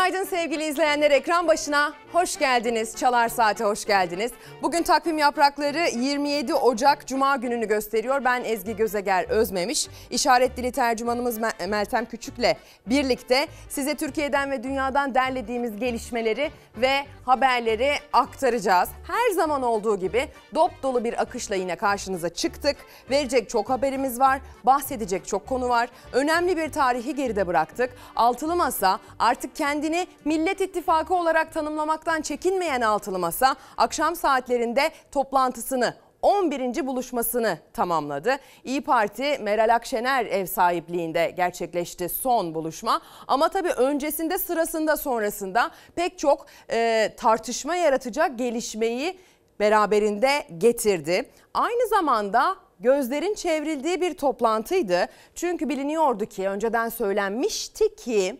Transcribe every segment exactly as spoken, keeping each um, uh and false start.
Günaydın sevgili izleyenler, ekran başına hoş geldiniz. Çalar Saat'e hoş geldiniz. Bugün takvim yaprakları yirmi yedi Ocak Cuma gününü gösteriyor. Ben Ezgi Gözeger Özmemiş, işaret dili tercümanımız Meltem Küçük'le birlikte size Türkiye'den ve dünyadan derlediğimiz gelişmeleri ve haberleri aktaracağız. Her zaman olduğu gibi dop dolu bir akışla yine karşınıza çıktık. Verecek çok haberimiz var, bahsedecek çok konu var. Önemli bir tarihi geride bıraktık. Altılı Masa artık kendini Millet İttifakı olarak tanımlamaktan çekinmeyen Altılı Masa akşam saatlerinde toplantısını, on birinci buluşmasını tamamladı. İYİ Parti Meral Akşener ev sahipliğinde gerçekleşti son buluşma. Ama tabii öncesinde, sırasında, sonrasında pek çok e, tartışma yaratacak gelişmeyi beraberinde getirdi. Aynı zamanda gözlerin çevrildiği bir toplantıydı. Çünkü biliniyordu ki, önceden söylenmişti ki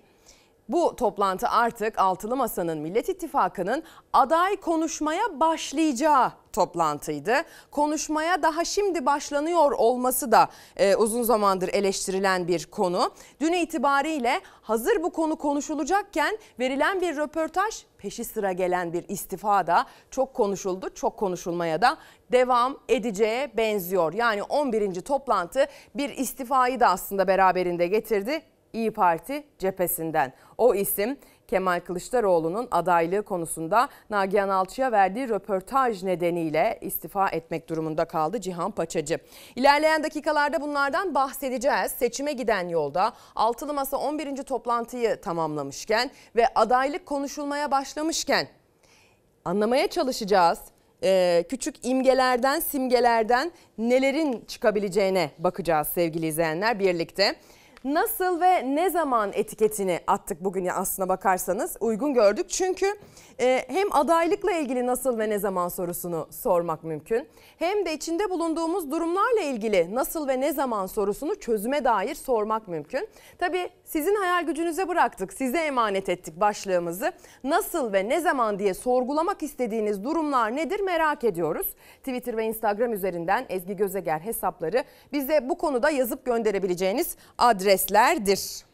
bu toplantı artık Altılı Masa'nın, Millet İttifakı'nın aday konuşmaya başlayacağı toplantıydı. Konuşmaya daha şimdi başlanıyor olması da e, uzun zamandır eleştirilen bir konu. Dün itibariyle hazır bu konu konuşulacakken verilen bir röportaj, peşi sıra gelen bir istifa da çok konuşuldu. Çok konuşulmaya da devam edeceğe benziyor. Yani on birinci toplantı bir istifayı da aslında beraberinde getirdi İYİ Parti cephesinden. O isim Kemal Kılıçdaroğlu'nun adaylığı konusunda Nagihan Alçı'ya verdiği röportaj nedeniyle istifa etmek durumunda kaldı Cihan Paçacı. İlerleyen dakikalarda bunlardan bahsedeceğiz. Seçime giden yolda Altılı Masa on birinci toplantıyı tamamlamışken ve adaylık konuşulmaya başlamışken anlamaya çalışacağız. Ee, küçük imgelerden, simgelerden nelerin çıkabileceğine bakacağız sevgili izleyenler birlikte. Nasıl ve ne zaman etiketini attık bugün, aslına bakarsanız uygun gördük. Çünkü e, hem adaylıkla ilgili nasıl ve ne zaman sorusunu sormak mümkün. Hem de içinde bulunduğumuz durumlarla ilgili nasıl ve ne zaman sorusunu çözüme dair sormak mümkün. Tabii sizin hayal gücünüze bıraktık, size emanet ettik başlığımızı. Nasıl ve ne zaman diye sorgulamak istediğiniz durumlar nedir merak ediyoruz. Twitter ve Instagram üzerinden Ezgi Gözeger hesapları bize bu konuda yazıp gönderebileceğiniz adreslerdir.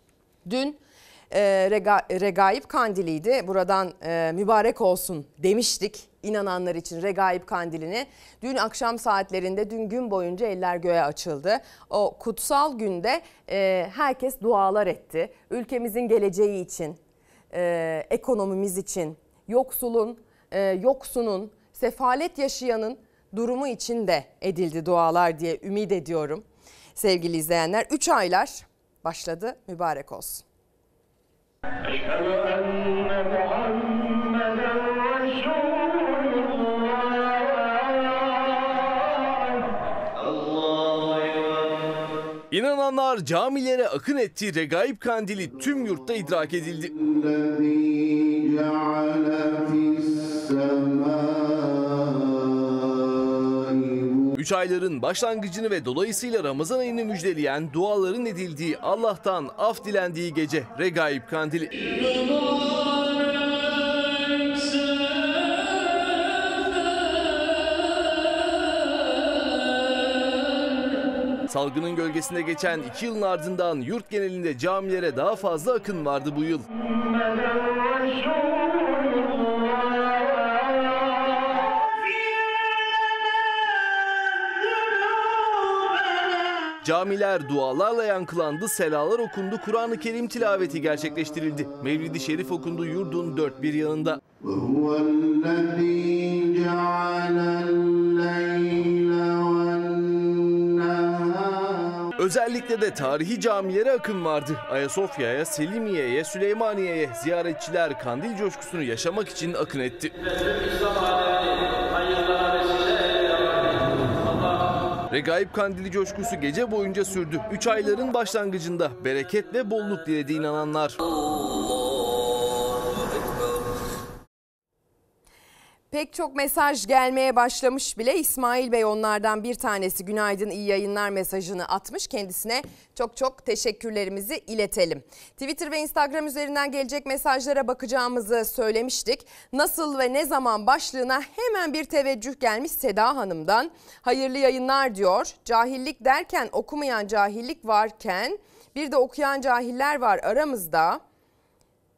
Dün e, Rega, Regaib Kandili'ydi. Buradan e, mübarek olsun demiştik inananlar için Regaib Kandili'ni. Dün akşam saatlerinde, dün gün boyunca eller göğe açıldı. O kutsal günde e, herkes dualar etti. Ülkemizin geleceği için, e, ekonomimiz için, yoksulun, e, yoksunun, sefalet yaşayanın durumu için de edildi dualar diye ümit ediyorum. Sevgili izleyenler, üç aylar başladı, mübarek olsun. İnananlar camilere akın etti, Regaib Kandili tüm yurtta idrak edildi. Üç ayların başlangıcını ve dolayısıyla Ramazan ayını müjdeleyen duaların edildiği, Allah'tan af dilendiği gece Regaib Kandili. Salgının gölgesinde geçen iki yılın ardından yurt genelinde camilere daha fazla akın vardı bu yıl. Camiler dualarla yankılandı, selalar okundu, Kur'an-ı Kerim tilaveti gerçekleştirildi. Mevlid-i Şerif okundu yurdun dört bir yanında. Özellikle de tarihi camilere akın vardı. Ayasofya'ya, Selimiye'ye, Süleymaniye'ye ziyaretçiler kandil coşkusunu yaşamak için akın etti. Regaib Kandili coşkusu gece boyunca sürdü. Üç ayların başlangıcında bereket ve bolluk diledi inananlar. Pek çok mesaj gelmeye başlamış bile. İsmail Bey onlardan bir tanesi. Günaydın, iyi yayınlar mesajını atmış. Kendisine çok çok teşekkürlerimizi iletelim. Twitter ve Instagram üzerinden gelecek mesajlara bakacağımızı söylemiştik. Nasıl ve ne zaman başlığına hemen bir teveccüh gelmiş Seda Hanım'dan. Hayırlı yayınlar diyor. Cahillik derken okumayan cahillik varken bir de okuyan cahiller var aramızda.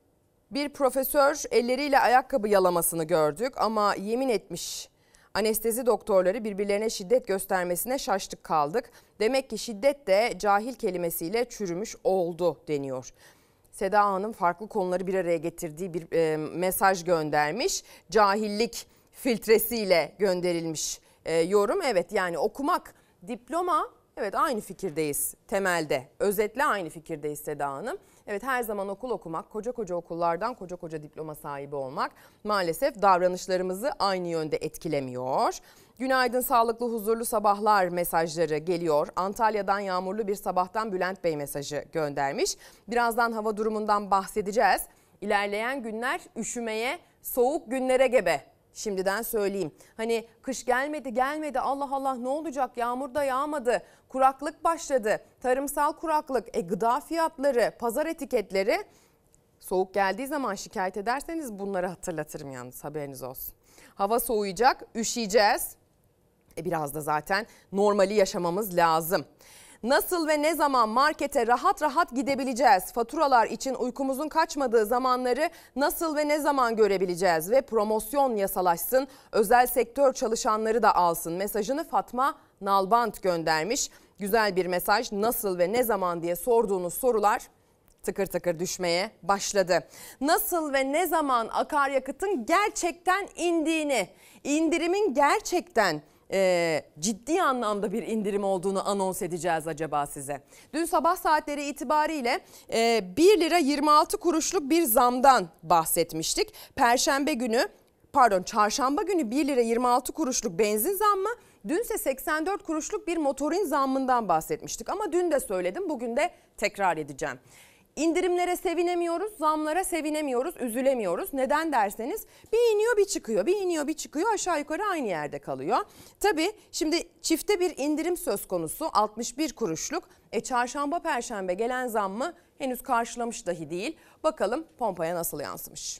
Bir profesör elleriyle ayakkabı yalamasını gördük ama yemin etmiş. Anestezi doktorları birbirlerine şiddet göstermesine şaştık kaldık. Demek ki şiddet de cahil kelimesiyle çürümüş oldu deniyor. Seda Hanım farklı konuları bir araya getirdiği bir e, mesaj göndermiş. Cahillik filtresiyle gönderilmiş e, yorum. Evet, yani okumak, diploma, evet aynı fikirdeyiz temelde. Özetle aynı fikirdeyiz Seda Hanım. Evet, her zaman okul okumak, koca koca okullardan koca koca diploma sahibi olmak maalesef davranışlarımızı aynı yönde etkilemiyor. Günaydın, sağlıklı, huzurlu sabahlar mesajları geliyor. Antalya'dan yağmurlu bir sabahtan Bülent Bey mesajı göndermiş. Birazdan hava durumundan bahsedeceğiz. İlerleyen günler üşümeye, soğuk günlere gebe. Şimdiden söyleyeyim. Hani kış gelmedi gelmedi Allah Allah ne olacak, yağmur da yağmadı, kuraklık başladı, tarımsal kuraklık, e, gıda fiyatları, pazar etiketleri. Soğuk geldiği zaman şikayet ederseniz bunları hatırlatırım yalnız, haberiniz olsun. Hava soğuyacak, üşüyeceğiz. E, biraz da zaten normali yaşamamız lazım. Nasıl ve ne zaman markete rahat rahat gidebileceğiz? Faturalar için uykumuzun kaçmadığı zamanları nasıl ve ne zaman görebileceğiz? Ve promosyon yasalaşsın, özel sektör çalışanları da alsın mesajını Fatma Nalbant göndermiş. Güzel bir mesaj. Nasıl ve ne zaman diye sorduğunuz sorular tıkır tıkır düşmeye başladı. Nasıl ve ne zaman akaryakıtın gerçekten indiğini, indirimin gerçekten Ee, ciddi anlamda bir indirim olduğunu anons edeceğiz acaba size. Dün sabah saatleri itibariyle e, bir lira yirmi altı kuruşluk bir zamdan bahsetmiştik. Perşembe günü pardon çarşamba günü bir lira yirmi altı kuruşluk benzin zammı, dünse seksen dört kuruşluk bir motorin zammından bahsetmiştik. Ama dün de söyledim, bugün de tekrar edeceğim. İndirimlere sevinemiyoruz, zamlara sevinemiyoruz, üzülemiyoruz. Neden derseniz bir iniyor bir çıkıyor, bir iniyor bir çıkıyor, aşağı yukarı aynı yerde kalıyor. Tabii şimdi çifte bir indirim söz konusu, altmış bir kuruşluk. E çarşamba perşembe gelen zammı henüz karşılamış dahi değil. Bakalım pompaya nasıl yansımış?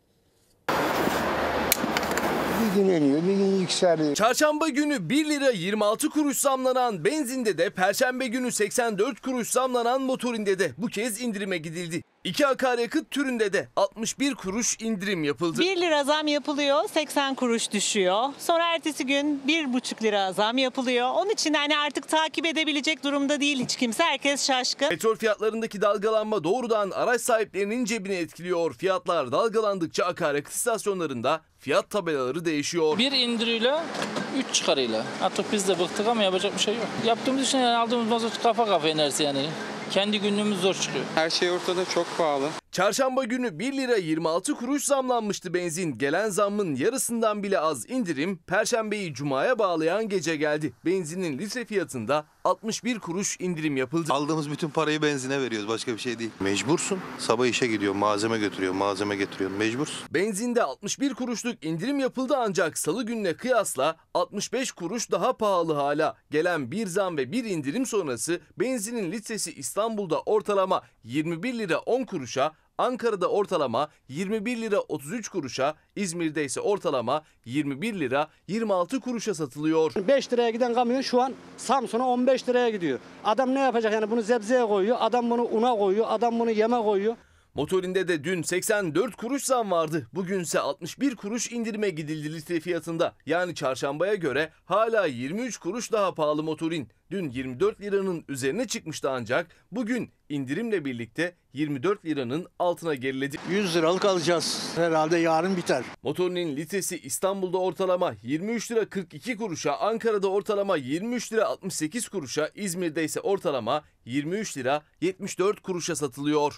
Bir gün iniyor, bir gün yükseliyor. Çarşamba günü bir lira yirmi altı kuruş zamlanan benzinde de perşembe günü seksen dört kuruş zamlanan motorinde de bu kez indirime gidildi. İki akaryakıt türünde de altmış bir kuruş indirim yapıldı. bir lira zam yapılıyor, seksen kuruş düşüyor. Sonra ertesi gün bir buçuk lira zam yapılıyor. Onun için hani artık takip edebilecek durumda değil hiç kimse. Herkes şaşkın. Petrol fiyatlarındaki dalgalanma doğrudan araç sahiplerinin cebini etkiliyor. Fiyatlar dalgalandıkça akaryakıt istasyonlarında fiyat tabelaları değişiyor. Bir indiriyle üç çıkarıyla. Artık biz de bıktık ama yapacak bir şey yok. Yaptığımız için yani aldığımız mazot kafa kafa enerjisi yani. Kendi günlüğümüz zor çıkıyor. Her şey ortada, çok pahalı. Çarşamba günü bir lira yirmi altı kuruş zamlanmıştı benzin. Gelen zammın yarısından bile az indirim Perşembeyi Cuma'ya bağlayan gece geldi. Benzinin litre fiyatında altmış bir kuruş indirim yapıldı. Aldığımız bütün parayı benzine veriyoruz, başka bir şey değil. Mecbursun. Sabah işe gidiyor, malzeme götürüyor, malzeme getiriyor. Mecbursun. Benzinde altmış bir kuruşluk indirim yapıldı ancak salı gününe kıyasla altmış beş kuruş daha pahalı hala. Gelen bir zam ve bir indirim sonrası benzinin litresi İstanbul'da ortalama yirmi bir lira on kuruşa, Ankara'da ortalama yirmi bir lira otuz üç kuruşa, İzmir'de ise ortalama yirmi bir lira yirmi altı kuruşa satılıyor. beş liraya giden kamyon şu an Samsun'a on beş liraya gidiyor. Adam ne yapacak yani, bunu zebzeye koyuyor, adam bunu una koyuyor, adam bunu yeme koyuyor. Motorinde de dün seksen dört kuruş zam vardı. Bugünse altmış bir kuruş indirime gidildi litre fiyatında. Yani çarşambaya göre hala yirmi üç kuruş daha pahalı motorin. Dün yirmi dört liranın üzerine çıkmıştı ancak bugün indirimle birlikte yirmi dört liranın altına geriledi. yüz liralık alacağız. Herhalde yarın biter. Motorinin litresi İstanbul'da ortalama yirmi üç lira kırk iki kuruşa, Ankara'da ortalama yirmi üç lira altmış sekiz kuruşa, İzmir'de ise ortalama yirmi üç lira yetmiş dört kuruşa satılıyor.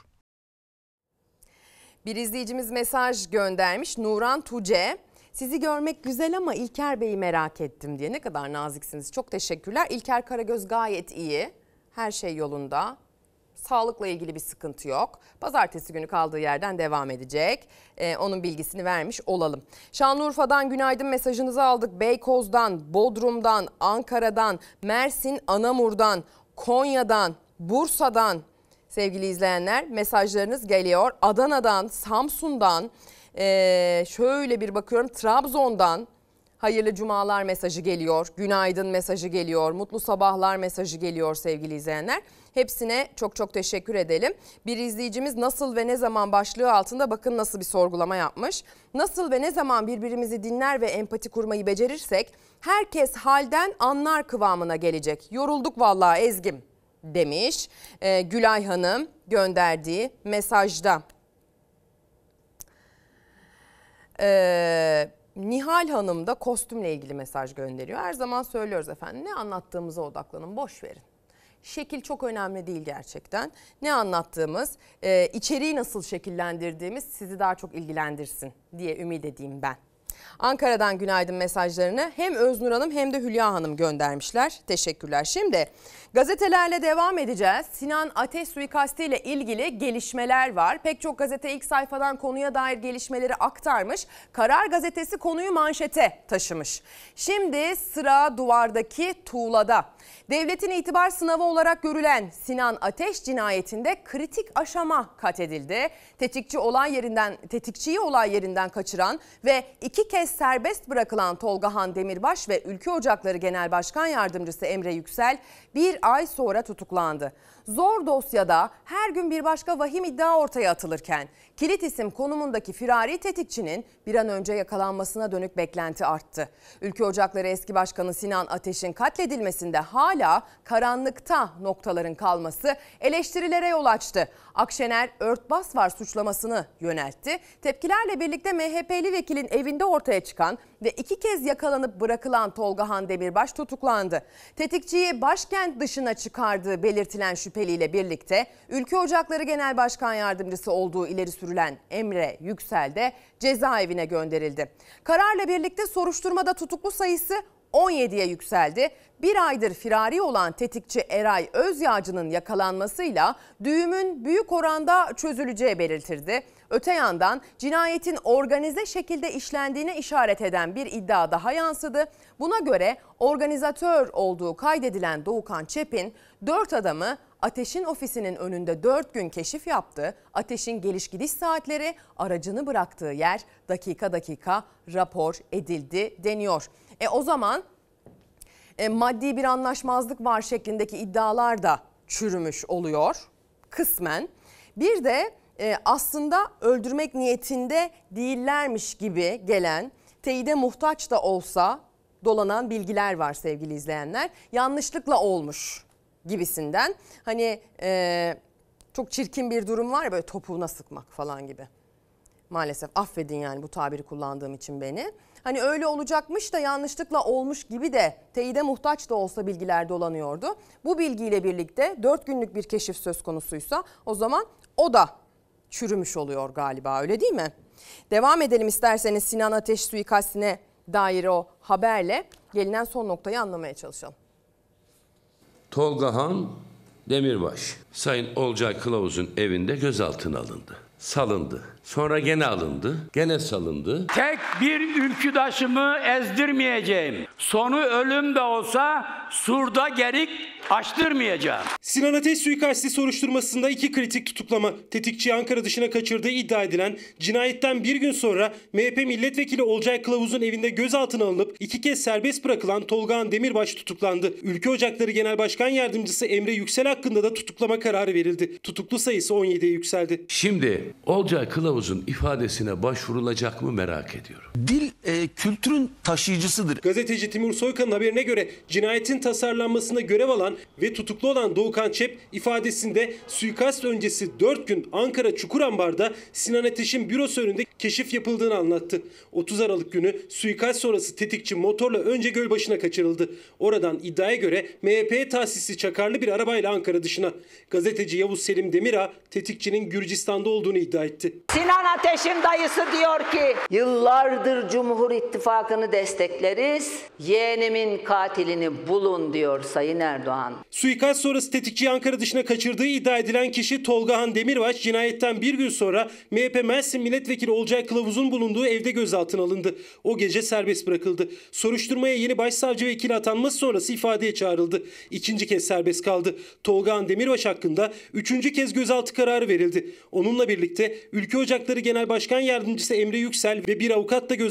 Bir izleyicimiz mesaj göndermiş, Nuran Tuce. Sizi görmek güzel ama İlker Bey'i merak ettim diye. Ne kadar naziksiniz. Çok teşekkürler. İlker Karagöz gayet iyi. Her şey yolunda. Sağlıkla ilgili bir sıkıntı yok. Pazartesi günü kaldığı yerden devam edecek. Ee, onun bilgisini vermiş olalım. Şanlıurfa'dan günaydın mesajınızı aldık. Beykoz'dan, Bodrum'dan, Ankara'dan, Mersin, Anamur'dan, Konya'dan, Bursa'dan sevgili izleyenler mesajlarınız geliyor. Adana'dan, Samsun'dan, ee, şöyle bir bakıyorum Trabzon'dan, Hayırlı cumalar mesajı geliyor, günaydın mesajı geliyor, mutlu sabahlar mesajı geliyor sevgili izleyenler. Hepsine çok çok teşekkür edelim. Bir izleyicimiz nasıl ve ne zaman başlığı altında bakın nasıl bir sorgulama yapmış. Nasıl ve ne zaman birbirimizi dinler ve empati kurmayı becerirsek herkes halden anlar kıvamına gelecek. Yorulduk vallahi Ezgim demiş ee, Gülay Hanım gönderdiği mesajda. Eee... Nihal Hanım da kostümle ilgili mesaj gönderiyor. Her zaman söylüyoruz efendim, ne anlattığımıza odaklanın, boş verin. Şekil çok önemli değil gerçekten. Ne anlattığımız, e, içeriği nasıl şekillendirdiğimiz sizi daha çok ilgilendirsin diye ümit edeyim ben. Ankara'dan günaydın mesajlarını hem Öznur Hanım hem de Hülya Hanım göndermişler. Teşekkürler. Şimdi gazetelerle devam edeceğiz. Sinan Ateş suikastiyle ilgili gelişmeler var. Pek çok gazete ilk sayfadan konuya dair gelişmeleri aktarmış. Karar Gazetesi konuyu manşete taşımış. Şimdi sıra duvardaki tuğlada. Devletin itibar sınavı olarak görülen Sinan Ateş cinayetinde kritik aşama kat edildi. Tetikçi olay yerinden, tetikçiyi olay yerinden kaçıran ve iki kez serbest bırakılan Tolgahan Demirbaş ve Ülke Ocakları Genel Başkan Yardımcısı Emre Yüksel bir ay sonra tutuklandı. Zor dosyada her gün bir başka vahim iddia ortaya atılırken kilit isim konumundaki firari tetikçinin bir an önce yakalanmasına dönük beklenti arttı. Ülke Ocakları eski başkanı Sinan Ateş'in katledilmesinde hala karanlıkta noktaların kalması eleştirilere yol açtı. Akşener örtbas var suçlamasını yöneltti. Tepkilerle birlikte M H P'li vekilin evinde ortaya çıkan ve iki kez yakalanıp bırakılan Tolgahan Demirbaş tutuklandı. Tetikçiyi başkent dışına çıkardığı belirtilen şüpheliyle birlikte Ülke Ocakları Genel Başkan Yardımcısı olduğu ileri sürülen Emre Yüksel de cezaevine gönderildi. Kararla birlikte soruşturmada tutuklu sayısı on yediye yükseldi. Bir aydır firari olan tetikçi Eray Özyağcı'nın yakalanmasıyla düğümün büyük oranda çözüleceği belirtildi. Öte yandan cinayetin organize şekilde işlendiğine işaret eden bir iddia daha yansıdı. Buna göre organizatör olduğu kaydedilen Doğukan Çepin dört adamı Ateş'in ofisinin önünde dört gün keşif yaptı. Ateş'in geliş gidiş saatleri, aracını bıraktığı yer dakika dakika rapor edildi deniyor. E o zaman e, maddi bir anlaşmazlık var şeklindeki iddialar da çürümüş oluyor kısmen. Bir de e, aslında öldürmek niyetinde değillermiş gibi gelen, teyide muhtaç da olsa dolanan bilgiler var sevgili izleyenler. Yanlışlıkla olmuş gibisinden. Hani e, çok çirkin bir durum var ya, böyle topuğuna sıkmak falan gibi. Maalesef affedin yani bu tabiri kullandığım için beni. Hani öyle olacakmış da yanlışlıkla olmuş gibi de teyide muhtaç da olsa bilgiler dolanıyordu. Bu bilgiyle birlikte dört günlük bir keşif söz konusuysa o zaman o da çürümüş oluyor galiba, öyle değil mi? Devam edelim isterseniz Sinan Ateş suikastine dair o haberle gelinen son noktayı anlamaya çalışalım. Tolgahan Demirbaş, Sayın Olcay Kılavuz'un evinde gözaltına alındı. Salındı. Sonra gene alındı. Gene salındı. Tek bir ülküdaşımı ezdirmeyeceğim. Sonu ölüm de olsa surda gerik açtırmayacağım. Sinan Ateş suikasti soruşturmasında iki kritik tutuklama. Tetikçiyi Ankara dışına kaçırdığı iddia edilen, cinayetten bir gün sonra M H P milletvekili Olcay Kılavuz'un evinde gözaltına alınıp iki kez serbest bırakılan Tolgahan Demirbaş tutuklandı. Ülke Ocakları Genel Başkan Yardımcısı Emre Yüksel hakkında da tutuklama kararı verildi. Tutuklu sayısı on yediye yükseldi. Şimdi Olcay Kılavuz'un ifadesine başvurulacak mı merak ediyorum. Dil e, kültürün taşıyıcısıdır. Gazeteci Timur Soykan'ın haberine göre cinayetin tasarlanmasında görev alan ve tutuklu olan Doğukan Çep ifadesinde suikast öncesi dört gün Ankara Çukurambar'da Sinan Ateş'in bürosu önünde keşif yapıldığını anlattı. otuz Aralık günü suikast sonrası tetikçi motorla önce Gölbaşı'na kaçırıldı. Oradan iddiaya göre M H P tahsisli çakarlı bir arabayla Ankara dışına. Gazeteci Yavuz Selim Demira tetikçinin Gürcistan'da olduğunu iddia etti. Sinan Ateş'in dayısı diyor ki yıllardır Cumhur İttifakı'nı destekleriz. Yeğenimin katilini bulun diyor Sayın Erdoğan. Suikast sonrası tetikçiyi Ankara dışına kaçırdığı iddia edilen kişi Tolgahan Demirbaş cinayetten bir gün sonra M H P Mersin Milletvekili Olcay Kılavuz'un bulunduğu evde gözaltına alındı. O gece serbest bırakıldı. Soruşturmaya yeni başsavcı vekili atanması sonrası ifadeye çağrıldı. İkinci kez serbest kaldı. Tolgahan Demirbaş hakkında üçüncü kez gözaltı kararı verildi. Onunla birlikte Ülke Ocakları Genel Başkan Yardımcısı Emre Yüksel ve bir avukat da gözaltına alındı.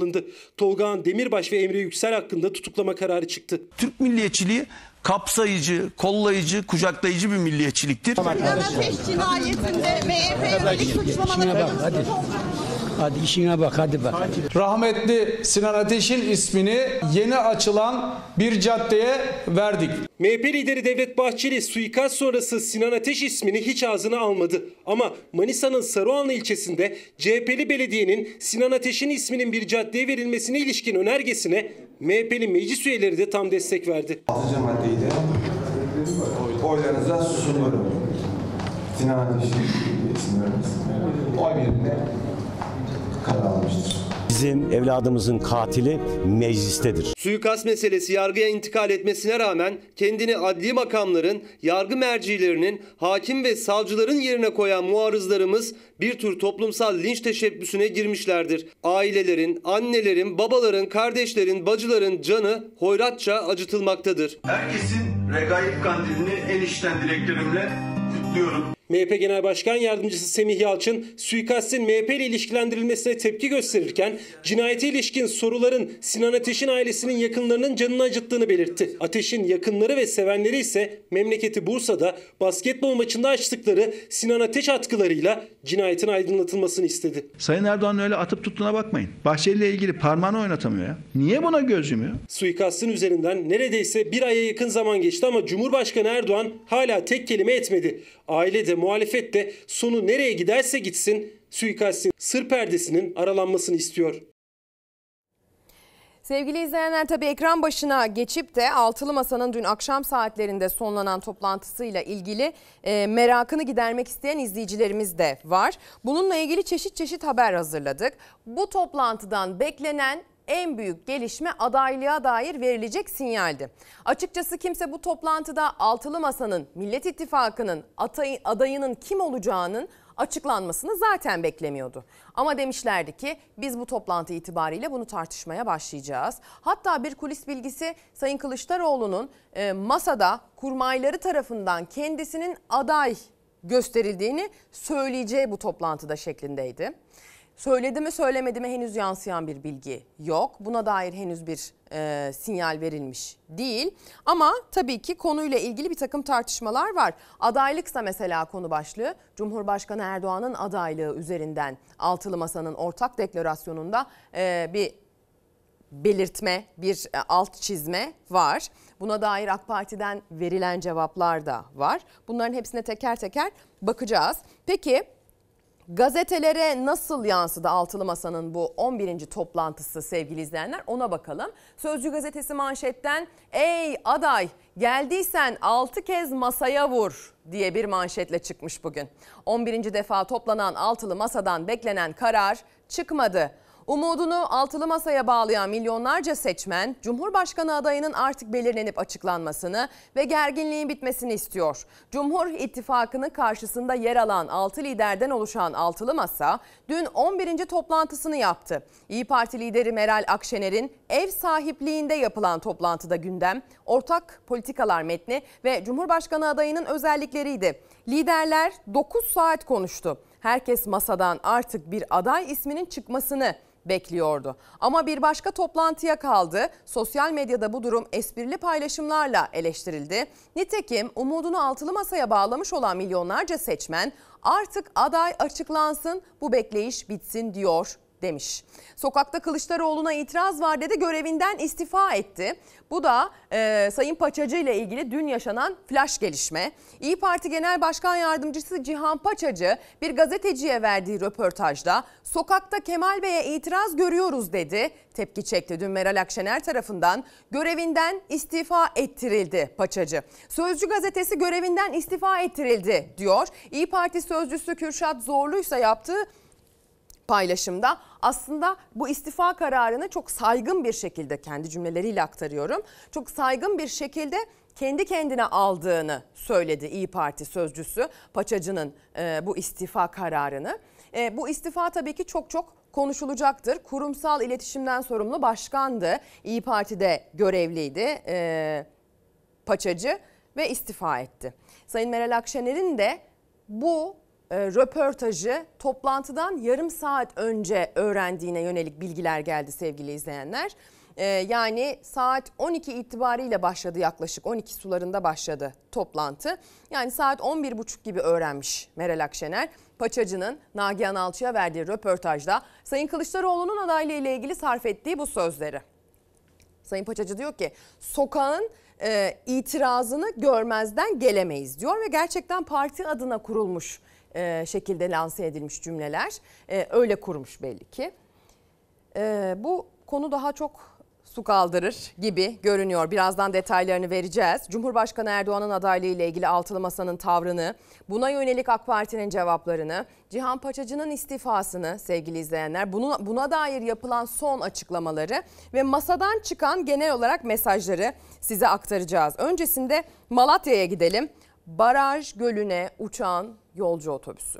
alındı. Tolgahan Demirbaş ve Emre Yüksel hakkında tutuklama kararı çıktı. Türk milliyetçiliği kapsayıcı, kollayıcı, kucaklayıcı bir milliyetçiliktir. Sinan Ateş cinayetinde M H P'ye yönelik suçlamalara hadi. Hadi işine bak, hadi bak. Rahmetli Sinan Ateş'in ismini yeni açılan bir caddeye verdik. M H P lideri Devlet Bahçeli suikast sonrası Sinan Ateş ismini hiç ağzına almadı. Ama Manisa'nın Saruhanlı ilçesinde C H P'li belediyenin Sinan Ateş'in isminin bir caddeye verilmesine ilişkin önergesine M H P'li meclis üyeleri de tam destek verdi. altıncı maddeyi de oylarınıza sunuyorum. Sinan Ateş'in isim vermesi. Oy birliğine karar almıştır. Bizim evladımızın katili meclistedir. Suikast meselesi yargıya intikal etmesine rağmen kendini adli makamların, yargı mercilerinin, hakim ve savcıların yerine koyan muarızlarımız bir tür toplumsal linç teşebbüsüne girmişlerdir. Ailelerin, annelerin, babaların, kardeşlerin, bacıların canı hoyratça acıtılmaktadır. Herkesin Regaib Kandilini en içten dileklerimle kutluyorum. M H P Genel Başkan Yardımcısı Semih Yalçın, suikastin M H P ile ilişkilendirilmesine tepki gösterirken cinayete ilişkin soruların Sinan Ateş'in ailesinin yakınlarının canını acıttığını belirtti. Ateş'in yakınları ve sevenleri ise memleketi Bursa'da basketbol maçında açtıkları Sinan Ateş atkılarıyla cinayetin aydınlatılmasını istedi. Sayın Erdoğan'ın öyle atıp tuttuğuna bakmayın. Bahçeli ile ilgili parmağını oynatamıyor ya. Niye buna göz yumuyor? Suikastın üzerinden neredeyse bir aya yakın zaman geçti ama Cumhurbaşkanı Erdoğan hala tek kelime etmedi. Aile de muhalefet de sonu nereye giderse gitsin suikastin sır perdesinin aralanmasını istiyor. Sevgili izleyenler, tabii ekran başına geçip de Altılı Masa'nın dün akşam saatlerinde sonlanan toplantısıyla ilgili e, merakını gidermek isteyen izleyicilerimiz de var. Bununla ilgili çeşit çeşit haber hazırladık. Bu toplantıdan beklenen en büyük gelişme adaylığa dair verilecek sinyaldi. Açıkçası kimse bu toplantıda Altılı Masa'nın, Millet İttifakı'nın adayının kim olacağının açıklanmasını zaten beklemiyordu. Ama demişlerdi ki biz bu toplantı itibariyle bunu tartışmaya başlayacağız. Hatta bir kulis bilgisi Sayın Kılıçdaroğlu'nun e, masada kurmayları tarafından kendisinin aday gösterildiğini söyleyeceği bu toplantıda şeklindeydi. Söyledi mi söylemedi mi henüz yansıyan bir bilgi yok. Buna dair henüz bir e, sinyal verilmiş değil. Ama tabii ki konuyla ilgili bir takım tartışmalar var. Adaylıksa mesela konu başlığı Cumhurbaşkanı Erdoğan'ın adaylığı üzerinden Altılı Masa'nın ortak deklarasyonunda e, bir belirtme, bir e, alt çizme var. Buna dair AK Parti'den verilen cevaplar da var. Bunların hepsine teker teker bakacağız. Peki gazetelere nasıl yansıdı Altılı Masa'nın bu on birinci toplantısı sevgili izleyenler, ona bakalım. Sözcü gazetesi manşetten "Ey aday, geldiysen altı kez masaya vur" diye bir manşetle çıkmış bugün. on birinci defa toplanan Altılı Masa'dan beklenen karar çıkmadı. Umudunu Altılı Masa'ya bağlayan milyonlarca seçmen Cumhurbaşkanı adayının artık belirlenip açıklanmasını ve gerginliğin bitmesini istiyor. Cumhur İttifakı'nın karşısında yer alan altı liderden oluşan Altılı Masa dün on birinci toplantısını yaptı. İYİ Parti lideri Meral Akşener'in ev sahipliğinde yapılan toplantıda gündem ortak politikalar metni ve Cumhurbaşkanı adayının özellikleriydi. Liderler dokuz saat konuştu. Herkes masadan artık bir aday isminin çıkmasını bekliyordu. Ama bir başka toplantıya kaldı. Sosyal medyada bu durum esprili paylaşımlarla eleştirildi. Nitekim umudunu Altılı Masa'ya bağlamış olan milyonlarca seçmen artık aday açıklansın, bu bekleyiş bitsin diyor demiş. Sokakta Kılıçdaroğlu'na itiraz var dedi, görevinden istifa etti. Bu da e, Sayın Paçacı ile ilgili dün yaşanan flash gelişme. İYİ Parti Genel Başkan Yardımcısı Cihan Paçacı bir gazeteciye verdiği röportajda sokakta Kemal Bey'e itiraz görüyoruz dedi. Tepki çekti. Dün Meral Akşener tarafından görevinden istifa ettirildi Paçacı. Sözcü gazetesi görevinden istifa ettirildi diyor. İYİ Parti sözcüsü Kürşat Zorlu'ysa yaptığı paylaşımda aslında bu istifa kararını çok saygın bir şekilde, kendi cümleleriyle aktarıyorum, çok saygın bir şekilde kendi kendine aldığını söyledi İYİ Parti sözcüsü Paçacı'nın e, bu istifa kararını. E, bu istifa tabii ki çok çok konuşulacaktır. Kurumsal iletişimden sorumlu başkandı. İYİ Parti'de görevliydi e, Paçacı ve istifa etti. Sayın Meral Akşener'in de bu e, röportajı toplantıdan yarım saat önce öğrendiğine yönelik bilgiler geldi sevgili izleyenler. E, yani saat on iki itibariyle başladı, yaklaşık on iki sularında başladı toplantı. Yani saat on bir buçuk gibi öğrenmiş Meral Akşener. Paçacı'nın Nagihan Alçı'ya verdiği röportajda Sayın Kılıçdaroğlu'nun adaylığı ile ilgili sarf ettiği bu sözleri. Sayın Paçacı diyor ki sokağın e, itirazını görmezden gelemeyiz diyor ve gerçekten parti adına kurulmuş e, şekilde lanse edilmiş cümleler e, öyle kurmuş belli ki. E, bu konu daha çok su kaldırır gibi görünüyor. Birazdan detaylarını vereceğiz. Cumhurbaşkanı Erdoğan'ın adaylığı ile ilgili altılı masanın tavrını, buna yönelik AK Parti'nin cevaplarını, Cihan Paçacı'nın istifasını sevgili izleyenler, buna, buna dair yapılan son açıklamaları ve masadan çıkan genel olarak mesajları size aktaracağız. Öncesinde Malatya'ya gidelim. Baraj gölüne uçan yolcu otobüsü.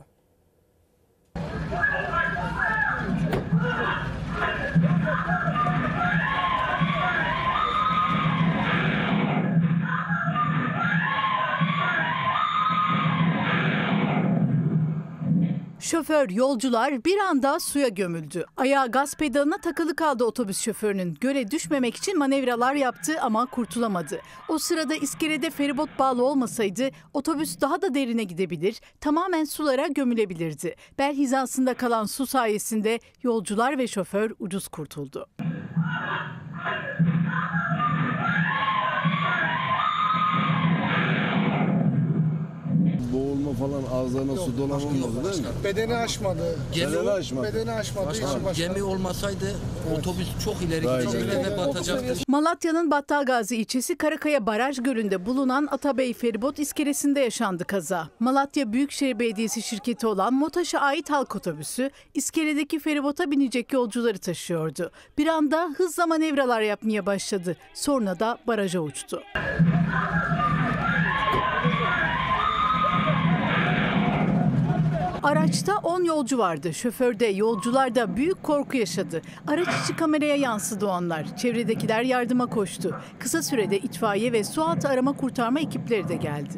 Şoför, yolcular bir anda suya gömüldü. Ayağı gaz pedalına takılı kaldı otobüs şoförünün. Göle düşmemek için manevralar yaptı ama kurtulamadı. O sırada iskelede feribot bağlı olmasaydı otobüs daha da derine gidebilir, tamamen sulara gömülebilirdi. Bel hizasında kalan su sayesinde yolcular ve şoför ucuz kurtuldu. Boğulma falan, ağızlarına su dolanmadı değil mi? Bedeni aşmadı. Gemi, bedeni aşmadı. Bedeni aşmadı. Başka, gemi olmasaydı evet. Otobüs çok ileri gidecekti ve batacaktı. Malatya'nın Battalgazi ilçesi Karakaya Baraj Gölü'nde bulunan Atabey Feribot iskelesinde yaşandı kaza. Malatya Büyükşehir Belediyesi şirketi olan MOTAŞ'a ait halk otobüsü iskeledeki feribota binecek yolcuları taşıyordu. Bir anda hızla manevralar yapmaya başladı. Sonra da baraja uçtu. Araçta on yolcu vardı. Şoför de yolcular da büyük korku yaşadı. Araç içi kameraya yansıdı o anlar. Çevredekiler yardıma koştu. Kısa sürede itfaiye ve sualtı arama kurtarma ekipleri de geldi.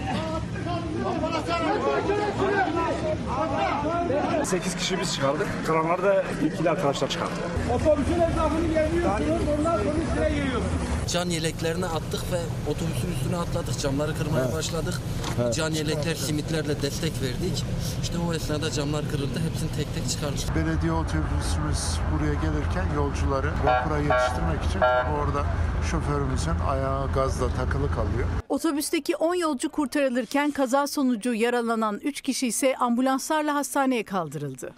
sekiz kişi biz çıkardık. Kalanlar da ikili arkadaşlar çıkardı. Otobüsün etrafını geliyorsunuz. Ondan sonra üstüne geliyoruz. Can yeleklerini attık ve otobüsün üstüne atladık. Camları kırmaya evet. başladık. Evet. Can yelekler, simitlerle destek verdik. İşte o esnada camlar kırıldı. Hepsini tek tek çıkardık. Belediye otobüsümüz buraya gelirken yolcuları vapura yetiştirmek için orada şoförümüzün ayağı gazla takılı kalıyor. Otobüsteki on yolcu kurtarılırken kaza sonucu yaralanan üç kişi ise ambulanslarla hastaneye kaldırıldı.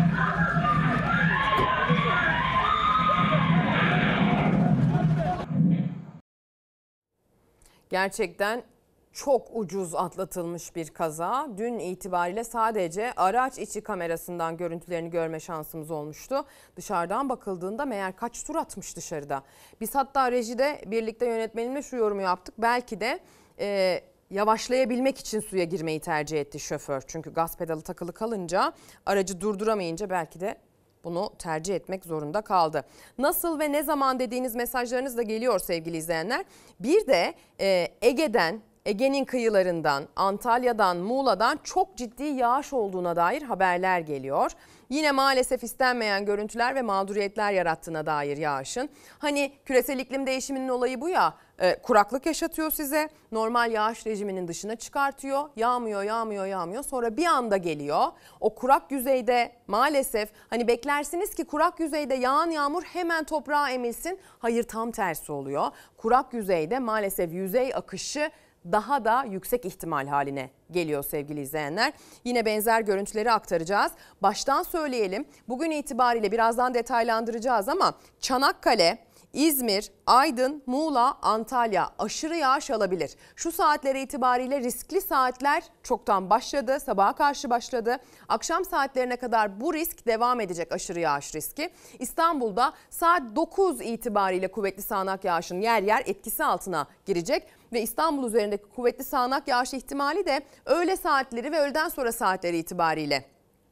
Gerçekten çok ucuz atlatılmış bir kaza. Dün itibariyle sadece araç içi kamerasından görüntülerini görme şansımız olmuştu. Dışarıdan bakıldığında meğer kaç tur atmış dışarıda. Biz hatta rejide birlikte yönetmenimle şu yorumu yaptık. Belki de e, yavaşlayabilmek için suya girmeyi tercih etti şoför. Çünkü gaz pedalı takılı kalınca, aracı durduramayınca belki de bunu tercih etmek zorunda kaldı. Nasıl ve ne zaman dediğiniz mesajlarınız da geliyor sevgili izleyenler. Bir de e, Ege'den, Ege'nin kıyılarından, Antalya'dan, Muğla'dan çok ciddi yağış olduğuna dair haberler geliyor. Yine maalesef istenmeyen görüntüler ve mağduriyetler yarattığına dair yağışın. Hani küresel iklim değişiminin olayı bu ya, e, kuraklık yaşatıyor size. Normal yağış rejiminin dışına çıkartıyor. Yağmıyor, yağmıyor, yağmıyor. Sonra bir anda geliyor. O kurak yüzeyde maalesef hani beklersiniz ki kurak yüzeyde yağan yağmur hemen toprağa emilsin. Hayır, tam tersi oluyor. Kurak yüzeyde maalesef yüzey akışı daha da yüksek ihtimal haline geliyor sevgili izleyenler. Yine benzer görüntüleri aktaracağız. Baştan söyleyelim, bugün itibariyle birazdan detaylandıracağız ama Çanakkale, İzmir, Aydın, Muğla, Antalya aşırı yağış alabilir. Şu saatlere itibariyle riskli saatler çoktan başladı. Sabaha karşı başladı. Akşam saatlerine kadar bu risk devam edecek, aşırı yağış riski. İstanbul'da saat dokuz itibariyle kuvvetli sağanak yağışın yer yer etkisi altına girecek. Ve İstanbul üzerindeki kuvvetli sağanak yağış ihtimali de öğle saatleri ve öğleden sonra saatleri itibariyle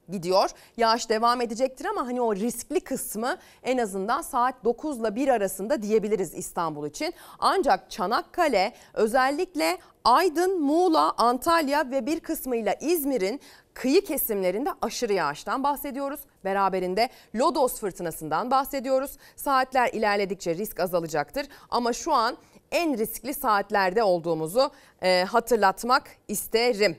gidiyor. Yağış devam edecektir ama hani o riskli kısmı en azından saat dokuzla bir arasında diyebiliriz İstanbul için. Ancak Çanakkale, özellikle Aydın, Muğla, Antalya ve bir kısmıyla İzmir'in kıyı kesimlerinde aşırı yağıştan bahsediyoruz. Beraberinde lodos fırtınasından bahsediyoruz. Saatler ilerledikçe risk azalacaktır ama şu an en riskli saatlerde olduğumuzu e, hatırlatmak isterim.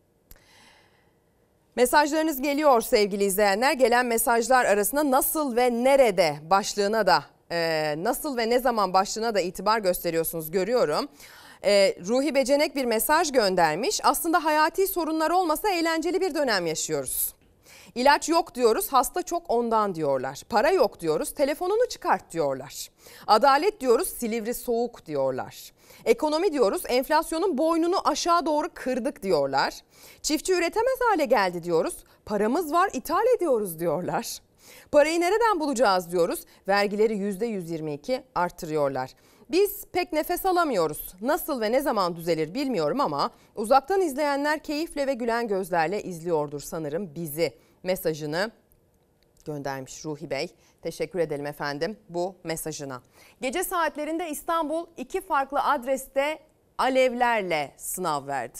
Mesajlarınız geliyor sevgili izleyenler. Gelen mesajlar arasında nasıl ve nerede başlığına da e, nasıl ve ne zaman başlığına da itibar gösteriyorsunuz görüyorum. E, Ruhi Becenek bir mesaj göndermiş. Aslında hayati sorunlar olmasa eğlenceli bir dönem yaşıyoruz. İlaç yok diyoruz, hasta çok ondan diyorlar. Para yok diyoruz, telefonunu çıkart diyorlar. Adalet diyoruz, Silivri soğuk diyorlar. Ekonomi diyoruz, enflasyonun boynunu aşağı doğru kırdık diyorlar. Çiftçi üretemez hale geldi diyoruz. Paramız var, ithal ediyoruz diyorlar. Parayı nereden bulacağız diyoruz. Vergileri yüzde yüz yirmi iki arttırıyorlar. Biz pek nefes alamıyoruz. Nasıl ve ne zaman düzelir bilmiyorum ama uzaktan izleyenler keyifle ve gülen gözlerle izliyordur sanırım bizi mesajını göndermiş Ruhi Bey. Teşekkür edelim efendim bu mesajına. Gece saatlerinde İstanbul iki farklı adreste alevlerle sınav verdi.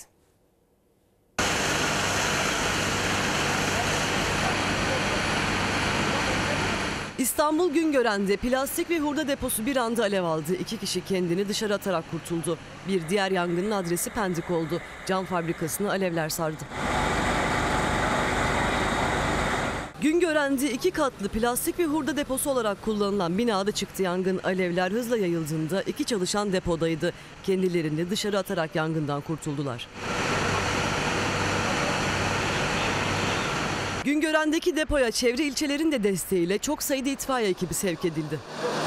İstanbul Güngören'de plastik ve hurda deposu bir anda alev aldı. İki kişi kendini dışarı atarak kurtuldu. Bir diğer yangının adresi Pendik oldu. Cam fabrikasını alevler sardı. Güngören'de iki katlı plastik ve hurda deposu olarak kullanılan binada çıktı yangın. Alevler hızla yayıldığında iki çalışan depodaydı. Kendilerini dışarı atarak yangından kurtuldular. Güngören'deki depoya çevre ilçelerin de desteğiyle çok sayıda itfaiye ekibi sevk edildi.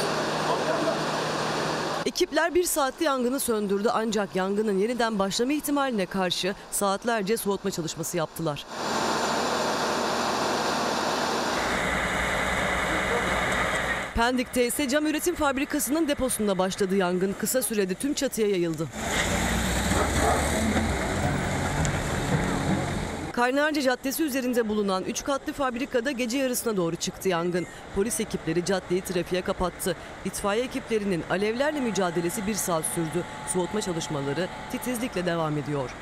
Ekipler bir saatte yangını söndürdü ancak yangının yeniden başlama ihtimaline karşı saatlerce soğutma çalışması yaptılar. Pendik'te ise cam üretim fabrikasının deposunda başladı yangın. Kısa sürede tüm çatıya yayıldı. Kaynarca Caddesi üzerinde bulunan üç katlı fabrikada gece yarısına doğru çıktı yangın. Polis ekipleri caddeyi trafiğe kapattı. İtfaiye ekiplerinin alevlerle mücadelesi bir saat sürdü. Soğutma çalışmaları titizlikle devam ediyor.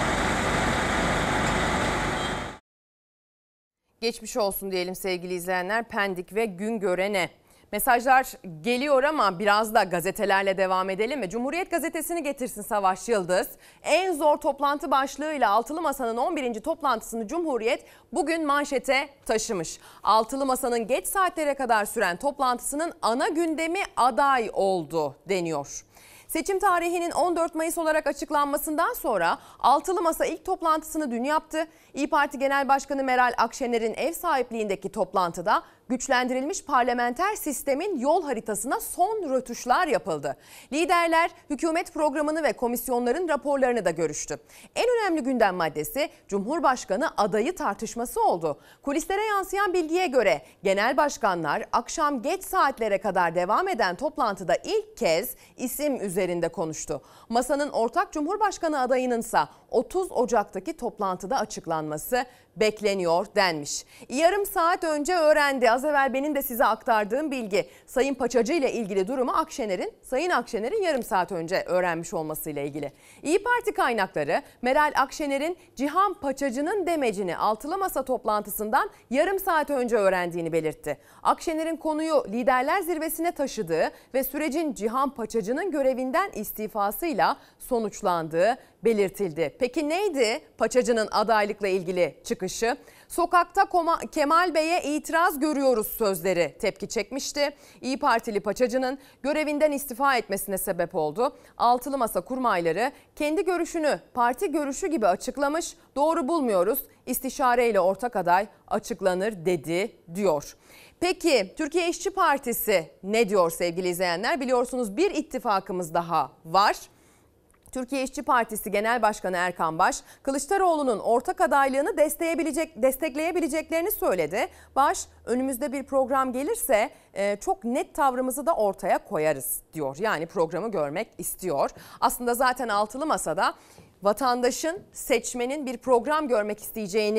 Geçmiş olsun diyelim sevgili izleyenler Pendik ve Güngören'e. Mesajlar geliyor ama biraz da gazetelerle devam edelim mi? Cumhuriyet Gazetesi'ni getirsin Savaş Yıldız. En zor toplantı başlığıyla Altılı Masa'nın on birinci toplantısını Cumhuriyet bugün manşete taşımış. Altılı Masa'nın geç saatlere kadar süren toplantısının ana gündemi aday oldu deniyor. Seçim tarihinin on dört Mayıs olarak açıklanmasından sonra Altılı Masa ilk toplantısını dün yaptı. İYİ Parti Genel Başkanı Meral Akşener'in ev sahipliğindeki toplantıda güçlendirilmiş parlamenter sistemin yol haritasına son rötuşlar yapıldı. Liderler hükümet programını ve komisyonların raporlarını da görüştü. En önemli gündem maddesi Cumhurbaşkanı adayı tartışması oldu. Kulislere yansıyan bilgiye göre genel başkanlar akşam geç saatlere kadar devam eden toplantıda ilk kez isim üzerinde konuştu. Masanın ortak Cumhurbaşkanı adayınınsa otuz Ocak'taki toplantıda açıklanması bekleniyor denmiş. Yarım saat önce öğrendi. Az evvel benim de size aktardığım bilgi. Sayın Paçacı ile ilgili durumu Akşener'in, Sayın Akşener'in yarım saat önce öğrenmiş olmasıyla ilgili. İYİ Parti kaynakları Meral Akşener'in Cihan Paçacı'nın demecini Altılı Masa toplantısından yarım saat önce öğrendiğini belirtti. Akşener'in konuyu liderler zirvesine taşıdığı ve sürecin Cihan Paçacı'nın görevinden istifasıyla sonuçlandığı belirtildi. Peki neydi Paçacı'nın adaylıkla ilgili çıkışı? Sokakta Kemal Bey'e itiraz görüyoruz sözleri tepki çekmişti. İYİ Partili Paçacı'nın görevinden istifa etmesine sebep oldu. Altılı Masa kurmayları kendi görüşünü parti görüşü gibi açıklamış. Doğru bulmuyoruz. İstişareyle ortak aday açıklanır dedi diyor. Peki Türkiye İşçi Partisi ne diyor sevgili izleyenler? Biliyorsunuz bir ittifakımız daha var. Türkiye İşçi Partisi Genel Başkanı Erkan Baş, Kılıçdaroğlu'nun ortak adaylığını destekleyebilecek, destekleyebileceklerini söyledi. Baş, önümüzde bir program gelirse e, çok net tavrımızı da ortaya koyarız diyor. Yani programı görmek istiyor. Aslında zaten Altılı Masa'da vatandaşın, seçmenin bir program görmek isteyeceğini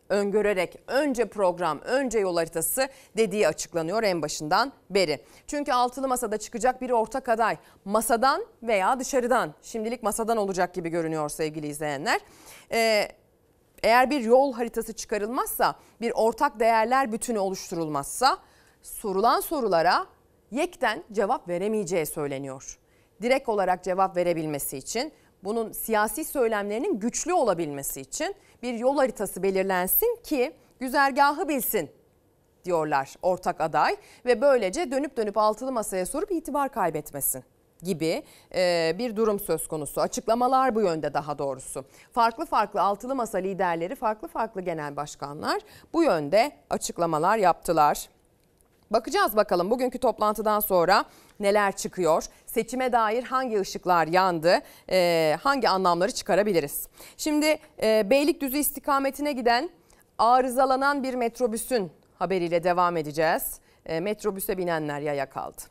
öngörerek önce program, önce yol haritası dediği açıklanıyor en başından beri. Çünkü altılı masada çıkacak bir ortak aday masadan veya dışarıdan, şimdilik masadan olacak gibi görünüyor sevgili izleyenler. Ee, eğer bir yol haritası çıkarılmazsa, bir ortak değerler bütünü oluşturulmazsa sorulan sorulara yekten cevap veremeyeceği söyleniyor. Direkt olarak cevap verebilmesi için, bunun siyasi söylemlerinin güçlü olabilmesi için bir yol haritası belirlensin ki güzergahı bilsin diyorlar ortak aday ve böylece dönüp dönüp altılı masaya sorup itibar kaybetmesin gibi bir durum söz konusu. Açıklamalar bu yönde daha doğrusu. Farklı farklı altılı masa liderleri, farklı farklı genel başkanlar bu yönde açıklamalar yaptılar. Bakacağız bakalım bugünkü toplantıdan sonra neler çıkıyor? Seçime dair hangi ışıklar yandı? E, hangi anlamları çıkarabiliriz? Şimdi e, Beylikdüzü istikametine giden arızalanan bir metrobüsün haberiyle devam edeceğiz. E, metrobüse binenler yaya kaldı.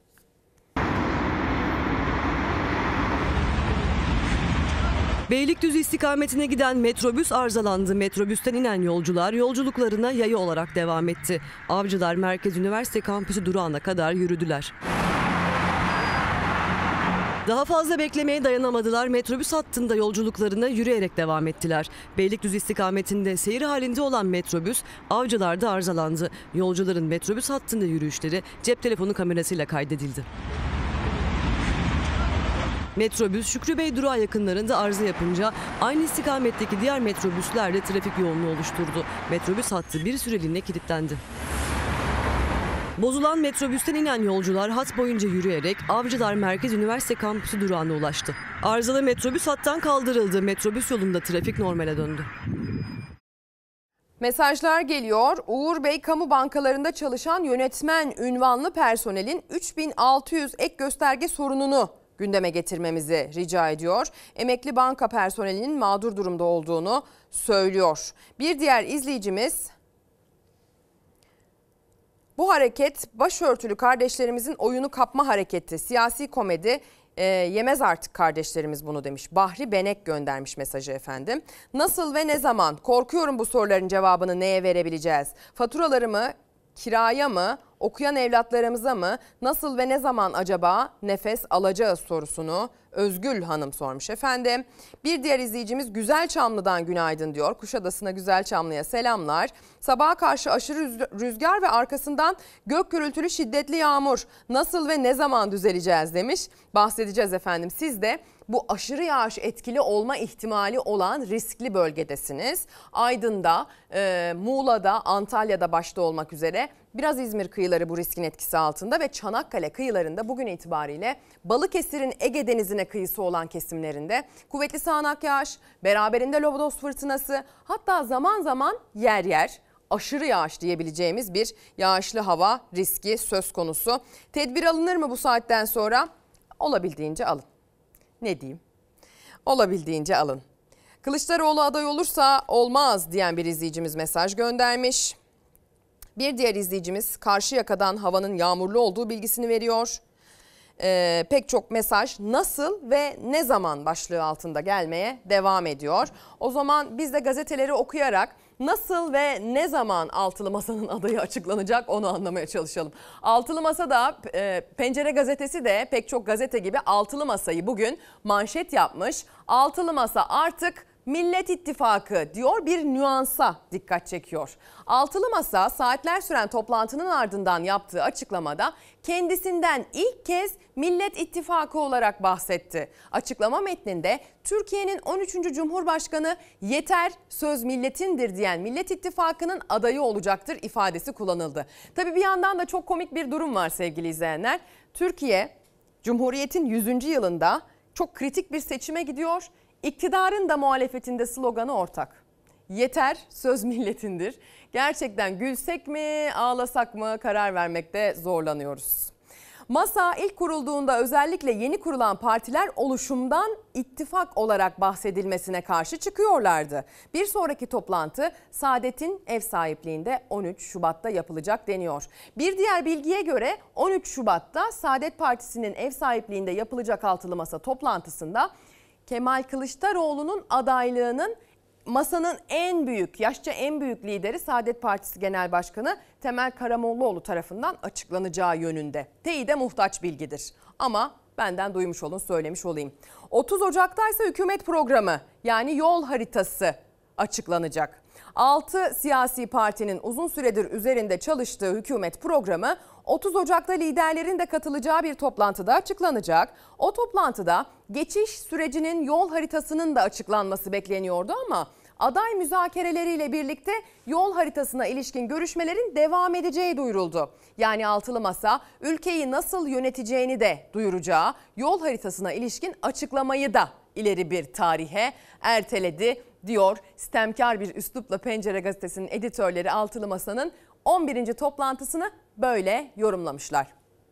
Beylikdüzü istikametine giden metrobüs arızalandı. Metrobüsten inen yolcular yolculuklarına yaya olarak devam etti. Avcılar Merkez Üniversite Kampüsü durağına kadar yürüdüler. Daha fazla beklemeye dayanamadılar. Metrobüs hattında yolculuklarına yürüyerek devam ettiler. Beylikdüzü istikametinde seyir halinde olan metrobüs Avcılar'da arızalandı. Yolcuların metrobüs hattında yürüyüşleri cep telefonu kamerasıyla kaydedildi. Metrobüs Şükrü Bey durağı yakınlarında arıza yapınca aynı istikametteki diğer metrobüsler de trafik yoğunluğu oluşturdu. Metrobüs hattı bir süreliğine kilitlendi. Bozulan metrobüsten inen yolcular hat boyunca yürüyerek Avcılar Merkez Üniversite Kampüsü durağına ulaştı. Arızalı metrobüs hattan kaldırıldı. Metrobüs yolunda trafik normale döndü. Mesajlar geliyor. Uğur Bey kamu bankalarında çalışan yönetmen ünvanlı personelin üç bin altı yüz ek gösterge sorununu gündeme getirmemizi rica ediyor. Emekli banka personelinin mağdur durumda olduğunu söylüyor. Bir diğer izleyicimiz, bu hareket başörtülü kardeşlerimizin oyunu kapma hareketi, siyasi komedi, e, yemez artık kardeşlerimiz bunu demiş. Bahri Benek göndermiş mesajı efendim. Nasıl ve ne zaman? Korkuyorum bu soruların cevabını neye verebileceğiz? Faturaları mı, kiraya mı, okuyan evlatlarımıza mı, nasıl ve ne zaman acaba nefes alacağız sorusunu Özgül Hanım sormuş efendim. Bir diğer izleyicimiz Güzelçamlı'dan günaydın diyor. Kuşadası'na Güzelçamlı'ya selamlar. Sabaha karşı aşırı rüzgar ve arkasından gök gürültülü şiddetli yağmur. Nasıl ve ne zaman düzeleceğiz demiş. Bahsedeceğiz efendim. Siz de bu aşırı yağış etkili olma ihtimali olan riskli bölgedesiniz. Aydın'da, e, Muğla'da, Antalya'da başta olmak üzere biraz İzmir kıyıları bu riskin etkisi altında ve Çanakkale kıyılarında bugün itibariyle Balıkesir'in Ege Denizi'ne kıyısı olan kesimlerinde kuvvetli sağanak yağış, beraberinde lodos fırtınası, hatta zaman zaman yer yer aşırı yağış diyebileceğimiz bir yağışlı hava riski söz konusu. Tedbir alınır mı bu saatten sonra? Olabildiğince alın. Ne diyeyim? Olabildiğince alın. Kılıçdaroğlu aday olursa olmaz diyen bir izleyicimiz mesaj göndermiş. Bir diğer izleyicimiz Karşıyaka'dan havanın yağmurlu olduğu bilgisini veriyor. Ee, pek çok mesaj nasıl ve ne zaman başlığı altında gelmeye devam ediyor. O zaman biz de gazeteleri okuyarak nasıl ve ne zaman Altılı Masa'nın adayı açıklanacak onu anlamaya çalışalım. Altılı Masa da e, Pencere gazetesi de pek çok gazete gibi Altılı Masa'yı bugün manşet yapmış. Altılı Masa artık Millet İttifakı diyor, bir nüansa dikkat çekiyor. Altılı Masa saatler süren toplantının ardından yaptığı açıklamada kendisinden ilk kez Millet İttifakı olarak bahsetti. Açıklama metninde Türkiye'nin on üçüncü Cumhurbaşkanı yeter söz milletindir diyen Millet İttifakı'nın adayı olacaktır ifadesi kullanıldı. Tabii bir yandan da çok komik bir durum var sevgili izleyenler. Türkiye Cumhuriyet'in yüzüncü yılında çok kritik bir seçime gidiyor. İktidarın da muhalefetinde sloganı ortak. Yeter söz milletindir. Gerçekten gülsek mi ağlasak mı karar vermekte zorlanıyoruz. Masa ilk kurulduğunda özellikle yeni kurulan partiler oluşumdan ittifak olarak bahsedilmesine karşı çıkıyorlardı. Bir sonraki toplantı Saadet'in ev sahipliğinde on üç Şubat'ta yapılacak deniyor. Bir diğer bilgiye göre on üç Şubat'ta Saadet Partisi'nin ev sahipliğinde yapılacak Altılı Masa toplantısında Kemal Kılıçdaroğlu'nun adaylığının masanın en büyük, yaşça en büyük lideri Saadet Partisi Genel Başkanı Temel Karamollaoğlu tarafından açıklanacağı yönünde. Teyide muhtaç bilgidir. Ama benden duymuş olun, söylemiş olayım. otuz Ocak'ta ise hükümet programı, yani yol haritası açıklanacak. altı siyasi partinin uzun süredir üzerinde çalıştığı hükümet programı otuz Ocak'ta liderlerin de katılacağı bir toplantıda açıklanacak. O toplantıda geçiş sürecinin yol haritasının da açıklanması bekleniyordu ama aday müzakereleriyle birlikte yol haritasına ilişkin görüşmelerin devam edeceği duyuruldu. Yani altılı masa ülkeyi nasıl yöneteceğini de duyuracağı yol haritasına ilişkin açıklamayı da ileri bir tarihe erteledi diyor. Sistemkar bir üslupla Pencere Gazetesi'nin editörleri altılı masanın on birinci toplantısını böyle yorumlamışlar.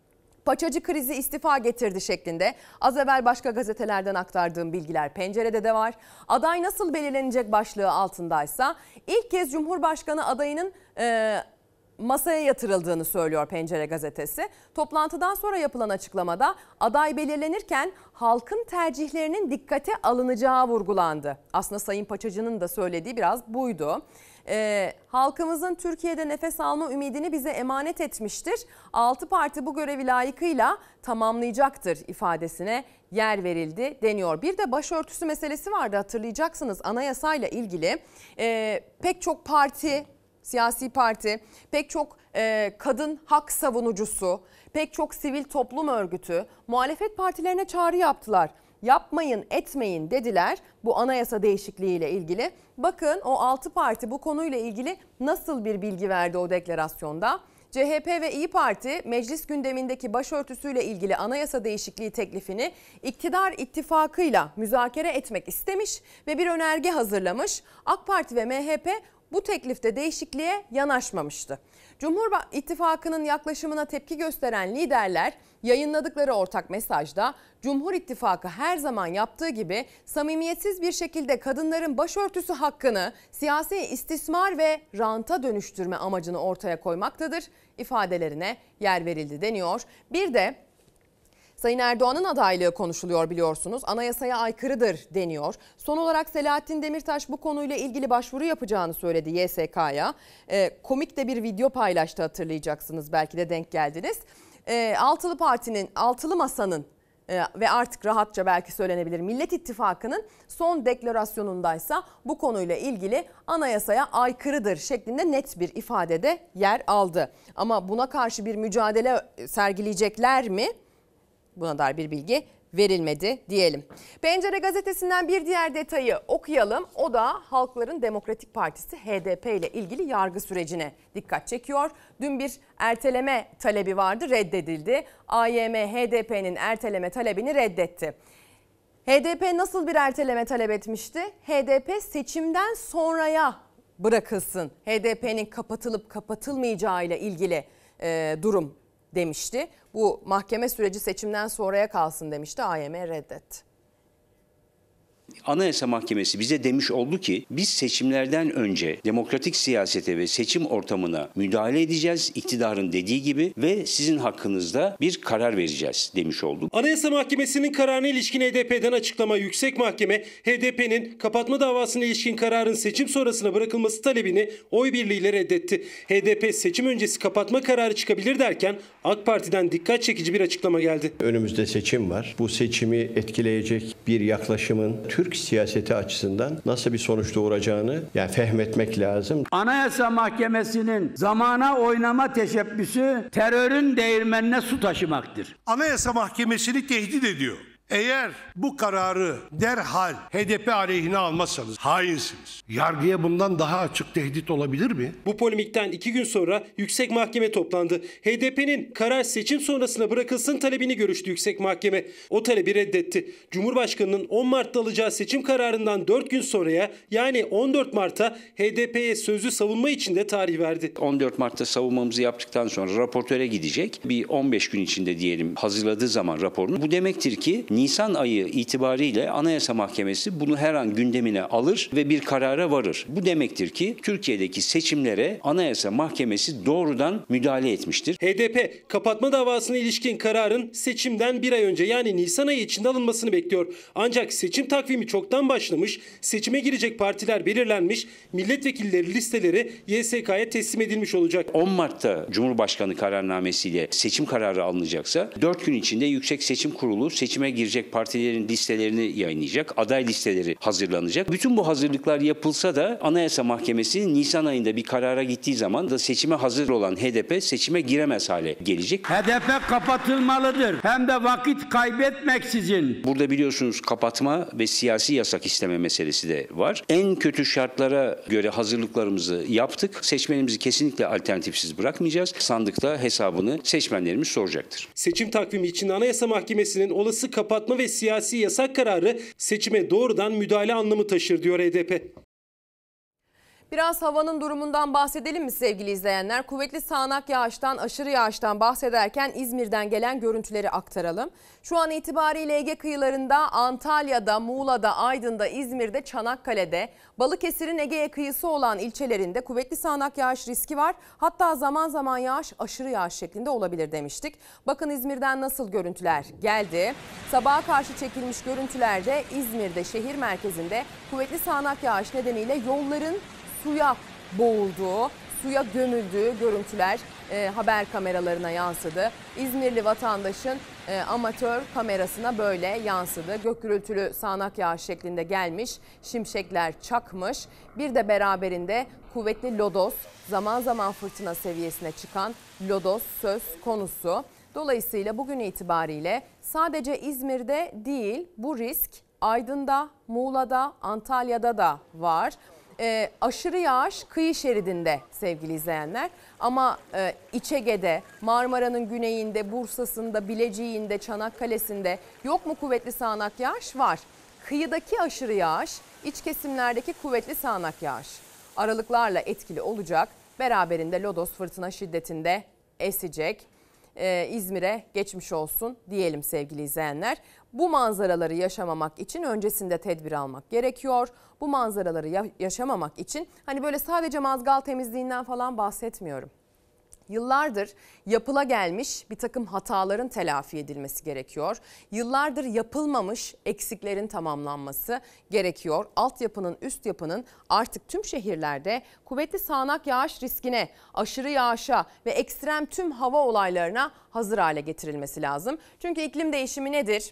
Paçacı krizi istifa getirdi şeklinde az evvel başka gazetelerden aktardığım bilgiler Pencere'de de var. Aday nasıl belirlenecek başlığı altındaysa ilk kez Cumhurbaşkanı adayının e, masaya yatırıldığını söylüyor Pencere Gazetesi. Toplantıdan sonra yapılan açıklamada aday belirlenirken halkın tercihlerinin dikkate alınacağı vurgulandı. Aslında Sayın Paçacı'nın da söylediği biraz buydu. Ee, halkımızın Türkiye'de nefes alma ümidini bize emanet etmiştir. Altı parti bu görevi layıkıyla tamamlayacaktır ifadesine yer verildi deniyor. Bir de başörtüsü meselesi vardı, hatırlayacaksınız. Anayasayla ilgili e, pek çok parti, siyasi parti, pek çok e, kadın hak savunucusu, pek çok sivil toplum örgütü muhalefet partilerine çağrı yaptılar. Yapmayın, etmeyin dediler bu anayasa değişikliğiyle ilgili. Bakın o altı parti bu konuyla ilgili nasıl bir bilgi verdi o deklarasyonda. C H P ve İYİ Parti meclis gündemindeki başörtüsüyle ilgili anayasa değişikliği teklifini iktidar ittifakıyla müzakere etmek istemiş ve bir önerge hazırlamış. AK Parti ve M H P bu teklifte değişikliğe yanaşmamıştı. Cumhur İttifakı'nın yaklaşımına tepki gösteren liderler yayınladıkları ortak mesajda Cumhur İttifakı her zaman yaptığı gibi samimiyetsiz bir şekilde kadınların başörtüsü hakkını siyasi istismar ve ranta dönüştürme amacını ortaya koymaktadır ifadelerine yer verildi deniyor. Bir de Sayın Erdoğan'ın adaylığı konuşuluyor biliyorsunuz. Anayasaya aykırıdır deniyor. Son olarak Selahattin Demirtaş bu konuyla ilgili başvuru yapacağını söyledi Y S K'ya. E, komik de bir video paylaştı, hatırlayacaksınız, belki de denk geldiniz. E, Altılı Parti'nin, Altılı Masa'nın e, ve artık rahatça belki söylenebilir Millet İttifakı'nın son deklarasyonundaysa bu konuyla ilgili anayasaya aykırıdır şeklinde net bir ifadede yer aldı. Ama buna karşı bir mücadele sergileyecekler mi? Buna dair bir bilgi verilmedi diyelim. Pencere Gazetesi'nden bir diğer detayı okuyalım. O da Halkların Demokratik Partisi H D P ile ilgili yargı sürecine dikkat çekiyor. Dün bir erteleme talebi vardı, reddedildi. A Y M H D P'nin erteleme talebini reddetti. H D P nasıl bir erteleme talep etmişti? H D P seçimden sonraya bırakılsın. H D P'nin kapatılıp kapatılmayacağı ile ilgili e, durum demişti. Bu mahkeme süreci seçimden sonraya kalsın demişti. A Y M reddetti. Anayasa Mahkemesi bize demiş oldu ki biz seçimlerden önce demokratik siyasete ve seçim ortamına müdahale edeceğiz, iktidarın dediği gibi, ve sizin hakkınızda bir karar vereceğiz demiş oldu. Anayasa Mahkemesi'nin kararına ilişkin H D P'den açıklama. Yüksek Mahkeme H D P'nin kapatma davasına ilişkin kararın seçim sonrasına bırakılması talebini oy birliğiyle reddetti. H D P seçim öncesi kapatma kararı çıkabilir derken AK Parti'den dikkat çekici bir açıklama geldi. Önümüzde seçim var. Bu seçimi etkileyecek bir yaklaşımın Türk siyaseti açısından nasıl bir sonuç doğuracağını yani fehmetmek lazım. Anayasa Mahkemesi'nin zamana oynama teşebbüsü terörün değirmenine su taşımaktır. Anayasa Mahkemesi'ni tehdit ediyor. Eğer bu kararı derhal H D P aleyhine almazsanız hainsiniz. Yargıya bundan daha açık tehdit olabilir mi? Bu polemikten iki gün sonra Yüksek Mahkeme toplandı. H D P'nin karar seçim sonrasına bırakılsın talebini görüştü Yüksek Mahkeme. O talebi reddetti. Cumhurbaşkanının on Mart'ta alacağı seçim kararından dört gün sonraya, yani on dört Mart'a H D P'ye sözlü savunma için de tarih verdi. on dört Mart'ta savunmamızı yaptıktan sonra raportöre gidecek. Bir on beş gün içinde diyelim hazırladığı zaman raporunu. Bu demektir ki Nisan ayı itibariyle Anayasa Mahkemesi bunu her an gündemine alır ve bir karara varır. Bu demektir ki Türkiye'deki seçimlere Anayasa Mahkemesi doğrudan müdahale etmiştir. H D P kapatma davasına ilişkin kararın seçimden bir ay önce yani Nisan ayı içinde alınmasını bekliyor. Ancak seçim takvimi çoktan başlamış, seçime girecek partiler belirlenmiş, milletvekilleri listeleri Y S K'ya teslim edilmiş olacak. on Mart'ta Cumhurbaşkanı kararnamesiyle seçim kararı alınacaksa dört gün içinde Yüksek Seçim Kurulu seçime girecek partilerin listelerini yayınlayacak, aday listeleri hazırlanacak. Bütün bu hazırlıklar yapılsa da Anayasa Mahkemesi Nisan ayında bir karara gittiği zaman da seçime hazır olan H D P seçime giremez hale gelecek. H D P kapatılmalıdır. Hem de vakit kaybetmeksizin. Burada biliyorsunuz kapatma ve siyasi yasak isteme meselesi de var. En kötü şartlara göre hazırlıklarımızı yaptık. Seçmenimizi kesinlikle alternatifsiz bırakmayacağız. Sandıkta hesabını seçmenlerimiz soracaktır. Seçim takvimi için Anayasa Mahkemesi'nin olası kapatma ve siyasi yasak kararı seçime doğrudan müdahale anlamı taşır diyor H D P. Biraz havanın durumundan bahsedelim mi sevgili izleyenler? Kuvvetli sağanak yağıştan, aşırı yağıştan bahsederken İzmir'den gelen görüntüleri aktaralım. Şu an itibariyle Ege kıyılarında, Antalya'da, Muğla'da, Aydın'da, İzmir'de, Çanakkale'de, Balıkesir'in Ege'ye kıyısı olan ilçelerinde kuvvetli sağanak yağış riski var. Hatta zaman zaman yağış aşırı yağış şeklinde olabilir demiştik. Bakın İzmir'den nasıl görüntüler geldi. Sabaha karşı çekilmiş görüntülerde İzmir'de şehir merkezinde kuvvetli sağanak yağış nedeniyle yolların suya boğulduğu, suya gömüldüğü görüntüler e, haber kameralarına yansıdı. İzmirli vatandaşın e, amatör kamerasına böyle yansıdı. Gök gürültülü sağanak yağış şeklinde gelmiş, şimşekler çakmış. Bir de beraberinde kuvvetli lodos, zaman zaman fırtına seviyesine çıkan lodos söz konusu. Dolayısıyla bugün itibariyle sadece İzmir'de değil, bu risk Aydın'da, Muğla'da, Antalya'da da var. E, aşırı yağış kıyı şeridinde sevgili izleyenler ama e, İç Ege'de, Marmara'nın güneyinde, Bursa'sında, Bilecik'inde, Çanakkale'sinde yok mu kuvvetli sağanak yağış? Var. Kıyıdaki aşırı yağış, iç kesimlerdeki kuvvetli sağanak yağış aralıklarla etkili olacak. Beraberinde lodos fırtına şiddetinde esecek. Ee, İzmir'e geçmiş olsun diyelim sevgili izleyenler. Bu manzaraları yaşamamak için öncesinde tedbir almak gerekiyor. Bu manzaraları ya- yaşamamak için hani böyle sadece mazgal temizliğinden falan bahsetmiyorum. Yıllardır yapıla gelmiş bir takım hataların telafi edilmesi gerekiyor. Yıllardır yapılmamış eksiklerin tamamlanması gerekiyor. Altyapının, üst yapının artık tüm şehirlerde kuvvetli sağanak yağış riskine, aşırı yağışa ve ekstrem tüm hava olaylarına hazır hale getirilmesi lazım. Çünkü iklim değişimi nedir?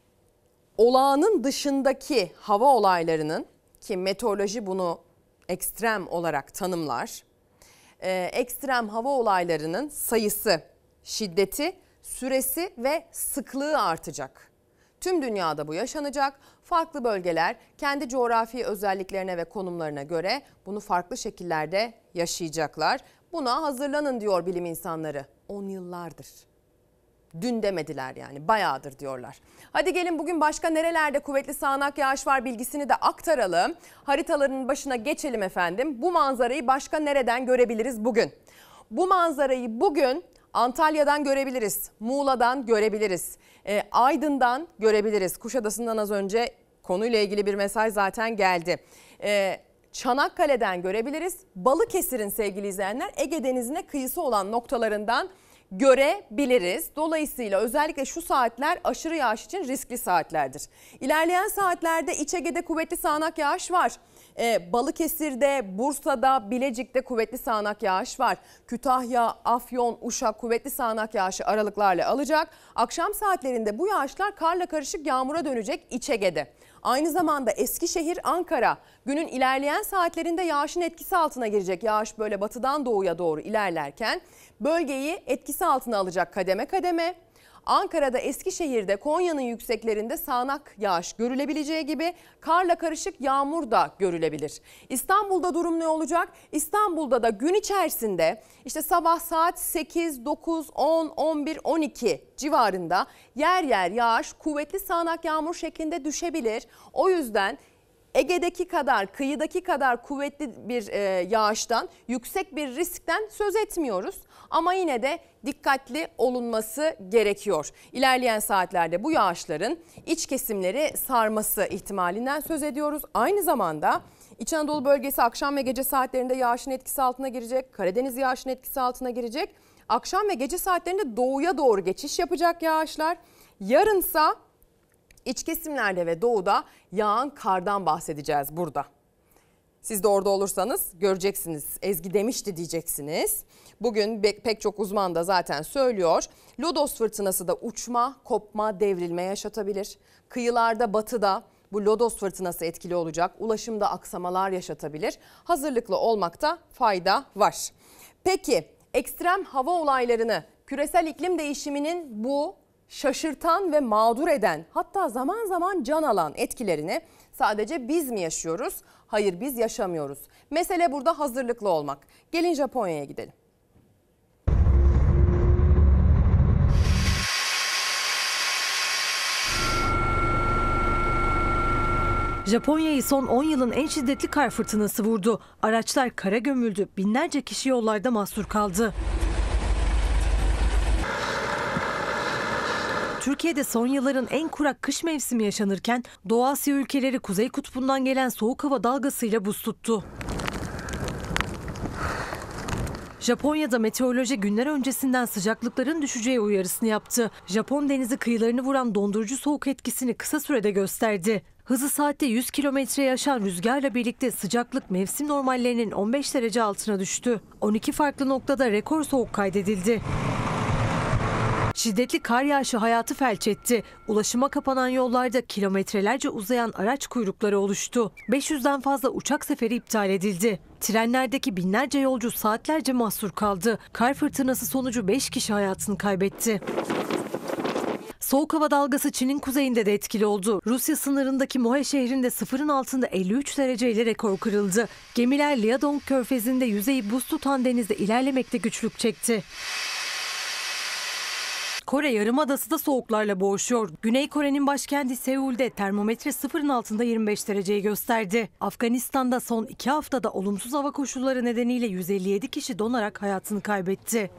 Olağanın dışındaki hava olaylarının, ki meteoroloji bunu ekstrem olarak tanımlar, Ee, ekstrem hava olaylarının sayısı, şiddeti, süresi ve sıklığı artacak. Tüm dünyada bu yaşanacak. Farklı bölgeler kendi coğrafi özelliklerine ve konumlarına göre bunu farklı şekillerde yaşayacaklar. Buna hazırlanın diyor bilim insanları. on yıllardır. Dün demediler yani, bayağıdır diyorlar. Hadi gelin bugün başka nerelerde kuvvetli sağanak yağış var bilgisini de aktaralım. Haritaların başına geçelim efendim. Bu manzarayı başka nereden görebiliriz bugün? Bu manzarayı bugün Antalya'dan görebiliriz, Muğla'dan görebiliriz, e, Aydın'dan görebiliriz. Kuşadası'ndan az önce konuyla ilgili bir mesaj zaten geldi. E, Çanakkale'den görebiliriz. Balıkesir'in sevgili izleyenler Ege Denizi'ne kıyısı olan noktalarından görebiliriz. Dolayısıyla özellikle şu saatler aşırı yağış için riskli saatlerdir. İlerleyen saatlerde İç Ege'de kuvvetli sağanak yağış var. Ee, Balıkesir'de, Bursa'da, Bilecik'te kuvvetli sağanak yağış var. Kütahya, Afyon, Uşak kuvvetli sağanak yağışı aralıklarla alacak. Akşam saatlerinde bu yağışlar karla karışık yağmura dönecek İç Ege'de. Aynı zamanda Eskişehir, Ankara günün ilerleyen saatlerinde yağışın etkisi altına girecek. Yağış böyle batıdan doğuya doğru ilerlerken bölgeyi etkisi altına alacak kademe kademe. Ankara'da, Eskişehir'de, Konya'nın yükseklerinde sağanak yağış görülebileceği gibi karla karışık yağmur da görülebilir. İstanbul'da durum ne olacak? İstanbul'da da gün içerisinde işte sabah saat sekiz, dokuz, on, on bir, on iki civarında yer yer yağış, kuvvetli sağanak yağmur şeklinde düşebilir. O yüzden Ege'deki kadar, kıyıdaki kadar kuvvetli bir e, yağıştan, yüksek bir riskten söz etmiyoruz. Ama yine de dikkatli olunması gerekiyor. İlerleyen saatlerde bu yağışların iç kesimleri sarması ihtimalinden söz ediyoruz. Aynı zamanda İç Anadolu bölgesi akşam ve gece saatlerinde yağışın etkisi altına girecek. Karadeniz yağışın etkisi altına girecek. Akşam ve gece saatlerinde doğuya doğru geçiş yapacak yağışlar. Yarınsa iç kesimlerde ve doğuda yağan kardan bahsedeceğiz burada. Siz de orada olursanız göreceksiniz. Ezgi demişti diyeceksiniz. Bugün pek çok uzman da zaten söylüyor. Lodos fırtınası da uçma, kopma, devrilme yaşatabilir. Kıyılarda, batıda bu lodos fırtınası etkili olacak. Ulaşımda aksamalar yaşatabilir. Hazırlıklı olmakta fayda var. Peki ekstrem hava olaylarını, küresel iklim değişiminin bu şaşırtan ve mağdur eden, hatta zaman zaman can alan etkilerini sadece biz mi yaşıyoruz? Hayır, biz yaşamıyoruz. Mesele burada hazırlıklı olmak. Gelin Japonya'ya gidelim. Japonya'yı son on yılın en şiddetli kar fırtınası vurdu. Araçlar kara gömüldü. Binlerce kişi yollarda mahsur kaldı. Türkiye'de son yılların en kurak kış mevsimi yaşanırken Doğu Asya ülkeleri Kuzey Kutbu'ndan gelen soğuk hava dalgasıyla buz tuttu. Japonya'da meteoroloji günler öncesinden sıcaklıkların düşeceği uyarısını yaptı. Japon denizi kıyılarını vuran dondurucu soğuk etkisini kısa sürede gösterdi. Hızı saatte yüz kilometreye aşan rüzgarla birlikte sıcaklık mevsim normallerinin on beş derece altına düştü. on iki farklı noktada rekor soğuk kaydedildi. Şiddetli kar yağışı hayatı felç etti. Ulaşıma kapanan yollarda kilometrelerce uzayan araç kuyrukları oluştu. beş yüzden fazla uçak seferi iptal edildi. Trenlerdeki binlerce yolcu saatlerce mahsur kaldı. Kar fırtınası sonucu beş kişi hayatını kaybetti. Soğuk hava dalgası Çin'in kuzeyinde de etkili oldu. Rusya sınırındaki Mohe şehrinde sıfırın altında elli üç dereceyle rekor kırıldı. Gemiler Liaodong körfezinde yüzeyi buz tutan denizde ilerlemekte güçlük çekti. Kore Yarımadası da soğuklarla boğuşuyor. Güney Kore'nin başkenti Seul'de termometre sıfırın altında yirmi beş dereceyi gösterdi. Afganistan'da son iki haftada olumsuz hava koşulları nedeniyle yüz elli yedi kişi donarak hayatını kaybetti.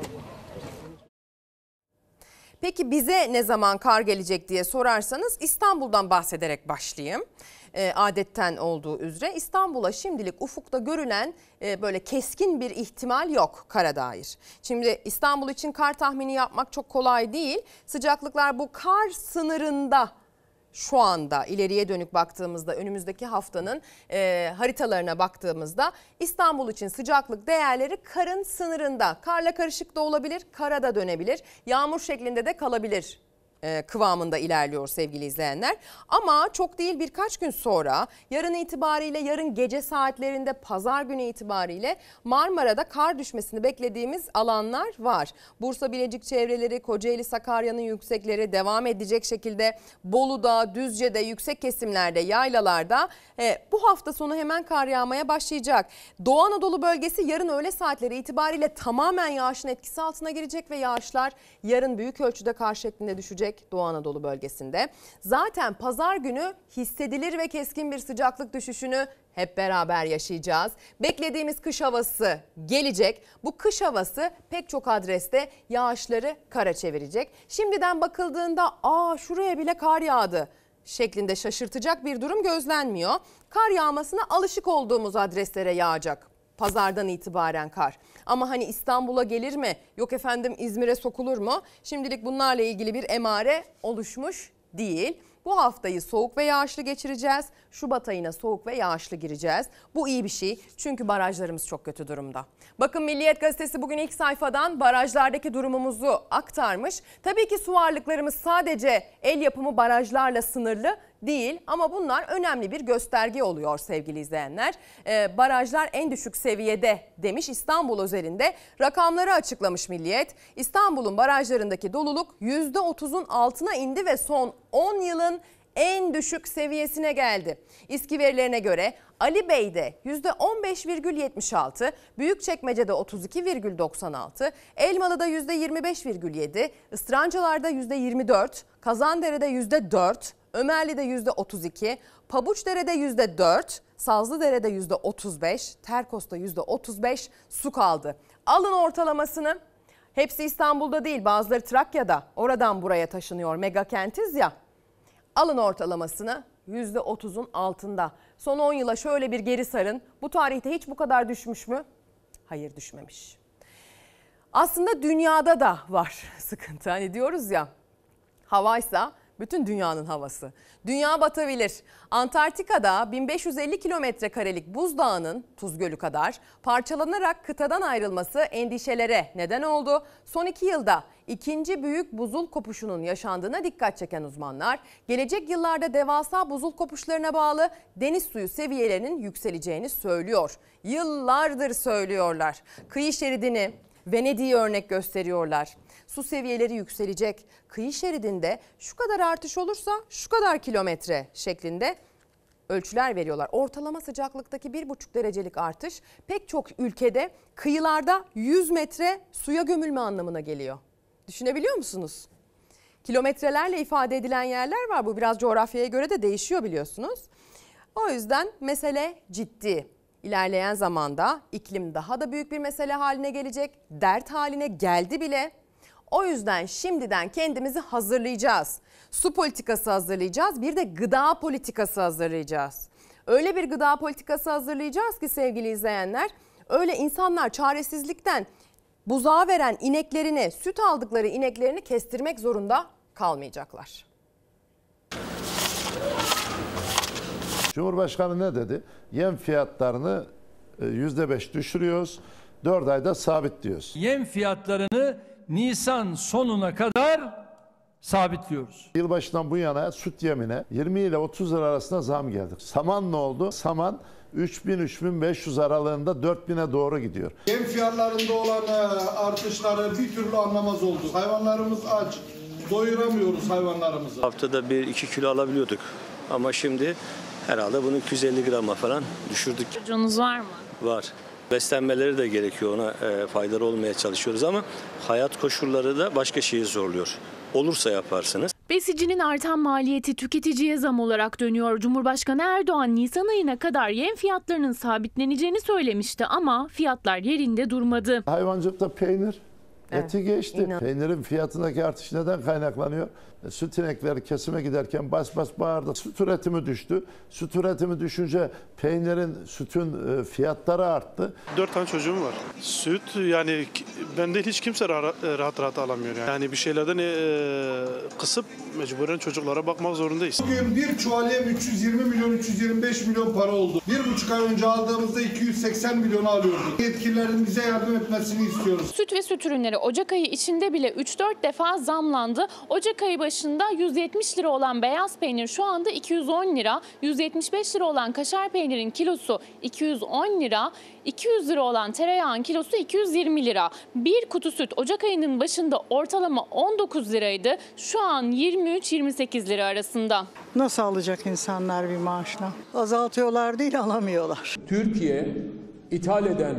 Peki bize ne zaman kar gelecek diye sorarsanız İstanbul'dan bahsederek başlayayım. E, adetten olduğu üzere İstanbul'a şimdilik ufukta görülen e, böyle keskin bir ihtimal yok kara dair. Şimdi İstanbul için kar tahmini yapmak çok kolay değil. Sıcaklıklar bu kar sınırında. Şu anda ileriye dönük baktığımızda önümüzdeki haftanın e, haritalarına baktığımızda İstanbul için sıcaklık değerleri karın sınırında. Karla karışık da olabilir, kara da dönebilir, yağmur şeklinde de kalabilir e, kıvamında ilerliyor sevgili izleyenler. Ama çok değil birkaç gün sonra yarın itibariyle yarın gece saatlerinde pazar günü itibariyle Marmara'da kar düşmesini beklediğimiz alanlar var. Bursa Bilecik çevreleri, Kocaeli Sakarya'nın yüksekleri devam edecek şekilde Bolu'da, Düzce'de, yüksek kesimlerde, yaylalarda e, bu hafta sonu hemen kar yağmaya başlayacak. Doğu Anadolu bölgesi yarın öğle saatleri itibariyle tamamen yağışın etkisi altına girecek ve yağışlar yarın büyük ölçüde kar şeklinde düşecek Doğu Anadolu bölgesinde. Zaten pazar günü hissedilir ve keskin bir sıcaklık düşüşünü hep beraber yaşayacağız. Beklediğimiz kış havası gelecek. Bu kış havası pek çok adreste yağışları kara çevirecek. Şimdiden bakıldığında aa şuraya bile kar yağdı şeklinde şaşırtacak bir durum gözlenmiyor. Kar yağmasına alışık olduğumuz adreslere yağacak. Pazardan itibaren kar. Ama hani İstanbul'a gelir mi? Yok efendim İzmir'e sokulur mu? Şimdilik bunlarla ilgili bir emare oluşmuş değil. Bu haftayı soğuk ve yağışlı geçireceğiz. Şubat ayına soğuk ve yağışlı gireceğiz. Bu iyi bir şey çünkü barajlarımız çok kötü durumda. Bakın Milliyet Gazetesi bugün ilk sayfadan barajlardaki durumumuzu aktarmış. Tabii ki su varlıklarımız sadece el yapımı barajlarla sınırlı değil ama bunlar önemli bir gösterge oluyor sevgili izleyenler. Ee, barajlar en düşük seviyede demiş İstanbul özelinde rakamları açıklamış Milliyet. İstanbul'un barajlarındaki doluluk yüzde otuzun altına indi ve son on yılın en düşük seviyesine geldi. İSKİ verilerine göre Ali Bey'de yüzde on beş virgül yetmiş altı, Büyükçekmece'de otuz iki virgül doksan altı, Elmalı'da yüzde yirmi beş virgül yedi, Istırancalar'da yüzde yirmi dört, Kazandere'de yüzde dört, Ömerli'de yüzde otuz iki, Pabuçdere'de yüzde dört, Sazlıdere'de yüzde otuz beş, Terkos'ta yüzde otuz beş su kaldı. Alın ortalamasını. Hepsi İstanbul'da değil, bazıları Trakya'da, oradan buraya taşınıyor, mega kentiz ya. Alın ortalamasını yüzde otuzun altında. Son on yıla şöyle bir geri sarın. Bu tarihte hiç bu kadar düşmüş mü? Hayır, düşmemiş. Aslında dünyada da var sıkıntı. Hani diyoruz ya, havaysa bütün dünyanın havası. Dünya batabilir. Antarktika'da bin beş yüz elli kilometre karelik buzdağının Tuz Gölü kadar parçalanarak kıtadan ayrılması endişelere neden oldu. Son iki yılda ikinci büyük buzul kopuşunun yaşandığına dikkat çeken uzmanlar, gelecek yıllarda devasa buzul kopuşlarına bağlı deniz suyu seviyelerinin yükseleceğini söylüyor. Yıllardır söylüyorlar. Kıyı şeridini, Venedik'i örnek gösteriyorlar. Su seviyeleri yükselecek. Kıyı şeridinde şu kadar artış olursa şu kadar kilometre şeklinde ölçüler veriyorlar. Ortalama sıcaklıktaki bir buçuk derecelik artış pek çok ülkede kıyılarda yüz metre suya gömülme anlamına geliyor. Düşünebiliyor musunuz? Kilometrelerle ifade edilen yerler var. Bu biraz coğrafyaya göre de değişiyor biliyorsunuz. O yüzden mesele ciddi. İlerleyen zamanda iklim daha da büyük bir mesele haline gelecek. Dert haline geldi bile. O yüzden şimdiden kendimizi hazırlayacağız. Su politikası hazırlayacağız, bir de gıda politikası hazırlayacağız. Öyle bir gıda politikası hazırlayacağız ki sevgili izleyenler, öyle insanlar çaresizlikten buzağa veren ineklerini, süt aldıkları ineklerini kestirmek zorunda kalmayacaklar. Cumhurbaşkanı ne dedi? Yem fiyatlarını yüzde beş düşürüyoruz, dört ayda sabitliyoruz. Yem fiyatlarını Nisan sonuna kadar sabitliyoruz. Yılbaşından bu yana süt yemine yirmi ile otuz lira arasında zam geldi. Saman ne oldu? Saman üç bin üç bin beş yüz aralığında dört bine doğru gidiyor. Yem fiyatlarında olan artışları bir türlü anlamaz oldu. Hayvanlarımız aç, doyuramıyoruz hayvanlarımızı. Haftada bir iki kilo alabiliyorduk ama şimdi herhalde bunu iki yüz elli grama falan düşürdük. Çocuğunuz var mı? Var. Beslenmeleri de gerekiyor, ona e, faydalı olmaya çalışıyoruz ama hayat koşulları da başka şeyi zorluyor. Olursa yaparsınız. Besicinin artan maliyeti tüketiciye zam olarak dönüyor. Cumhurbaşkanı Erdoğan Nisan ayına kadar yem fiyatlarının sabitleneceğini söylemişti ama fiyatlar yerinde durmadı. Hayvancılıkta peynir, Evet, eti geçti. inan. Peynirin fiyatındaki artış neden kaynaklanıyor? E, süt inekleri kesime giderken bas bas bağırdı. Süt üretimi düştü. Süt üretimi düşünce peynirin, sütün e, fiyatları arttı. Dört tane çocuğum var. Süt yani bende hiç kimse rahat rahat, rahat alamıyor. Yani. yani bir şeylerden e, kısıp mecburen çocuklara bakmak zorundayız. Bugün bir çuval yem üç yüz yirmi milyon üç yüz yirmi beş milyon para oldu. Bir buçuk ay önce aldığımızda iki yüz seksen milyonu alıyorduk. Yetkililerin bize yardım etmesini istiyoruz. Süt ve süt ürünleri Ocak ayı içinde bile üç dört defa zamlandı. Ocak ayı başında yüz yetmiş lira olan beyaz peynir şu anda iki yüz on lira. yüz yetmiş beş lira olan kaşar peynirin kilosu iki yüz on lira. iki yüz lira olan tereyağın kilosu iki yüz yirmi lira. Bir kutu süt Ocak ayının başında ortalama on dokuz liraydı. Şu an yirmi üç yirmi sekiz lira arasında. Nasıl alacak insanlar bir maaşla? Azaltıyorlar değil, alamıyorlar. Türkiye ithal eden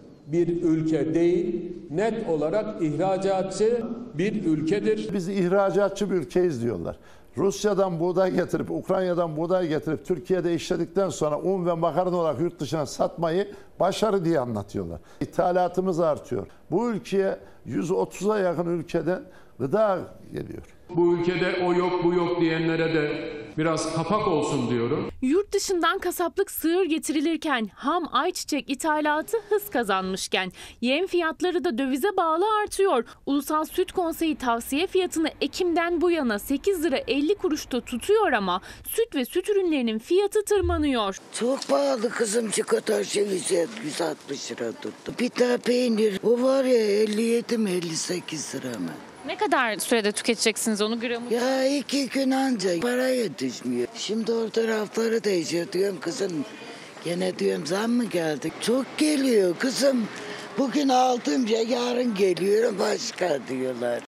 bir ülke değil, net olarak ihracatçı bir ülkedir. Biz ihracatçı bir ülkeyiz diyorlar. Rusya'dan buğday getirip, Ukrayna'dan buğday getirip Türkiye'de işledikten sonra un ve makarna olarak yurt dışına satmayı başarı diye anlatıyorlar. İthalatımız artıyor. Bu ülkeye yüz otuza yakın ülkeden gıda geliyor. Bu ülkede o yok bu yok diyenlere de biraz kapak olsun diyorum. Yurt dışından kasaplık sığır getirilirken ham ayçiçek ithalatı hız kazanmışken yem fiyatları da dövize bağlı artıyor. Ulusal Süt Konseyi tavsiye fiyatını Ekim'den bu yana sekiz lira elli kuruşta tutuyor ama süt ve süt ürünlerinin fiyatı tırmanıyor. Çok pahalı kızım, çikolata şeyi yüz altmış lira tuttu. Bir tane peynir o var ya elli yedi mi elli sekiz lira mı? Ne kadar sürede tüketeceksiniz onu gramı? Ya iki gün ancak para yetişmiyor. Şimdi orta rafları değişiyor diyorum kızım. Gene diyorum zam mı geldi? Çok geliyor kızım. Bugün aldım ya yarın geliyor başka diyorlar.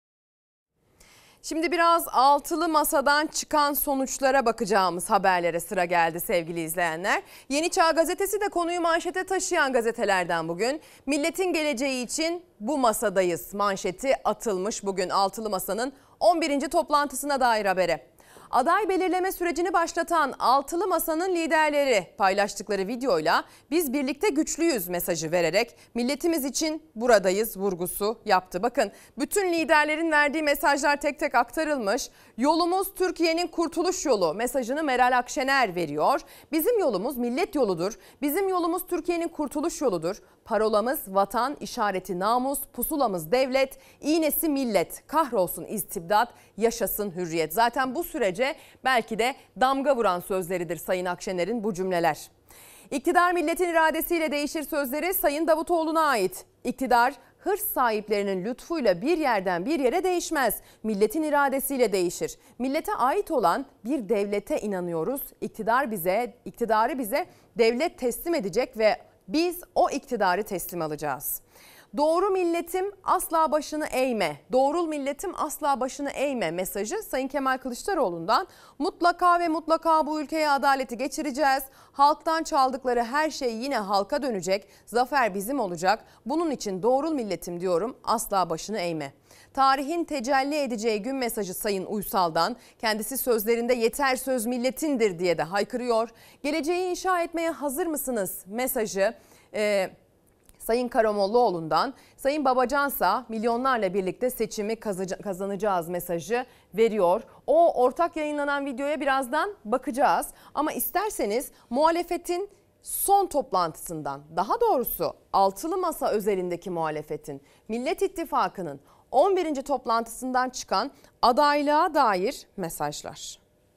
Şimdi biraz altılı masadan çıkan sonuçlara bakacağımız haberlere sıra geldi sevgili izleyenler. Yeni Çağ Gazetesi de konuyu manşete taşıyan gazetelerden bugün. Milletin geleceği için bu masadayız manşeti atılmış bugün altılı masanın on birinci toplantısına dair habere. Aday belirleme sürecini başlatan Altılı Masa'nın liderleri paylaştıkları videoyla biz birlikte güçlüyüz mesajı vererek milletimiz için buradayız vurgusu yaptı. Bakın bütün liderlerin verdiği mesajlar tek tek aktarılmış. Yolumuz Türkiye'nin kurtuluş yolu mesajını Meral Akşener veriyor. Bizim yolumuz millet yoludur. Bizim yolumuz Türkiye'nin kurtuluş yoludur. Parolamız vatan, işareti namus, pusulamız devlet, iğnesi millet. Kahrolsun istibdat, yaşasın hürriyet. Zaten bu sürece belki de damga vuran sözleridir Sayın Akşener'in bu cümleler. İktidar milletin iradesiyle değişir sözleri Sayın Davutoğlu'na ait. İktidar hırs sahiplerinin lütfuyla bir yerden bir yere değişmez. Milletin iradesiyle değişir. Millete ait olan bir devlete inanıyoruz. İktidar bize, iktidarı bize devlet teslim edecek ve biz o iktidarı teslim alacağız. Doğru milletim asla başını eğme, doğrul milletim asla başını eğme mesajı Sayın Kemal Kılıçdaroğlu'ndan. Mutlaka ve mutlaka bu ülkeye adaleti geçireceğiz. Halktan çaldıkları her şey yine halka dönecek. Zafer bizim olacak. Bunun için doğrul milletim diyorum, asla başını eğme. Tarihin tecelli edeceği gün mesajı Sayın Uysal'dan. Kendisi sözlerinde yeter söz milletindir diye de haykırıyor. Geleceği inşa etmeye hazır mısınız mesajı e, Sayın Karamollaoğlu'ndan. Sayın Babacansa milyonlarla birlikte seçimi kazanacağız mesajı veriyor. O ortak yayınlanan videoya birazdan bakacağız. Ama isterseniz muhalefetin son toplantısından, daha doğrusu Altılı Masa özelindeki muhalefetin, Millet İttifakı'nın on birinci toplantısından çıkan adaylığa dair mesajlar.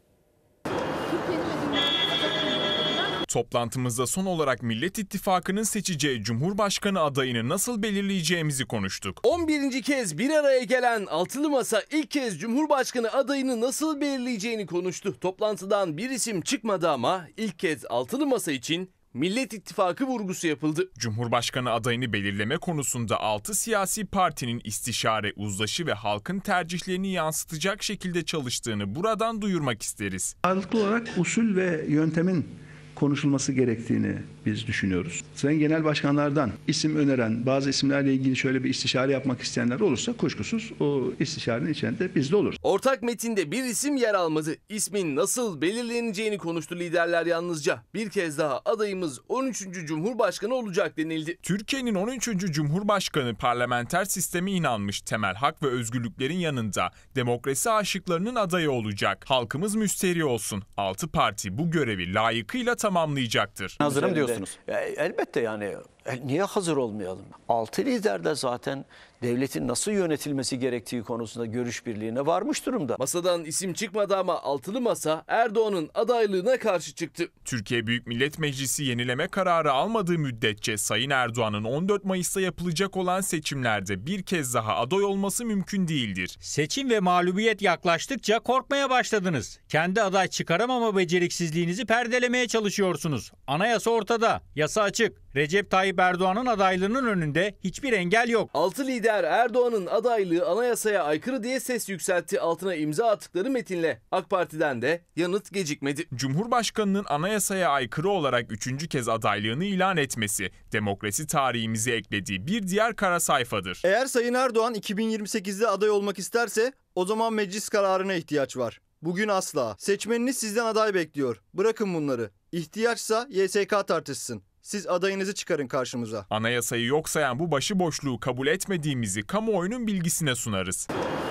Toplantımızda son olarak Millet İttifakı'nın seçeceği Cumhurbaşkanı adayını nasıl belirleyeceğimizi konuştuk. on birinci kez bir araya gelen Altılı Masa ilk kez Cumhurbaşkanı adayını nasıl belirleyeceğini konuştu. Toplantıdan bir isim çıkmadı ama ilk kez Altılı Masa için Millet İttifakı vurgusu yapıldı. Cumhurbaşkanı adayını belirleme konusunda altı siyasi partinin istişare, uzlaşı ve halkın tercihlerini yansıtacak şekilde çalıştığını buradan duyurmak isteriz. Ağırlıklı olarak usul ve yöntemin konuşulması gerektiğini biz düşünüyoruz. Sayın Genel Başkanlardan isim öneren, bazı isimlerle ilgili şöyle bir istişare yapmak isteyenler olursa kuşkusuz o istişarenin içinde biz de oluruz. Ortak metinde bir isim yer almadı. İsmin nasıl belirleneceğini konuştu liderler yalnızca. Bir kez daha adayımız on üçüncü Cumhurbaşkanı olacak denildi. Türkiye'nin on üçüncü Cumhurbaşkanı parlamenter sisteme inanmış, temel hak ve özgürlüklerin yanında demokrasi aşıklarının adayı olacak. Halkımız müsterih olsun. Altı parti bu görevi layıkıyla tamamlayacaktır. Hazırım diyorsunuz. Elbette yani niye hazır olmayalım? Altı lider de zaten devletin nasıl yönetilmesi gerektiği konusunda görüş birliğine varmış durumda. Masadan isim çıkmadı ama Altılı Masa Erdoğan'ın adaylığına karşı çıktı. Türkiye Büyük Millet Meclisi yenileme kararı almadığı müddetçe Sayın Erdoğan'ın on dört Mayıs'ta yapılacak olan seçimlerde bir kez daha aday olması mümkün değildir. Seçim ve mağlubiyet yaklaştıkça korkmaya başladınız. Kendi aday çıkaramama beceriksizliğinizi perdelemeye çalışıyorsunuz. Anayasa ortada, yasa açık. Recep Tayyip Erdoğan'ın adaylığının önünde hiçbir engel yok. Altı lider Erdoğan'ın adaylığı anayasaya aykırı diye ses yükseltti. Altına imza attıkları metinle AK Parti'den de yanıt gecikmedi. Cumhurbaşkanının anayasaya aykırı olarak üçüncü kez adaylığını ilan etmesi, demokrasi tarihimize eklediği bir diğer kara sayfadır. Eğer Sayın Erdoğan iki bin yirmi sekizde aday olmak isterse o zaman meclis kararına ihtiyaç var. Bugün asla. Seçmeniniz sizden aday bekliyor. Bırakın bunları. İhtiyaçsa Y S K tartışsın. Siz adayınızı çıkarın karşımıza. Anayasayı yok sayan bu başıboşluğu kabul etmediğimizi kamuoyunun bilgisine sunarız.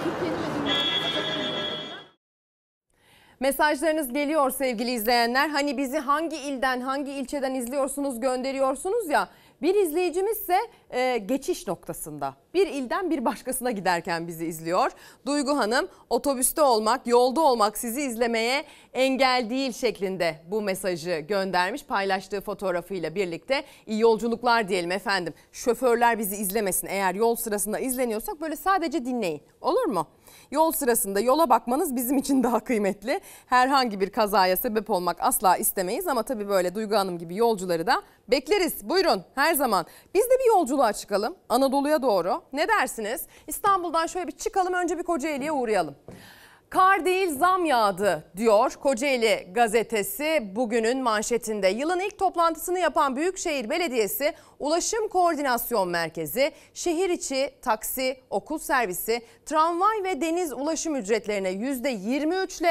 Mesajlarınız geliyor sevgili izleyenler. Hani bizi hangi ilden, hangi ilçeden izliyorsunuz, gönderiyorsunuz ya. Bir izleyicimiz ise e, geçiş noktasında. Bir ilden bir başkasına giderken bizi izliyor. Duygu Hanım, otobüste olmak, yolda olmak sizi izlemeye engel değil şeklinde bu mesajı göndermiş. Paylaştığı fotoğrafıyla birlikte iyi yolculuklar diyelim efendim. Şoförler bizi izlemesin, eğer yol sırasında izleniyorsak böyle sadece dinleyin, olur mu? Yol sırasında yola bakmanız bizim için daha kıymetli. Herhangi bir kazaya sebep olmak asla istemeyiz ama tabii böyle Duygu Hanım gibi yolcuları da bekleriz. Buyurun her zaman. Biz de bir yolculuğa çıkalım Anadolu'ya doğru. Ne dersiniz? İstanbul'dan şöyle bir çıkalım, önce bir Kocaeli'ye uğrayalım. Kar değil zam yağdı diyor Kocaeli gazetesi bugünün manşetinde. Yılın ilk toplantısını yapan Büyükşehir Belediyesi Ulaşım Koordinasyon Merkezi şehir içi taksi, okul servisi, tramvay ve deniz ulaşım ücretlerine yüzde yirmi üç ile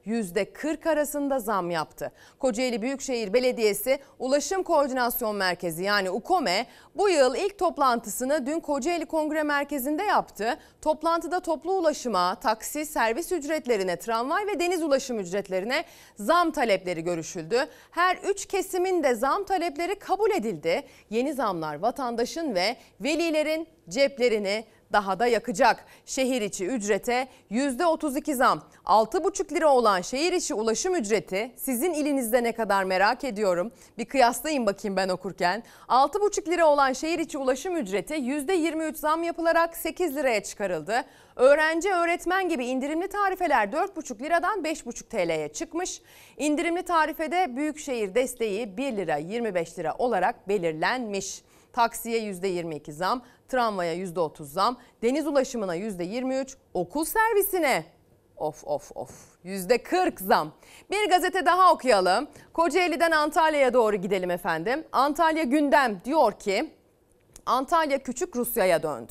yüzde kırk arasında zam yaptı. Kocaeli Büyükşehir Belediyesi Ulaşım Koordinasyon Merkezi yani UKOME bu yıl ilk toplantısını dün Kocaeli Kongre Merkezi'nde yaptı. Toplantıda toplu ulaşıma, taksi, servis ücretlerine, tramvay ve deniz ulaşım ücretlerine zam talepleri görüşüldü. Her üç kesimin de zam talepleri kabul edildi. Yeni zamlar vatandaşın ve velilerin ceplerini daha da yakacak. Şehir içi ücrete yüzde otuz iki zam. altı buçuk lira olan şehir içi ulaşım ücreti sizin ilinizde ne kadar merak ediyorum. Bir kıyaslayayım bakayım ben okurken. altı buçuk lira olan şehir içi ulaşım ücreti yüzde yirmi üç zam yapılarak sekiz liraya çıkarıldı. Öğrenci, öğretmen gibi indirimli tarifeler dört buçuk liradan beş buçuk T L'ye çıkmış. İndirimli tarifede büyükşehir desteği bir lira yirmi beş lira olarak belirlenmiş. Taksiye yüzde yirmi iki zam, tramvaya yüzde otuz zam, deniz ulaşımına yüzde yirmi üç, okul servisine of of of yüzde kırk zam. Bir gazete daha okuyalım. Kocaeli'den Antalya'ya doğru gidelim efendim. Antalya Gündem diyor ki Antalya küçük Rusya'ya döndü.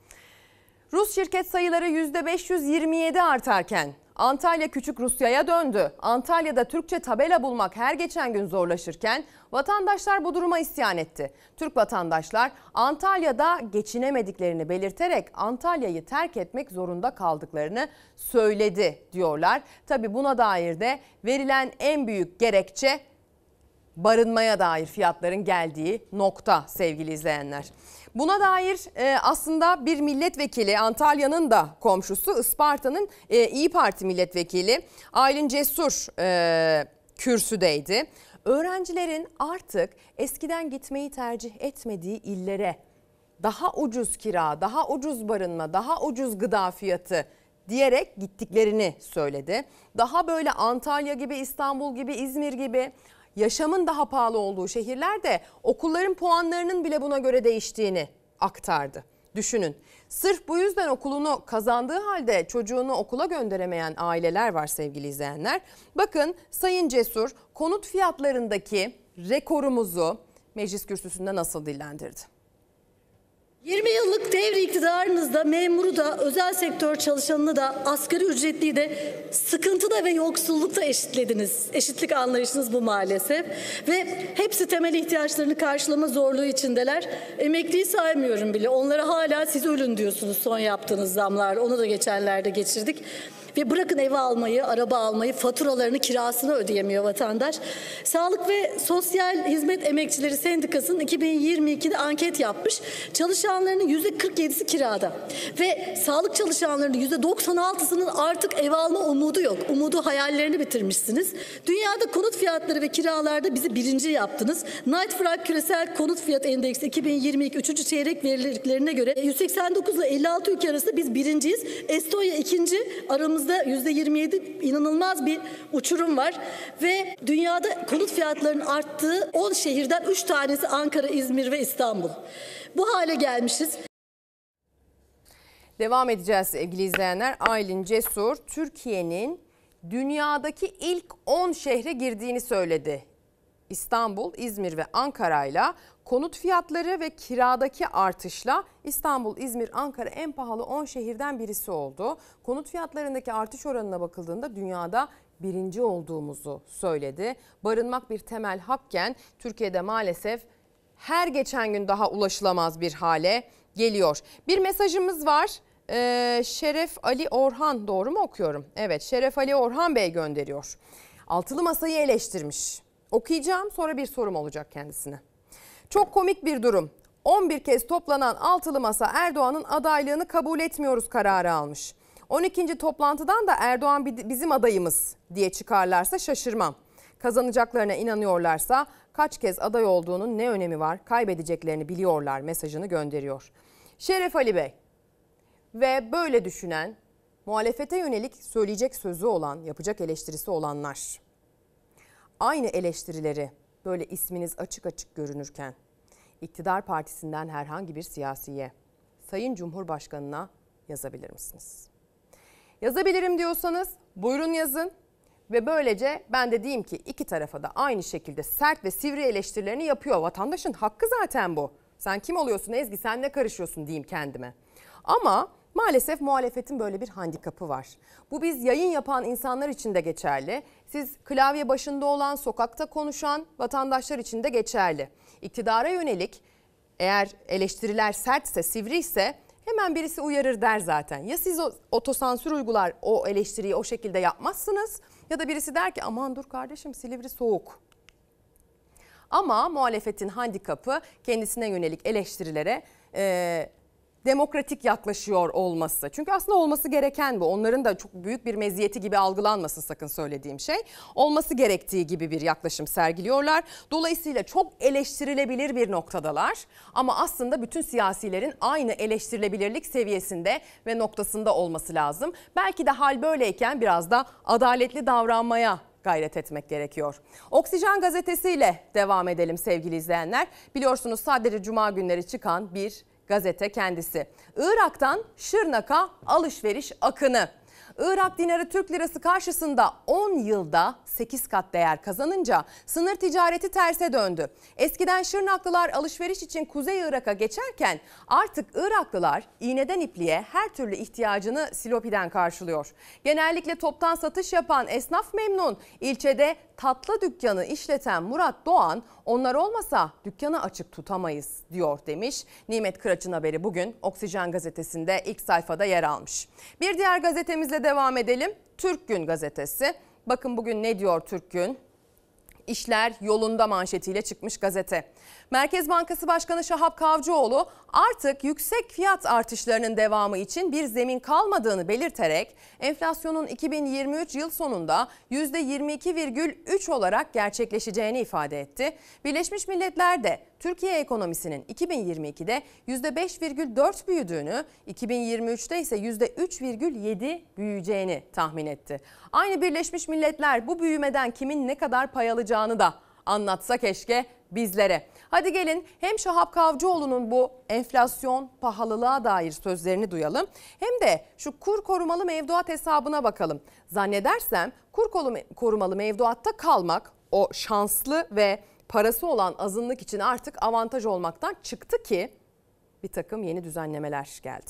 Rus şirket sayıları yüzde beş yüz yirmi yedi artarken Antalya küçük Rusya'ya döndü. Antalya'da Türkçe tabela bulmak her geçen gün zorlaşırken vatandaşlar bu duruma isyan etti. Türk vatandaşlar Antalya'da geçinemediklerini belirterek Antalya'yı terk etmek zorunda kaldıklarını söyledi diyorlar. Tabii buna dair de verilen en büyük gerekçe barınmaya dair fiyatların geldiği nokta sevgili izleyenler. Buna dair e, aslında bir milletvekili, Antalya'nın da komşusu Isparta'nın e, İyi Parti milletvekili Aylin Cesur e, kürsüdeydi. Öğrencilerin artık eskiden gitmeyi tercih etmediği illere daha ucuz kira, daha ucuz barınma, daha ucuz gıda fiyatı diyerek gittiklerini söyledi. Daha böyle Antalya gibi, İstanbul gibi, İzmir gibi yaşamın daha pahalı olduğu şehirlerde okulların puanlarının bile buna göre değiştiğini aktardı. Düşünün, sırf bu yüzden okulunu kazandığı halde çocuğunu okula gönderemeyen aileler var sevgili izleyenler. Bakın Sayın Cesur konut fiyatlarındaki rekorumuzu meclis kürsüsünde nasıl dillendirdi? yirmi yıllık devri iktidarınızda memuru da, özel sektör çalışanını da, asgari ücretliyi de sıkıntıda ve yoksullukta eşitlediniz. Eşitlik anlayışınız bu maalesef. Ve hepsi temel ihtiyaçlarını karşılama zorluğu içindeler. Emekliyi saymıyorum bile. Onlara hala siz ölün diyorsunuz son yaptığınız zamlar. Onu da geçenlerde geçirdik. Ve bırakın ev almayı, araba almayı, faturalarını, kirasını ödeyemiyor vatandaş. Sağlık ve Sosyal Hizmet Emekçileri Sendikası'nın iki bin yirmi ikide anket yapmış. Çalışanlarının yüzde kırk yedisi kirada. Ve sağlık çalışanlarının yüzde doksan altısının artık ev alma umudu yok. Umudu, hayallerini bitirmişsiniz. Dünyada konut fiyatları ve kiralarda bizi birinci yaptınız. Knight Frank Küresel Konut Fiyat Endeksi iki bin yirmi iki üçüncü çeyrek verilerine göre yüz seksen dokuz ile elli altı ülke arasında biz birinciyiz. Estonya ikinci, aramızda yüzde yirmi yedi inanılmaz bir uçurum var ve dünyada konut fiyatlarının arttığı on şehirden üç tanesi Ankara, İzmir ve İstanbul. Bu hale gelmişiz. Devam edeceğiz sevgili izleyenler. Aylin Cesur Türkiye'nin dünyadaki ilk on şehre girdiğini söyledi. İstanbul, İzmir ve Ankara'yla konut fiyatları ve kiradaki artışla İstanbul, İzmir, Ankara en pahalı on şehirden birisi oldu. Konut fiyatlarındaki artış oranına bakıldığında dünyada birinci olduğumuzu söyledi. Barınmak bir temel hakken Türkiye'de maalesef her geçen gün daha ulaşılamaz bir hale geliyor. Bir mesajımız var. Ee, Şeref Ali Orhan, doğru mu okuyorum? Evet, Şeref Ali Orhan Bey gönderiyor. Altılı Masa'yı eleştirmiş. Okuyacağım, sonra bir sorum olacak kendisine. Çok komik bir durum. on bir kez toplanan Altılı Masa Erdoğan'ın adaylığını kabul etmiyoruz kararı almış. on ikinci toplantıdan da Erdoğan bizim adayımız diye çıkarlarsa şaşırmam. Kazanacaklarına inanıyorlarsa kaç kez aday olduğunun ne önemi var? Kaybedeceklerini biliyorlar mesajını gönderiyor. Şeref Ali Bey ve böyle düşünen, muhalefete yönelik söyleyecek sözü olan, yapacak eleştirisi olanlar, aynı eleştirileri böyle isminiz açık açık görünürken iktidar partisinden herhangi bir siyasiye, Sayın Cumhurbaşkanı'na yazabilir misiniz? Yazabilirim diyorsanız buyurun yazın ve böylece ben de diyeyim ki iki tarafa da aynı şekilde sert ve sivri eleştirilerini yapıyor. Vatandaşın hakkı zaten bu. Sen kim oluyorsun Ezgi, sen ne karışıyorsun diyeyim kendime. Ama Maalesef muhalefetin böyle bir handikapı var. Bu biz yayın yapan insanlar için de geçerli. Siz klavye başında olan, sokakta konuşan vatandaşlar için de geçerli. İktidara yönelik eğer eleştiriler sertse, sivriyse hemen birisi uyarır der zaten. Ya siz o otosansür uygular, o eleştiriyi o şekilde yapmazsınız ya da birisi der ki aman dur kardeşim Silivri soğuk. Ama muhalefetin handikapı kendisine yönelik eleştirilere e, demokratik yaklaşıyor olması. Çünkü aslında olması gereken bu. Onların da çok büyük bir meziyeti gibi algılanmasın sakın söylediğim şey. Olması gerektiği gibi bir yaklaşım sergiliyorlar. Dolayısıyla çok eleştirilebilir bir noktadalar. Ama aslında bütün siyasilerin aynı eleştirilebilirlik seviyesinde ve noktasında olması lazım. Belki de hal böyleyken biraz da adaletli davranmaya gayret etmek gerekiyor. Oksijen gazetesiyle devam edelim sevgili izleyenler. Biliyorsunuz sadece cuma günleri çıkan bir gazete kendisi. Irak'tan Şırnak'a alışveriş akını. Irak dinarı Türk lirası karşısında on yılda sekiz kat değer kazanınca sınır ticareti terse döndü. Eskiden Şırnaklılar alışveriş için Kuzey Irak'a geçerken artık Iraklılar iğneden ipliğe her türlü ihtiyacını Silopi'den karşılıyor. Genellikle toptan satış yapan esnaf memnun. İlçede tatlı dükkanı işleten Murat Doğan, onlar olmasa dükkanı açık tutamayız diyor demiş. Nimet Kıraç'ın haberi bugün Oksijen gazetesinde ilk sayfada yer almış. Bir diğer gazetemizle devam edelim. Türk Gün gazetesi. Bakın bugün ne diyor Türk Gün? İşler yolunda manşetiyle çıkmış gazete. Merkez Bankası Başkanı Şahap Kavcıoğlu artık yüksek fiyat artışlarının devamı için bir zemin kalmadığını belirterek enflasyonun iki bin yirmi üç yıl sonunda yüzde yirmi iki virgül üç olarak gerçekleşeceğini ifade etti. Birleşmiş Milletler de Türkiye ekonomisinin iki bin yirmi ikide yüzde beş virgül dört büyüdüğünü, iki bin yirmi üçte ise yüzde üç virgül yedi büyüyeceğini tahmin etti. Aynı Birleşmiş Milletler bu büyümeden kimin ne kadar pay alacağını da anlatsa keşke bizlere. Hadi gelin hem Şahap Kavcıoğlu'nun bu enflasyon, pahalılığa dair sözlerini duyalım. Hem de şu kur korumalı mevduat hesabına bakalım. Zannedersem kur korumalı mevduatta kalmak o şanslı ve parası olan azınlık için artık avantaj olmaktan çıktı ki bir takım yeni düzenlemeler geldi.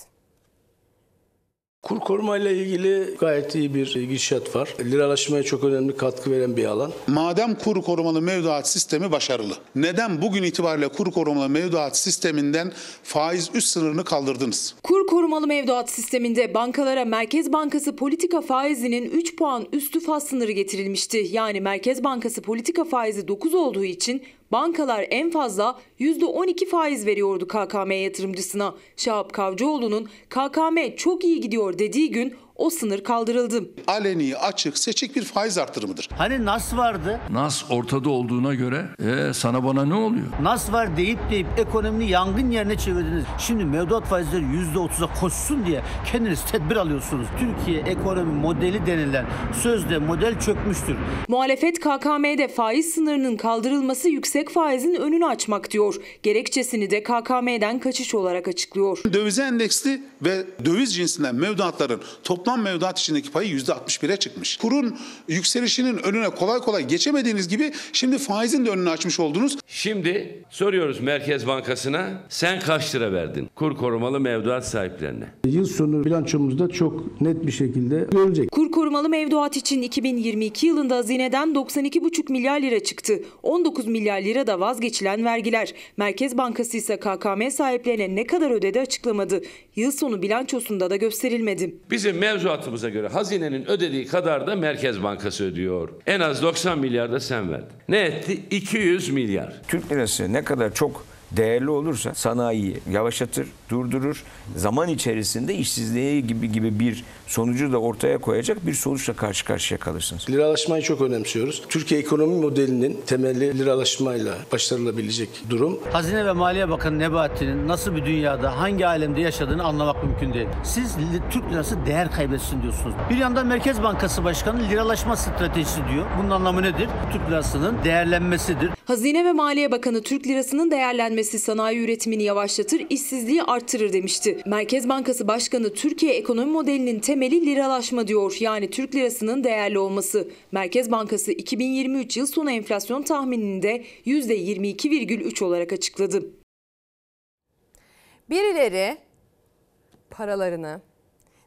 Kur koruma ile ilgili gayet iyi bir gidişat var. Liralaşmaya çok önemli katkı veren bir alan. Madem kur korumalı mevduat sistemi başarılı, neden bugün itibariyle kur korumalı mevduat sisteminden faiz üst sınırını kaldırdınız? Kur korumalı mevduat sisteminde bankalara Merkez Bankası politika faizinin üç puan üstü faz sınırı getirilmişti. Yani Merkez Bankası politika faizi dokuz olduğu için bankalar en fazla yüzde on iki faiz veriyordu K K M yatırımcısına. Şahap Kavcıoğlu'nun K K M çok iyi gidiyor dediği gün o sınır kaldırıldı. Aleni, açık, seçik bir faiz artırımıdır. Hani Nas vardı? Nas ortada olduğuna göre ee, sana bana ne oluyor? Nas var deyip deyip ekonominin yangın yerine çevirdiniz. Şimdi mevduat faizleri yüzde otuza koşsun diye kendiniz tedbir alıyorsunuz. Türkiye ekonomi modeli denilen sözde model çökmüştür. Muhalefet K K M'de faiz sınırının kaldırılması yüksek faizin önünü açmak diyor. Gerekçesini de K K M'den kaçış olarak açıklıyor. Döviz endeksli ve döviz cinsinden mevduatların toplam mevduat içindeki payı yüzde altmış bire çıkmış. Kurun yükselişinin önüne kolay kolay geçemediğiniz gibi şimdi faizin de önünü açmış oldunuz. Şimdi soruyoruz Merkez Bankası'na, sen kaç lira verdin kur korumalı mevduat sahiplerine? Yıl sonu bilançomuzda çok net bir şekilde görülecek. Kur korumalı mevduat için iki bin yirmi iki yılında hazineden doksan iki buçuk milyar lira çıktı. on dokuz milyar lira da vazgeçilen vergiler. Merkez Bankası ise K K M sahiplerine ne kadar ödedi açıklamadı. Yıl sonu bilançosunda da gösterilmedi. Bizim mevzuatımıza göre hazinenin ödediği kadar da Merkez Bankası ödüyor. En az doksan milyar da sen verdin. Ne etti? iki yüz milyar. Türk lirası ne kadar çok değerli olursa sanayiyi yavaşlatır, durdurur. Zaman içerisinde işsizliğe gibi gibi bir sonucu da ortaya koyacak bir sonuçla karşı karşıya kalırsınız. Liralaşmayı çok önemsiyoruz. Türkiye ekonomi modelinin temeli liralaşmayla başarılabilecek durum. Hazine ve Maliye Bakanı Nebati'nin nasıl bir dünyada, hangi alemde yaşadığını anlamak mümkün değil. Siz Türk lirası değer kaybetsin diyorsunuz. Bir yandan Merkez Bankası Başkanı liralaşma stratejisi diyor. Bunun anlamı nedir? Türk lirasının değerlenmesidir. Hazine ve Maliye Bakanı Türk lirasının değerlenmesi sanayi üretimini yavaşlatır, işsizliği arttırır demişti. Merkez Bankası Başkanı Türkiye ekonomi modelinin temeli liralaşma diyor. Yani Türk lirasının değerli olması. Merkez Bankası iki bin yirmi üç yıl sonu enflasyon tahminini de yüzde yirmi iki virgül üç olarak açıkladı. Birileri paralarını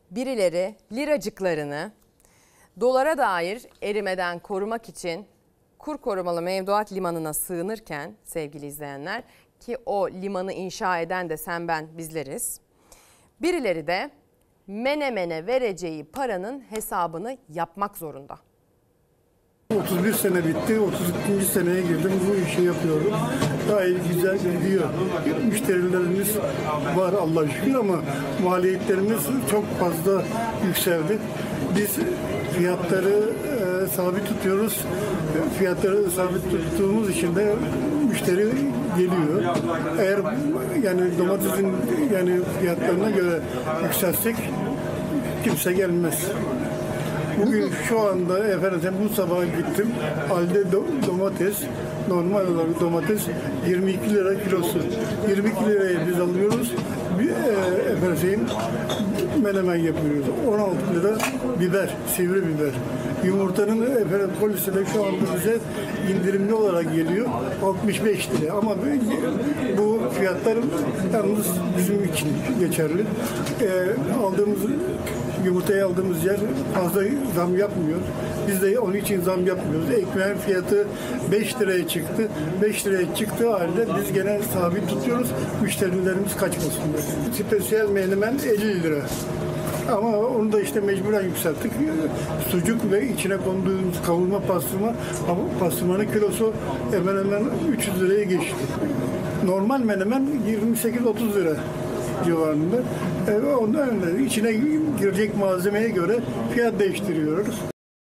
birileri liracıklarını dolara dair erimeden korumak için kur korumalı mevduat limanına sığınırken sevgili izleyenler, ki o limanı inşa eden de sen ben bizleriz, birileri de Menemen'e vereceği paranın hesabını yapmak zorunda. otuz bir sene bitti, otuz ikinci seneye girdim, bu işi yapıyorum. Gayet güzel gidiyor. Müşterilerimiz var Allah'a şükür ama maliyetlerimiz çok fazla yükseldi. Biz fiyatları e, sabit tutuyoruz. Fiyatları sabit tuttuğumuz için de müşteri geliyor. Eğer yani domatesin yani fiyatlarına göre yükselsek kimse gelmez. Bugün şu anda efendim bu sabah gittim. Halde domates, normal olarak domates yirmi iki lira kilosu. yirmi iki liraya biz alıyoruz. Bir, e, efendim menemen yapıyoruz. on altı lira biber, sivri biber. Yumurtanın efendim polisi de şu anda bize indirimli olarak geliyor. altmış beş lira. Ama bu fiyatlar yalnız bizim için geçerli. E, aldığımız yumurtayı aldığımız yer fazla zam yapmıyor. Biz de onun için zam yapmıyoruz. Ekmeğin fiyatı beş liraya çıktı. beş liraya çıktığı halde biz gene sabit tutuyoruz. Müşterilerimiz kaçmasın diye. Spesiyel menemen elli lira. Ama onu da işte mecburen yükselttik. Sucuk ve içine konduğumuz kavurma pastırma, pastırmanın kilosu hemen hemen üç yüz liraya geçti. Normal menemen yirmi sekiz otuz lira civarında. Evet, ondan önce içine girecek malzemeye göre fiyat değiştiriyoruz.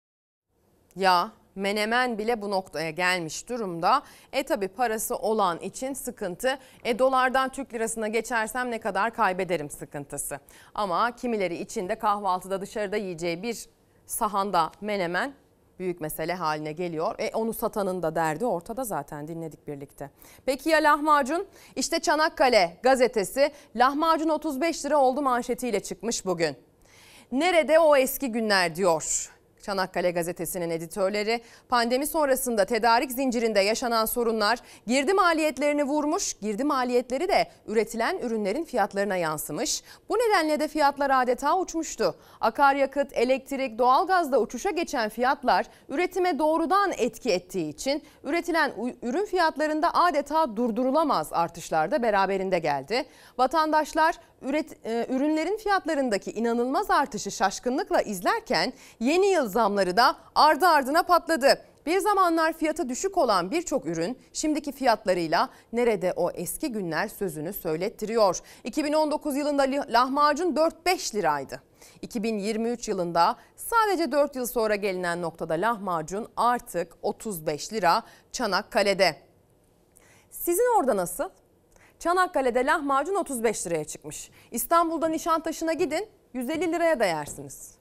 Ya menemen bile bu noktaya gelmiş durumda. E tabi parası olan için sıkıntı. E dolardan Türk lirasına geçersem ne kadar kaybederim sıkıntısı. Ama kimileri için de kahvaltıda dışarıda yiyeceği bir sahanda menemen büyük mesele haline geliyor. E onu satanın da derdi ortada, zaten dinledik birlikte. Peki ya lahmacun? İşte Çanakkale gazetesi lahmacun otuz beş lira oldu manşetiyle çıkmış bugün. Nerede o eski günler diyor. Çanakkale gazetesinin editörleri, pandemi sonrasında tedarik zincirinde yaşanan sorunlar girdi maliyetlerini vurmuş, girdi maliyetleri de üretilen ürünlerin fiyatlarına yansımış. Bu nedenle de fiyatlar adeta uçmuştu. Akaryakıt, elektrik, doğalgazda uçuşa geçen fiyatlar üretime doğrudan etki ettiği için üretilen ürün fiyatlarında adeta durdurulamaz artışlar da beraberinde geldi. Vatandaşlar üret, e, ürünlerin fiyatlarındaki inanılmaz artışı şaşkınlıkla izlerken yeni yıl zamları da ardı ardına patladı. Bir zamanlar fiyatı düşük olan birçok ürün şimdiki fiyatlarıyla nerede o eski günler sözünü söylettiriyor. iki bin on dokuz yılında lahmacun dört beş liraydı. iki bin yirmi üç yılında sadece dört yıl sonra gelinen noktada lahmacun artık otuz beş lira Çanakkale'de. Sizin orada nasıl? Çanakkale'de lahmacun otuz beş liraya çıkmış. İstanbul'da Nişantaşı'na gidin yüz elli liraya da yersiniz.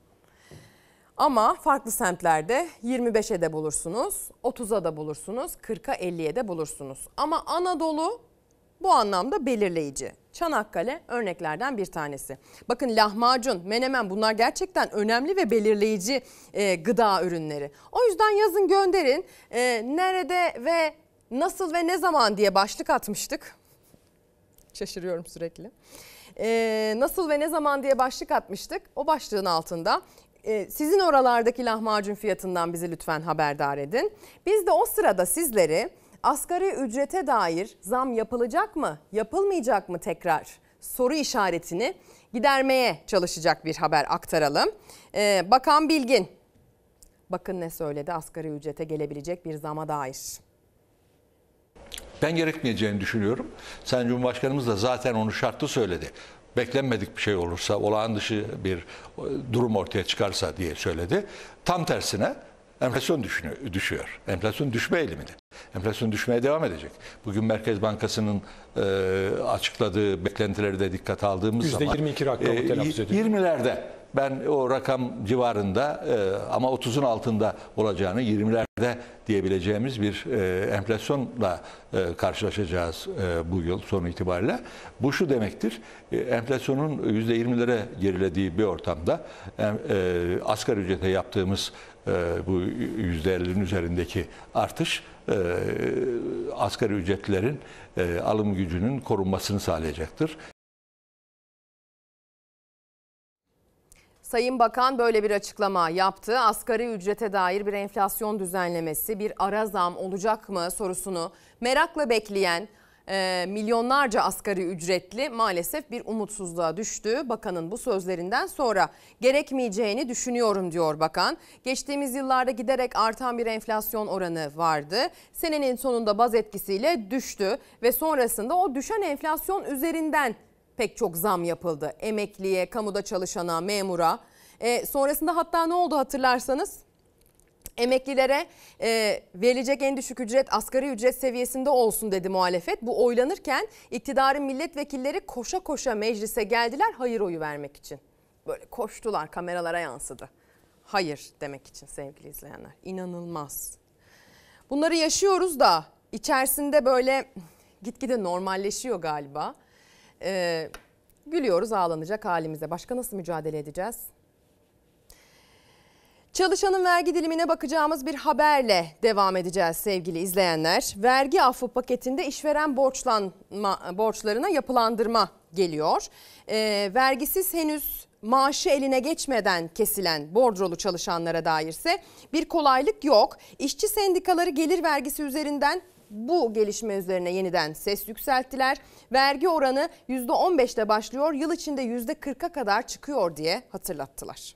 Ama farklı semtlerde yirmi beşe de bulursunuz, otuza da bulursunuz, kırka elliye de bulursunuz. Ama Anadolu bu anlamda belirleyici. Çanakkale örneklerden bir tanesi. Bakın lahmacun, menemen bunlar gerçekten önemli ve belirleyici e, gıda ürünleri. O yüzden yazın gönderin. E, nerede ve nasıl ve ne zaman diye başlık atmıştık. Şaşırıyorum sürekli. Ee, nasıl ve ne zaman diye başlık atmıştık. O başlığın altında ee, sizin oralardaki lahmacun fiyatından bizi lütfen haberdar edin. Biz de o sırada sizleri asgari ücrete dair zam yapılacak mı, yapılmayacak mı tekrar soru işaretini gidermeye çalışacak bir haber aktaralım. Ee, Bakan Bilgin, bakın ne söyledi asgari ücrete gelebilecek bir zama dair. Ben gerekmeyeceğini düşünüyorum. Sayın Cumhurbaşkanımız da zaten onu şartlı söyledi. Beklenmedik bir şey olursa, olağan dışı bir durum ortaya çıkarsa diye söyledi. Tam tersine enflasyon düşüyor. Enflasyon düşme eğiliminde. Enflasyon düşmeye devam edecek. Bugün Merkez Bankası'nın e, açıkladığı beklentileri de dikkate aldığımız yüzde zaman yüzde yirmi iki rakamı e, telaffuz ediyor. yirmilerde ben o rakam civarında e, ama otuzun altında olacağını, yirmilerde diyebileceğimiz bir e, enflasyonla e, karşılaşacağız e, bu yıl sonu itibariyle. Bu şu demektir, e, enflasyonun yüzde yirmilere gerilediği bir ortamda e, e, asgari ücrete yaptığımız e, bu yüzde ellinin üzerindeki artış e, asgari ücretlerin e, alım gücünün korunmasını sağlayacaktır. Sayın Bakan böyle bir açıklama yaptı. Asgari ücrete dair bir enflasyon düzenlemesi, bir ara zam olacak mı sorusunu merakla bekleyen e, milyonlarca asgari ücretli maalesef bir umutsuzluğa düştü. Bakanın bu sözlerinden sonra gerekmeyeceğini düşünüyorum diyor bakan. Geçtiğimiz yıllarda giderek artan bir enflasyon oranı vardı. Senenin sonunda baz etkisiyle düştü ve sonrasında o düşen enflasyon üzerinden pek çok zam yapıldı. Emekliye, kamuda çalışana, memura. E, sonrasında hatta ne oldu hatırlarsanız? Emeklilere e, verilecek en düşük ücret asgari ücret seviyesinde olsun dedi muhalefet. Bu oylanırken iktidarın milletvekilleri koşa koşa meclise geldiler hayır oyu vermek için. Böyle koştular, kameralara yansıdı. Hayır demek için sevgili izleyenler. İnanılmaz. Bunları yaşıyoruz da içerisinde böyle gitgide normalleşiyor galiba. Ee, gülüyoruz ağlanacak halimize. Başka nasıl mücadele edeceğiz? Çalışanın vergi dilimine bakacağımız bir haberle devam edeceğiz sevgili izleyenler. Vergi affı paketinde işveren borçlanma, borçlarına yapılandırma geliyor. Ee, vergisiz henüz maaşı eline geçmeden kesilen bordrolu çalışanlara dairse bir kolaylık yok. İşçi sendikaları gelir vergisi üzerinden bu gelişme üzerine yeniden ses yükselttiler. Vergi oranı yüzde on beşte başlıyor, yıl içinde yüzde kırka kadar çıkıyor diye hatırlattılar.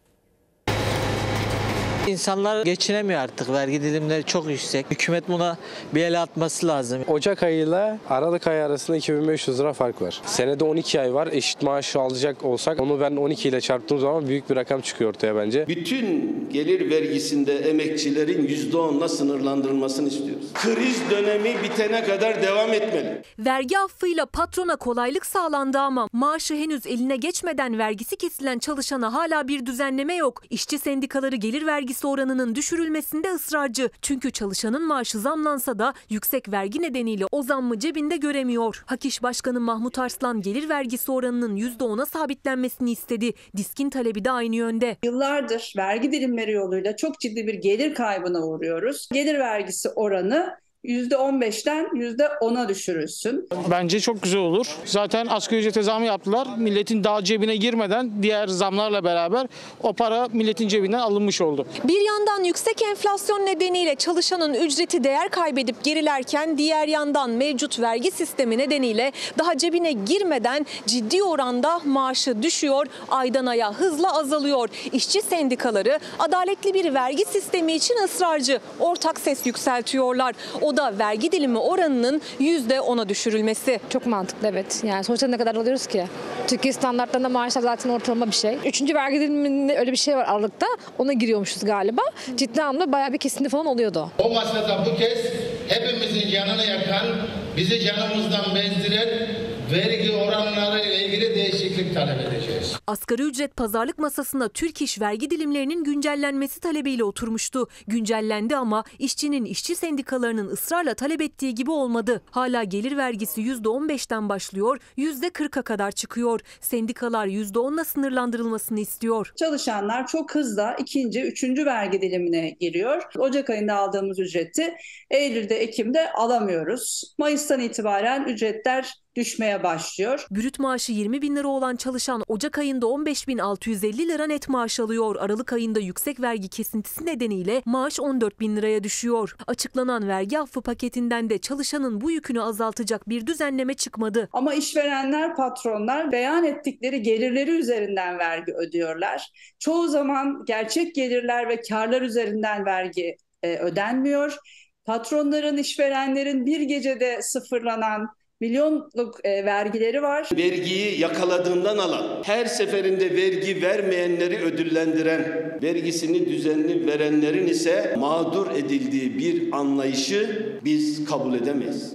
İnsanlar geçinemiyor artık. Vergi dilimleri çok yüksek. Hükümet buna bir el atması lazım. Ocak ayıyla Aralık ayı arasında iki bin beş yüz lira fark var. Senede on iki ay var. Eşit maaş alacak olsak onu ben on iki ile çarptığım zaman büyük bir rakam çıkıyor ortaya bence. Bütün gelir vergisinde emekçilerin yüzde onla sınırlandırılmasını istiyoruz. Kriz dönemi bitene kadar devam etmeli. Vergi affıyla patrona kolaylık sağlandı ama maaşı henüz eline geçmeden vergisi kesilen çalışana hala bir düzenleme yok. İşçi sendikaları gelir vergisi oranının düşürülmesinde ısrarcı. Çünkü çalışanın maaşı zamlansa da yüksek vergi nedeniyle o zammı cebinde göremiyor. Hak İş Başkanı Mahmut Arslan gelir vergisi oranının yüzde ona sabitlenmesini istedi. DİSK'in talebi de aynı yönde. Yıllardır vergi dilimleri yoluyla çok ciddi bir gelir kaybına uğruyoruz. Gelir vergisi oranı yüzde on beşten yüzde ona düşürülsün. Bence çok güzel olur. Zaten asgari ücrete zam yaptılar. Milletin daha cebine girmeden diğer zamlarla beraber o para milletin cebinden alınmış oldu. Bir yandan yüksek enflasyon nedeniyle çalışanın ücreti değer kaybedip gerilerken diğer yandan mevcut vergi sistemi nedeniyle daha cebine girmeden ciddi oranda maaşı düşüyor, aydan aya hızla azalıyor. İşçi sendikaları adaletli bir vergi sistemi için ısrarcı. Ortak ses yükseltiyorlar. O da vergi dilimi oranının yüzde ona düşürülmesi. Çok mantıklı, evet. Yani sonuçta ne kadar alıyoruz ki? Türkiye standartlarında maaşlar zaten ortalama bir şey. Üçüncü vergi diliminde öyle bir şey var Aralık'ta. Ona giriyormuşuz galiba. Ciddi anlamda bayağı bir kesinti falan oluyordu. O masada bu kez hepimizin canını yakan, bizi canımızdan bezdiren vergi oranları ile ilgili değişiklik talep edeceğiz. Asgari ücret pazarlık masasında Türk İş vergi dilimlerinin güncellenmesi talebiyle oturmuştu. Güncellendi ama işçinin işçi sendikalarının ısrarla talep ettiği gibi olmadı. Hala gelir vergisi yüzde on beşten başlıyor, yüzde kırka kadar çıkıyor. Sendikalar yüzde onla sınırlandırılmasını istiyor. Çalışanlar çok hızla ikinci, üçüncü vergi dilimine giriyor. Ocak ayında aldığımız ücreti Eylül'de, Ekim'de alamıyoruz. Mayıs'tan itibaren ücretler düşmeye başlıyor. Brüt maaşı yirmi bin lira olan çalışan Ocak ayında on beş bin altı yüz elli lira net maaş alıyor. Aralık ayında yüksek vergi kesintisi nedeniyle maaş on dört bin liraya düşüyor. Açıklanan vergi affı paketinden de çalışanın bu yükünü azaltacak bir düzenleme çıkmadı. Ama işverenler, patronlar beyan ettikleri gelirleri üzerinden vergi ödüyorlar. Çoğu zaman gerçek gelirler ve karlar üzerinden vergi e, ödenmiyor. Patronların, işverenlerin bir gecede sıfırlanan milyonluk e, vergileri var. Vergiyi yakaladığından alan, her seferinde vergi vermeyenleri ödüllendiren, vergisini düzenli verenlerin ise mağdur edildiği bir anlayışı biz kabul edemeyiz.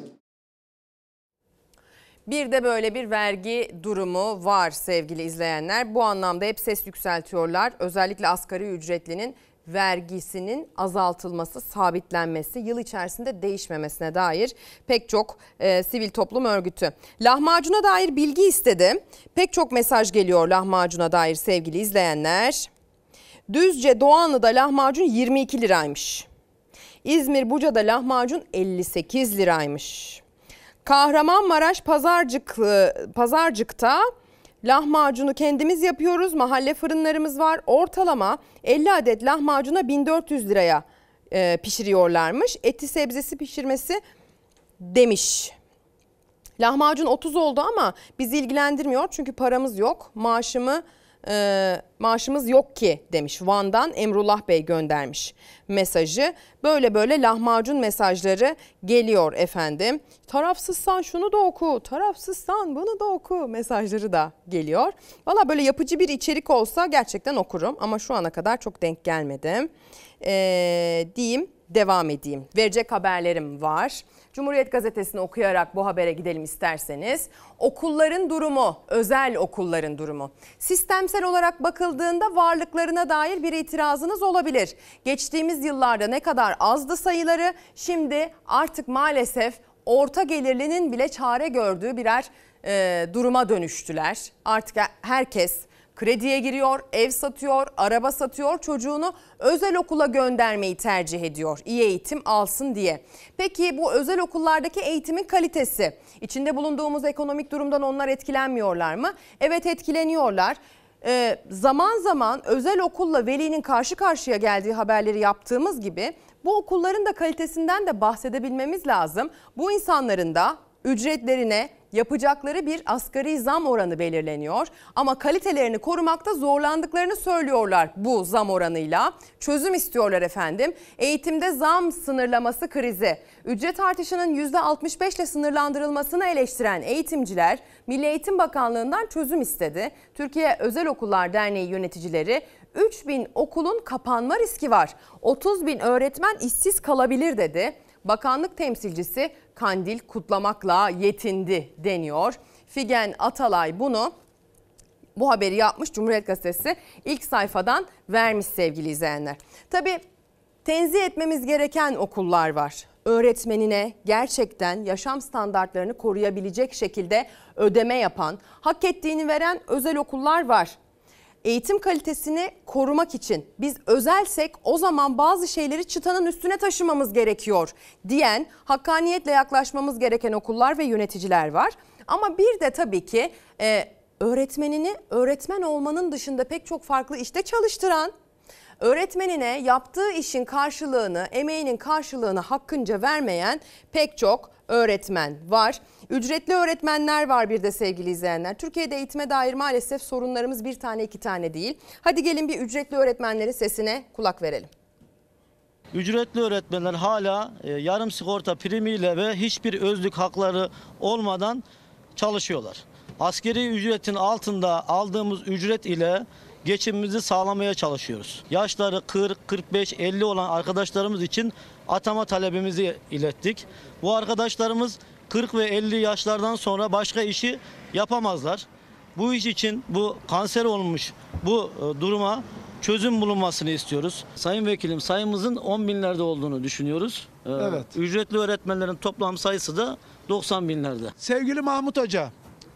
Bir de böyle bir vergi durumu var sevgili izleyenler. Bu anlamda hep ses yükseltiyorlar. Özellikle asgari ücretlinin vergisinin azaltılması, sabitlenmesi, yıl içerisinde değişmemesine dair pek çok e, sivil toplum örgütü. Lahmacuna dair bilgi istedi. Pek çok mesaj geliyor lahmacuna dair sevgili izleyenler. Düzce Doğanlı'da lahmacun yirmi iki liraymış. İzmir Buca'da lahmacun elli sekiz liraymış. Kahramanmaraş Pazarcık, Pazarcık'ta Lahmacunu kendimiz yapıyoruz. Mahalle fırınlarımız var. Ortalama elli adet lahmacuna bin dört yüz liraya e, pişiriyorlarmış. Eti sebzesi pişirmesi demiş. Lahmacun otuz oldu ama bizi ilgilendirmiyor çünkü paramız yok. Maaşımı e, maaşımız yok ki demiş. Van'dan Emrullah Bey göndermiş mesajı. Böyle böyle lahmacun mesajları geliyor efendim. Tarafsızsan şunu da oku, tarafsızsan bunu da oku mesajları da geliyor. Valla böyle yapıcı bir içerik olsa gerçekten okurum ama şu ana kadar çok denk gelmedim. Ee, diyeyim, devam edeyim. Verecek haberlerim var. Cumhuriyet Gazetesi'ni okuyarak bu habere gidelim isterseniz. Okulların durumu, özel okulların durumu. Sistemsel olarak bakıldığında varlıklarına dair bir itirazınız olabilir. Geçtiğimiz yıllarda ne kadar azdı sayıları, şimdi artık maalesef orta gelirlinin bile çare gördüğü birer e, duruma dönüştüler. Artık herkes krediye giriyor, ev satıyor, araba satıyor, çocuğunu özel okula göndermeyi tercih ediyor. İyi eğitim alsın diye. Peki bu özel okullardaki eğitimin kalitesi, içinde bulunduğumuz ekonomik durumdan onlar etkilenmiyorlar mı? Evet, etkileniyorlar. Ee, zaman zaman özel okulla velinin karşı karşıya geldiği haberleri yaptığımız gibi bu okulların da kalitesinden de bahsedebilmemiz lazım. Bu insanların da ücretlerine yapacakları bir asgari zam oranı belirleniyor. Ama kalitelerini korumakta zorlandıklarını söylüyorlar bu zam oranıyla. Çözüm istiyorlar efendim. Eğitimde zam sınırlaması krizi. Ücret artışının yüzde altmış beş ile sınırlandırılmasını eleştiren eğitimciler Milli Eğitim Bakanlığı'ndan çözüm istedi. Türkiye Özel Okullar Derneği yöneticileri üç bin okulun kapanma riski var. otuz bin öğretmen işsiz kalabilir dedi. Bakanlık temsilcisi kandil kutlamakla yetindi deniyor. Figen Atalay bunu, bu haberi yapmış, Cumhuriyet Gazetesi ilk sayfadan vermiş sevgili izleyenler. Tabii tenzih etmemiz gereken okullar var. Öğretmenine gerçekten yaşam standartlarını koruyabilecek şekilde ödeme yapan, hak ettiğini veren özel okullar var. Eğitim kalitesini korumak için biz özelsek o zaman bazı şeyleri çıtanın üstüne taşımamız gerekiyor diyen, hakkaniyetle yaklaşmamız gereken okullar ve yöneticiler var. Ama bir de tabii ki e, öğretmenini öğretmen olmanın dışında pek çok farklı işte çalıştıran, öğretmenine yaptığı işin karşılığını, emeğinin karşılığını hakkınca vermeyen pek çok öğretmen var. Ücretli öğretmenler var bir de sevgili izleyenler. Türkiye'de eğitime dair maalesef sorunlarımız bir tane iki tane değil. Hadi gelin bir ücretli öğretmenlerin sesine kulak verelim. Ücretli öğretmenler hala e, yarım sigorta primiyle ve hiçbir özlük hakları olmadan çalışıyorlar. Asgari ücretin altında aldığımız ücret ile geçimimizi sağlamaya çalışıyoruz. Yaşları kırk, kırk beş, elli olan arkadaşlarımız için atama talebimizi ilettik. Bu arkadaşlarımız kırk ve elli yaşlardan sonra başka işi yapamazlar. Bu iş için bu kanser olmuş bu duruma çözüm bulunmasını istiyoruz. Sayın Vekilim, sayımızın on binlerde olduğunu düşünüyoruz. Evet. Ücretli öğretmenlerin toplam sayısı da doksan binlerde. Sevgili Mahmut Hoca,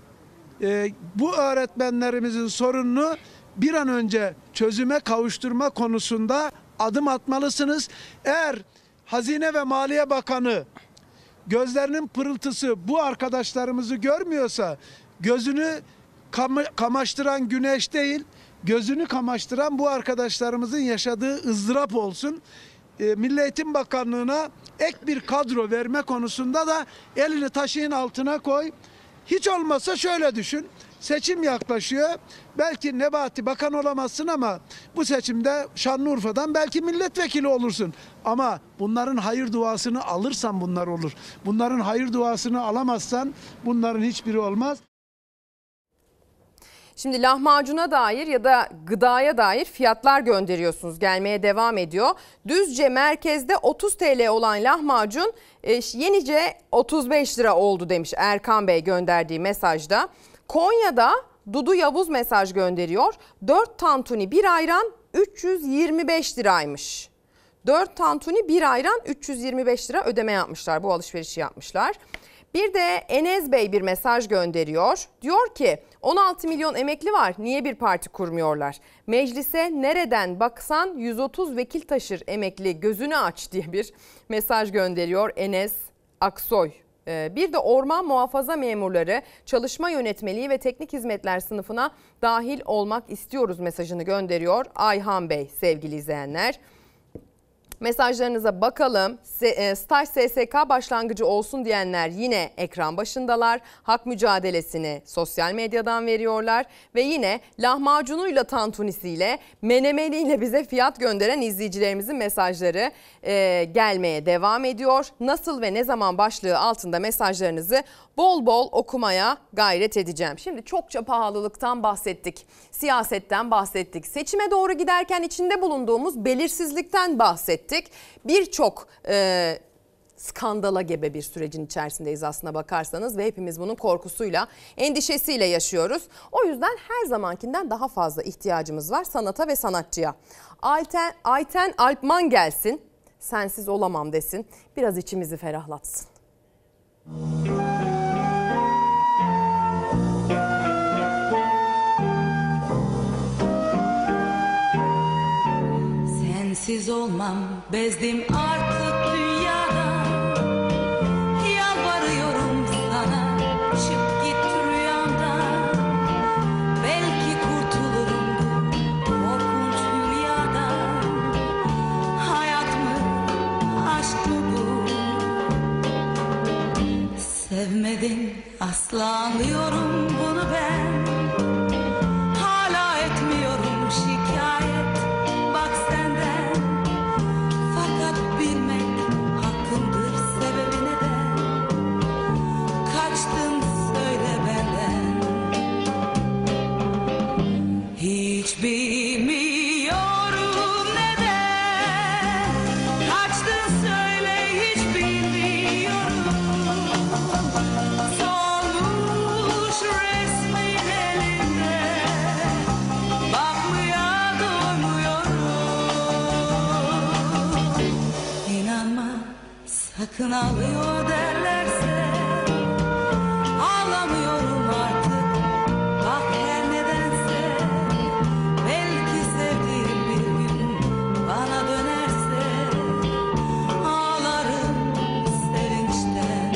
e, bu öğretmenlerimizin sorununu bir an önce çözüme kavuşturma konusunda adım atmalısınız. Eğer Hazine ve Maliye Bakanı gözlerinin pırıltısı bu arkadaşlarımızı görmüyorsa, gözünü kam kamaştıran güneş değil, gözünü kamaştıran bu arkadaşlarımızın yaşadığı ızdırap olsun. E, Milli Eğitim Bakanlığı'na ek bir kadro verme konusunda da elini taşın altına koy. Hiç olmazsa şöyle düşün. Seçim yaklaşıyor. Belki Nebati bakan olamazsın ama bu seçimde Şanlıurfa'dan belki milletvekili olursun. Ama bunların hayır duasını alırsan bunlar olur. Bunların hayır duasını alamazsan bunların hiçbiri olmaz. Şimdi lahmacuna dair ya da gıdaya dair fiyatlar gönderiyorsunuz. Gelmeye devam ediyor. Düzce merkezde otuz TL olan lahmacun yenice otuz beş lira oldu demiş Erkan Bey gönderdiği mesajda. Konya'da Dudu Yavuz mesaj gönderiyor. dört tantuni bir ayran üç yüz yirmi beş liraymış. dört tantuni bir ayran üç yüz yirmi beş lira ödeme yapmışlar. Bu alışverişi yapmışlar. Bir de Enes Bey bir mesaj gönderiyor. Diyor ki on altı milyon emekli var. Niye bir parti kurmuyorlar? Meclise nereden baksan yüz otuz vekil taşır emekli, gözünü aç diye bir mesaj gönderiyor Enes Aksoy Bir de orman muhafaza memurları çalışma yönetmeliği ve teknik hizmetler sınıfına dahil olmak istiyoruz mesajını gönderiyor Ayhan Bey sevgili izleyenler. Mesajlarınıza bakalım. Staj S S K başlangıcı olsun diyenler yine ekran başındalar. Hak mücadelesini sosyal medyadan veriyorlar. Ve yine lahmacunuyla tantunisiyle, menemeniyle bize fiyat gönderen izleyicilerimizin mesajları e, gelmeye devam ediyor. Nasıl ve ne zaman başlığı altında mesajlarınızı bol bol okumaya gayret edeceğim. Şimdi çokça pahalılıktan bahsettik. Siyasetten bahsettik. Seçime doğru giderken içinde bulunduğumuz belirsizlikten bahsettik. Birçok e, skandala gebe bir sürecin içerisindeyiz aslına bakarsanız ve hepimiz bunun korkusuyla, endişesiyle yaşıyoruz. O yüzden her zamankinden daha fazla ihtiyacımız var sanata ve sanatçıya. Ayten, Ayten Alpman gelsin, sensiz olamam desin, biraz içimizi ferahlatsın. Sensiz olmam, bezdim artık dünyadan. Yalvarıyorum sana, çık git rüyamdan. Belki kurtulurum bu korkunç hülyadan. Hayat mı, aşk mı bu? Sevmedin, asla anlıyorum bunu ben. Hala etmiyorum şikayet. Hiç bilmiyorum neden kaçtın söyle hiç bilmiyorum. Solmuş resmin elimde bakmaya doymuyorum. İnanma sakın ağlıyor derlerse ağlamıyorum artık. Bak her nedense belki sevdiğim bir gün bana dönerse ağlarım sevinçten.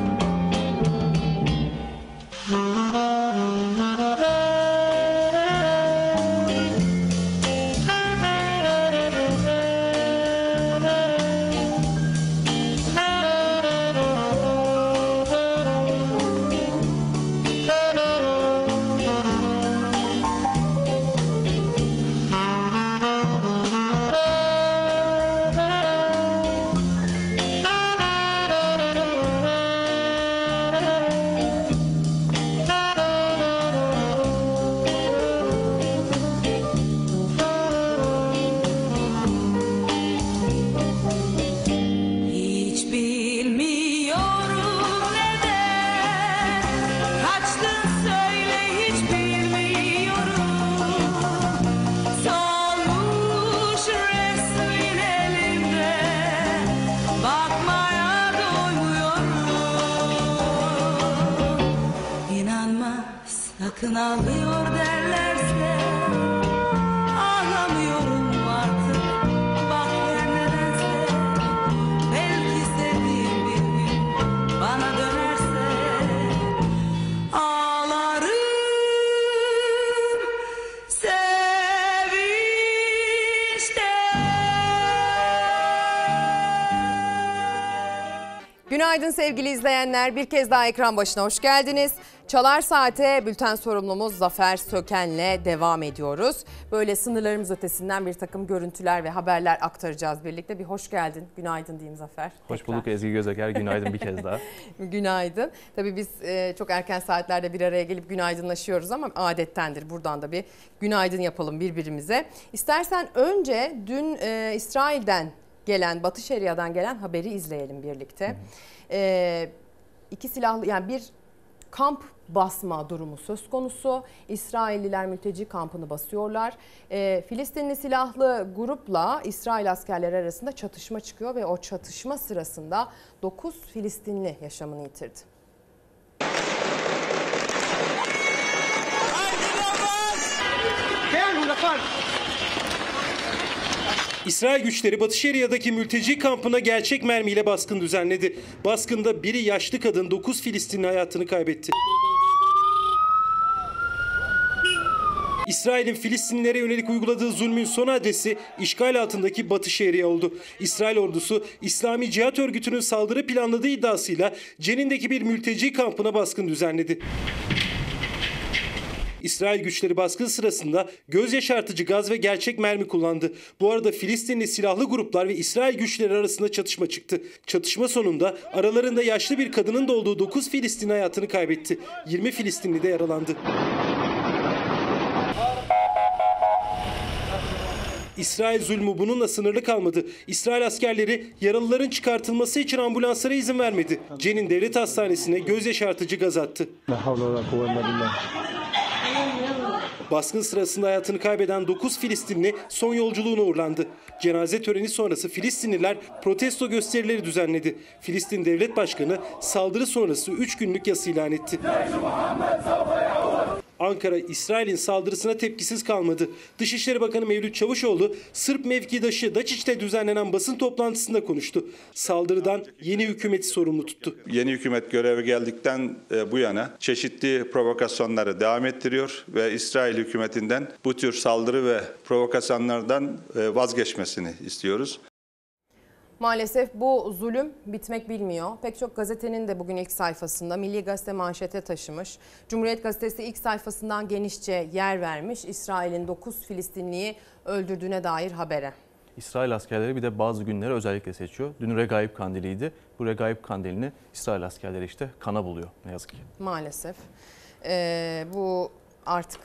Hiç bilmiyorum neden kaçtın söyle hiç bilmiyorum. Solmuş resmin elimde bakmaya doymuyorum. İnanma sakın ağlıyor derlerse ağlamıyorum artık. Bak her nedense belki sevdiğim bir gün bana dönerse ağlarım sevinçten. Günaydın sevgili izleyenler. Bir kez daha ekran başına hoş geldiniz. Çalar Saat'e bülten sorumlumuz Zafer Söken'le devam ediyoruz. Böyle sınırlarımız ötesinden bir takım görüntüler ve haberler aktaracağız birlikte. Bir hoş geldin, günaydın diyeyim Zafer. Hoş Tekrar. bulduk Ezgi Gözeger, günaydın bir kez daha. Günaydın. Tabii biz e, çok erken saatlerde bir araya gelip günaydınlaşıyoruz ama adettendir. Buradan da bir günaydın yapalım birbirimize. İstersen önce dün e, İsrail'den gelen, Batı Şeria'dan gelen haberi izleyelim birlikte. E, iki silahlı, yani bir kamp basma durumu söz konusu. İsrailliler mülteci kampını basıyorlar. E, Filistinli silahlı grupla İsrail askerleri arasında çatışma çıkıyor ve o çatışma sırasında dokuz Filistinli yaşamını yitirdi. İsrail güçleri Batı Şeria'daki mülteci kampına gerçek mermiyle baskın düzenledi. Baskında biri yaşlı kadın, dokuz Filistinli hayatını kaybetti. İsrail'in Filistinlilere yönelik uyguladığı zulmün son adresi işgal altındaki Batı Şeria oldu. İsrail ordusu İslami Cihat Örgütü'nün saldırı planladığı iddiasıyla Cenin'deki bir mülteci kampına baskın düzenledi. İsrail güçleri baskın sırasında göz yaşartıcı gaz ve gerçek mermi kullandı. Bu arada Filistinli silahlı gruplar ve İsrail güçleri arasında çatışma çıktı. Çatışma sonunda aralarında yaşlı bir kadının da olduğu dokuz Filistinli hayatını kaybetti. yirmi Filistinli de yaralandı. İsrail zulmü bununla sınırlı kalmadı. İsrail askerleri yaralıların çıkartılması için ambulanslara izin vermedi. Cenin Devlet Hastanesi'ne göz yaşartıcı gaz attı. Baskın sırasında hayatını kaybeden dokuz Filistinli son yolculuğuna uğurlandı. Cenaze töreni sonrası Filistinliler protesto gösterileri düzenledi. Filistin Devlet Başkanı saldırı sonrası üç günlük yas ilan etti. Ankara, İsrail'in saldırısına tepkisiz kalmadı. Dışişleri Bakanı Mevlüt Çavuşoğlu, Sırp mevkidaşı Dačić'te düzenlenen basın toplantısında konuştu. Saldırıdan yeni hükümeti sorumlu tuttu. Yeni hükümet göreve geldikten bu yana çeşitli provokasyonları devam ettiriyor ve İsrail hükümetinden bu tür saldırı ve provokasyonlardan vazgeçmesini istiyoruz. Maalesef bu zulüm bitmek bilmiyor. Pek çok gazetenin de bugün ilk sayfasında, Milli Gazete manşete taşımış. Cumhuriyet Gazetesi ilk sayfasından genişçe yer vermiş İsrail'in dokuz Filistinliyi öldürdüğüne dair habere. İsrail askerleri bir de bazı günleri özellikle seçiyor. Dün Regaib Kandili'ydi. Bu Regaib Kandili'ni İsrail askerleri işte kana buluyor ne yazık ki. Maalesef. Ee, bu artık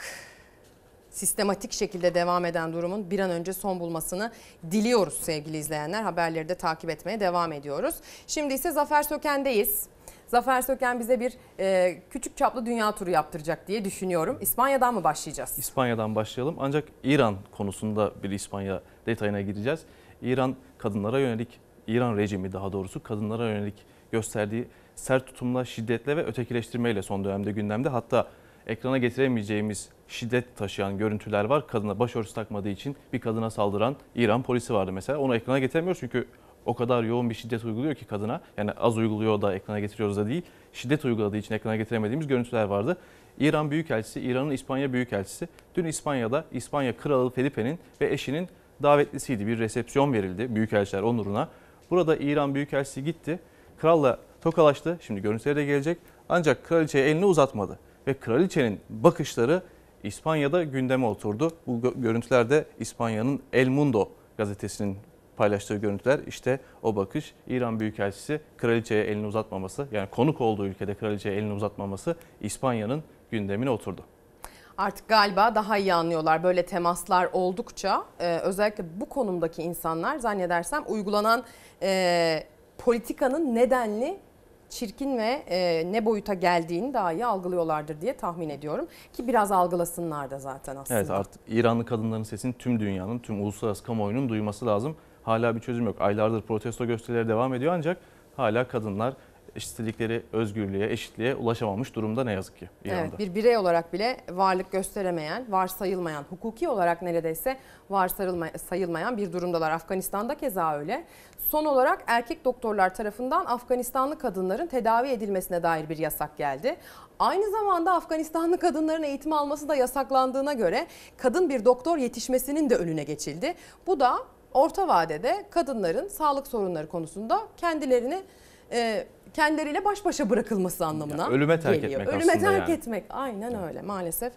sistematik şekilde devam eden durumun bir an önce son bulmasını diliyoruz sevgili izleyenler. Haberleri de takip etmeye devam ediyoruz. Şimdi ise Zafer Söken'deyiz. Zafer Söken bize bir e, küçük çaplı dünya turu yaptıracak diye düşünüyorum. İspanya'dan mı başlayacağız? İspanya'dan başlayalım. Ancak İran konusunda bir İspanya detayına gireceğiz. İran kadınlara yönelik, İran rejimi daha doğrusu kadınlara yönelik gösterdiği sert tutumla, şiddetle ve ötekileştirmeyle son dönemde gündemde. Hatta ekrana getiremeyeceğimiz şiddet taşıyan görüntüler var. Kadına başörtüsü takmadığı için bir kadına saldıran İran polisi vardı mesela. Onu ekrana getiremiyoruz çünkü o kadar yoğun bir şiddet uyguluyor ki kadına. Yani az uyguluyor da ekrana getiriyoruz da değil. Şiddet uyguladığı için ekrana getiremediğimiz görüntüler vardı. İran Büyükelçisi, İran'ın İspanya Büyükelçisi dün İspanya'da İspanya Kralı Felipe'nin ve eşinin davetlisiydi. Bir resepsiyon verildi Büyükelçiler onuruna. Burada İran Büyükelçisi gitti. Kralla tokalaştı. Şimdi görüntüleri de gelecek. Ancak kraliçeye elini uzatmadı. Ve kraliçenin bakışları İspanya'da gündeme oturdu. Bu görüntülerde İspanya'nın El Mundo gazetesinin paylaştığı görüntüler. İşte o bakış. İran Büyükelçisi kraliçeye elini uzatmaması, yani konuk olduğu ülkede kraliçeye elini uzatmaması İspanya'nın gündemine oturdu. Artık galiba daha iyi anlıyorlar böyle temaslar oldukça. Ee, özellikle bu konumdaki insanlar zannedersem uygulanan e, politikanın nedenli, çirkin ve e, ne boyuta geldiğini daha iyi algılıyorlardır diye tahmin ediyorum. Ki biraz algılasınlar da zaten aslında. Evet, artık İranlı kadınların sesini tüm dünyanın, tüm uluslararası kamuoyunun duyması lazım. Hala bir çözüm yok. Aylardır protesto gösterileri devam ediyor ancak hala kadınlar istedikleri özgürlüğe, eşitliğe ulaşamamış durumda ne yazık ki İran'da. Evet, bir birey olarak bile varlık gösteremeyen, varsayılmayan, hukuki olarak neredeyse varsayılmayan bir durumdalar. Afganistan'da keza öyle. Son olarak erkek doktorlar tarafından Afganistanlı kadınların tedavi edilmesine dair bir yasak geldi. Aynı zamanda Afganistanlı kadınların eğitim alması da yasaklandığına göre kadın bir doktor yetişmesinin de önüne geçildi. Bu da orta vadede kadınların sağlık sorunları konusunda kendilerini e, kendileriyle baş başa bırakılması anlamına ya, ölüme terk geliyor. etmek Ölüme aslında terk yani. etmek aynen evet. Öyle maalesef.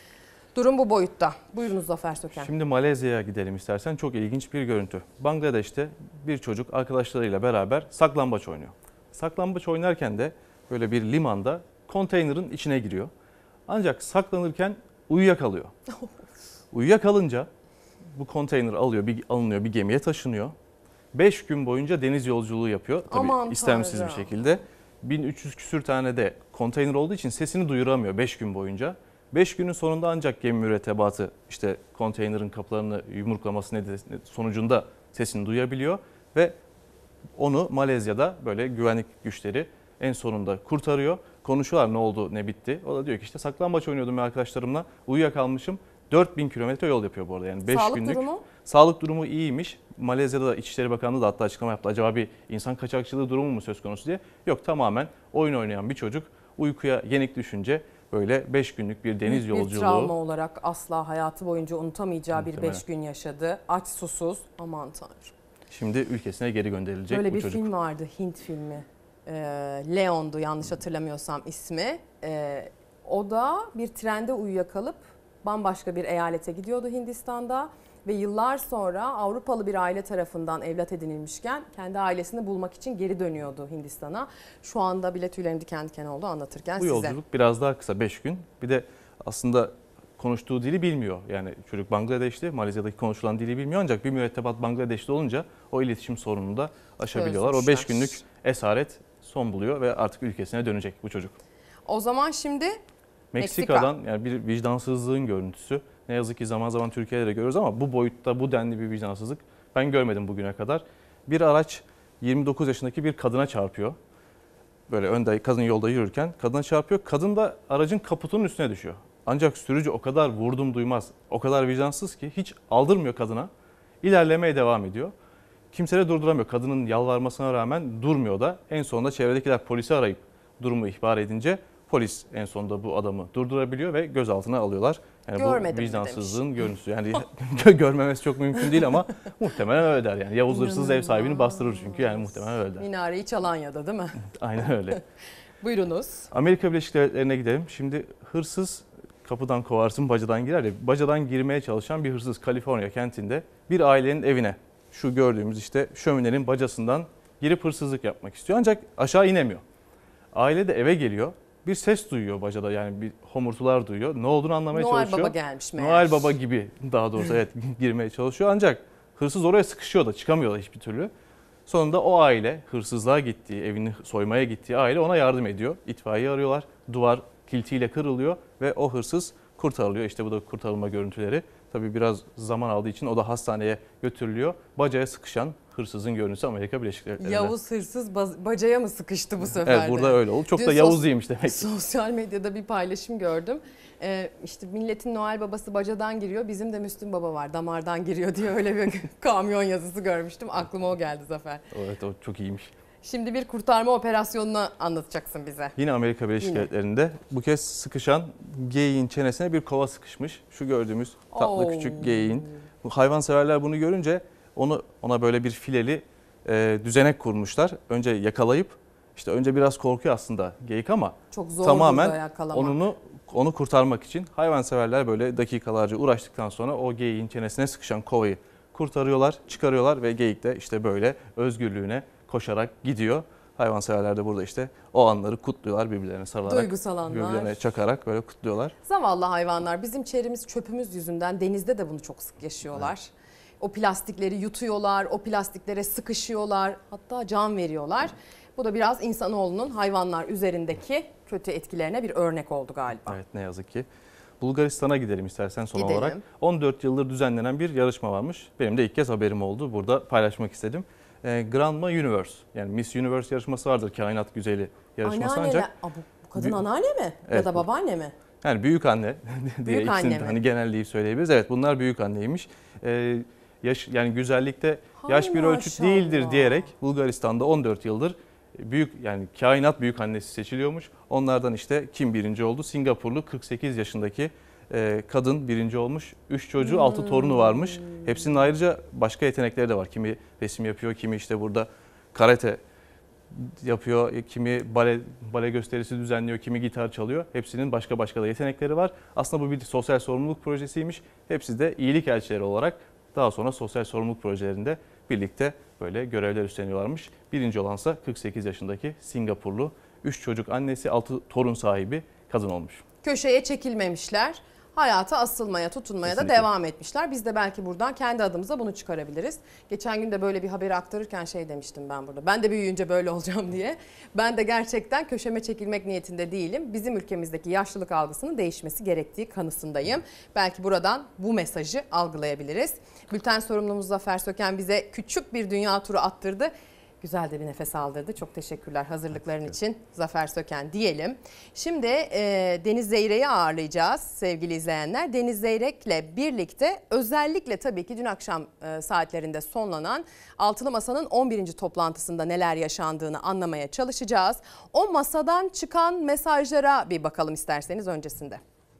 Durum bu boyutta. Buyurunuz Zafer Söken. Şimdi Malezya'ya gidelim istersen. Çok ilginç bir görüntü. Bangladeş'te bir çocuk arkadaşlarıyla beraber saklambaç oynuyor. Saklambaç oynarken de böyle bir limanda konteynerin içine giriyor. Ancak saklanırken uyuyakalıyor. Uyuyakalınca bu konteyner alıyor, bir, alınıyor, bir gemiye taşınıyor. beş gün boyunca deniz yolculuğu yapıyor. Tabii Aman istemsiz Tanrım. bir şekilde. bin üç yüz küsür tane de konteyner olduğu için sesini duyuramıyor beş gün boyunca. beş günün sonunda ancak gemi mürettebatı işte konteynerin kapılarını yumruklaması sonucunda sesini duyabiliyor. Ve onu Malezya'da böyle güvenlik güçleri en sonunda kurtarıyor. Konuşuyorlar ne oldu ne bitti. O da diyor ki işte saklambaç oynuyordum ben arkadaşlarımla, uyuyakalmışım. dört bin kilometre yol yapıyor bu arada. Yani beş Sağlık günlük. durumu? Sağlık durumu iyiymiş. Malezya'da da İçişleri Bakanlığı da hatta açıklama yaptı. Acaba bir insan kaçakçılığı durumu mu söz konusu diye. Yok, tamamen oyun oynayan bir çocuk uykuya yenik düşünce böyle beş günlük bir deniz Büyük yolculuğu. Bir travma olarak asla hayatı boyunca unutamayacağı bir Muhtemelen. beş gün yaşadı. Aç susuz, aman tanrım. Şimdi ülkesine geri gönderilecek Böyle bu bir çocuk. film vardı, Hint filmi. Ee, Leon'du yanlış hatırlamıyorsam ismi. Ee, o da bir trende uyuyakalıp bambaşka bir eyalete gidiyordu Hindistan'da. Ve yıllar sonra Avrupalı bir aile tarafından evlat edinilmişken kendi ailesini bulmak için geri dönüyordu Hindistan'a. Şu anda bile tüylerim diken diken oldu anlatırken Bu size. yolculuk biraz daha kısa, beş gün. Bir de aslında konuştuğu dili bilmiyor. Yani çocuk Bangladeşli, Malezya'daki konuşulan dili bilmiyor ancak bir mürettebat Bangladeşli olunca o iletişim sorununu da aşabiliyorlar. O beş günlük esaret son buluyor ve artık ülkesine dönecek bu çocuk. O zaman şimdi Meksika'dan Meksika. yani bir vicdansızlığın görüntüsü. Ne yazık ki zaman zaman Türkiye'de de görüyoruz ama bu boyutta, bu denli bir vicdansızlık ben görmedim bugüne kadar. Bir araç yirmi dokuz yaşındaki bir kadına çarpıyor. Böyle önde kadın yolda yürürken kadına çarpıyor. Kadın da aracın kaputunun üstüne düşüyor. Ancak sürücü o kadar vurdum duymaz, o kadar vicdansız ki hiç aldırmıyor kadına. İlerlemeye devam ediyor. Kimse de durduramıyor. Kadının yalvarmasına rağmen durmuyor da. En sonunda çevredekiler polisi arayıp durumu ihbar edince polis en sonunda bu adamı durdurabiliyor ve gözaltına alıyorlar. Yani Görmedim bu mi vicdansızlığın demiş. görüntüsü. Yani görmemesi çok mümkün değil ama muhtemelen öyle der. Yani Yavuz hırsız ev sahibini bastırır çünkü yani muhtemelen öyle der. Minareyi çalan ya da değil mi? Aynen öyle. Buyurunuz. Amerika Birleşik Devletleri'ne gidelim. Şimdi hırsız kapıdan kovarsın bacadan girer ya. Bacadan girmeye çalışan bir hırsız Kaliforniya kentinde bir ailenin evine, şu gördüğümüz işte şöminenin bacasından girip hırsızlık yapmak istiyor. Ancak aşağı inemiyor. Aile de eve geliyor. Bir ses duyuyor bacada, yani bir homurtular duyuyor. Ne olduğunu anlamaya Noel çalışıyor. Baba gelmiş meğer. Noel Baba gibi daha doğrusu evet girmeye çalışıyor. Ancak hırsız oraya sıkışıyor da çıkamıyor da hiçbir türlü. Sonunda o aile, hırsızlığa gittiği, evini soymaya gittiği aile ona yardım ediyor. İtfaiye arıyorlar. Duvar kilitiyle kırılıyor ve o hırsız kurtarılıyor. İşte bu da kurtarılma görüntüleri. Tabii biraz zaman aldığı için o da hastaneye götürülüyor. Bacaya sıkışan hırsızın görüntüsü Amerika Birleşik Devletleri'nde. Yavuz hırsız bacaya mı sıkıştı bu sefer de? Evet, burada öyle oldu. Çok Dün da Yavuz değilmiş demek ki. Sosyal medyada bir paylaşım gördüm. Ee, işte milletin Noel Babası bacadan giriyor. Bizim de Müslüm Baba var damardan giriyor diye öyle bir kamyon yazısı görmüştüm. Aklıma o geldi Zafer. Evet, o çok iyiymiş. Şimdi bir kurtarma operasyonunu anlatacaksın bize. Yine Amerika Birleşik Yine. Devletleri'nde bu kez sıkışan geyiğin çenesine bir kova sıkışmış. Şu gördüğümüz tatlı Oo. küçük geyiğin. Bu hayvanseverler bunu görünce onu ona böyle bir fileli e, düzenek kurmuşlar. Önce yakalayıp işte önce biraz korkuyor aslında geyik ama Çok zordur da tamamen yakalamak. onu onu kurtarmak için hayvanseverler böyle dakikalarca uğraştıktan sonra o geyiğin çenesine sıkışan kovayı kurtarıyorlar, çıkarıyorlar ve geyik de işte böyle özgürlüğüne koşarak gidiyor. Hayvanseverler de burada işte o anları kutluyorlar, birbirlerine sarılarak, Duygusal anlar. birbirlerine çakarak böyle kutluyorlar. Zavallı hayvanlar bizim çevremiz çöpümüz yüzünden denizde de bunu çok sık yaşıyorlar. Evet. O plastikleri yutuyorlar, o plastiklere sıkışıyorlar, hatta can veriyorlar. Bu da biraz insanoğlunun hayvanlar üzerindeki kötü etkilerine bir örnek oldu galiba. Evet, ne yazık ki. Bulgaristan'a gidelim istersen son Gidelim. olarak. on dört yıldır düzenlenen bir yarışma varmış. Benim de ilk kez haberim oldu. Burada paylaşmak istedim. E, Grandma Universe, yani Miss Universe yarışması vardır, kainat güzeli yarışması. Anneanneler, ancak Aa, bu, bu kadın anneanne mi? Evet, Ya da babaanne mi? Yani büyük anne diye Büyük ikisini anne de mi? hani genelleyip söyleyebiliriz. Evet, bunlar büyük anneymiş. Ee, yaş yani güzellikte Hay yaş bir ölçüt maşallah. değildir diyerek Bulgaristan'da on dört yıldır büyük yani kainat büyük annesi seçiliyormuş. Onlardan işte kim birinci oldu? Singapurlu kırk sekiz yaşındaki e, kadın birinci olmuş. üç çocuğu, Hmm. altı torunu varmış. Hepsinin ayrıca başka yetenekleri de var. Kimi resim yapıyor, kimi işte burada karate yapıyor, kimi bale bale gösterisi düzenliyor, kimi gitar çalıyor. Hepsinin başka başka da yetenekleri var. Aslında bu bir sosyal sorumluluk projesiymiş. Hepsi de iyilik elçileri olarak daha sonra sosyal sorumluluk projelerinde birlikte böyle görevler üstleniyorlarmış. Birinci olansa kırk sekiz yaşındaki Singapurlu üç çocuk annesi, altı torun sahibi kadın olmuş. Köşeye çekilmemişler. Hayata asılmaya, tutunmaya Kesinlikle. da devam etmişler. Biz de belki buradan kendi adımıza bunu çıkarabiliriz. Geçen gün de böyle bir haberi aktarırken şey demiştim ben burada. Ben de büyüyünce böyle olacağım diye. Ben de gerçekten köşeme çekilmek niyetinde değilim. Bizim ülkemizdeki yaşlılık algısının değişmesi gerektiği kanısındayım. Belki buradan bu mesajı algılayabiliriz. Bülten sorumlumuz Zafer Söken bize küçük bir dünya turu attırdı. Güzel de bir nefes aldırdı. Çok teşekkürler hazırlıkların için Zafer Söken diyelim. Şimdi e, Deniz Zeyrek'i ağırlayacağız sevgili izleyenler. Deniz Zeyrek'le birlikte özellikle tabii ki dün akşam e, saatlerinde sonlanan Altılı Masa'nın on birinci toplantısında neler yaşandığını anlamaya çalışacağız. O masadan çıkan mesajlara bir bakalım isterseniz öncesinde.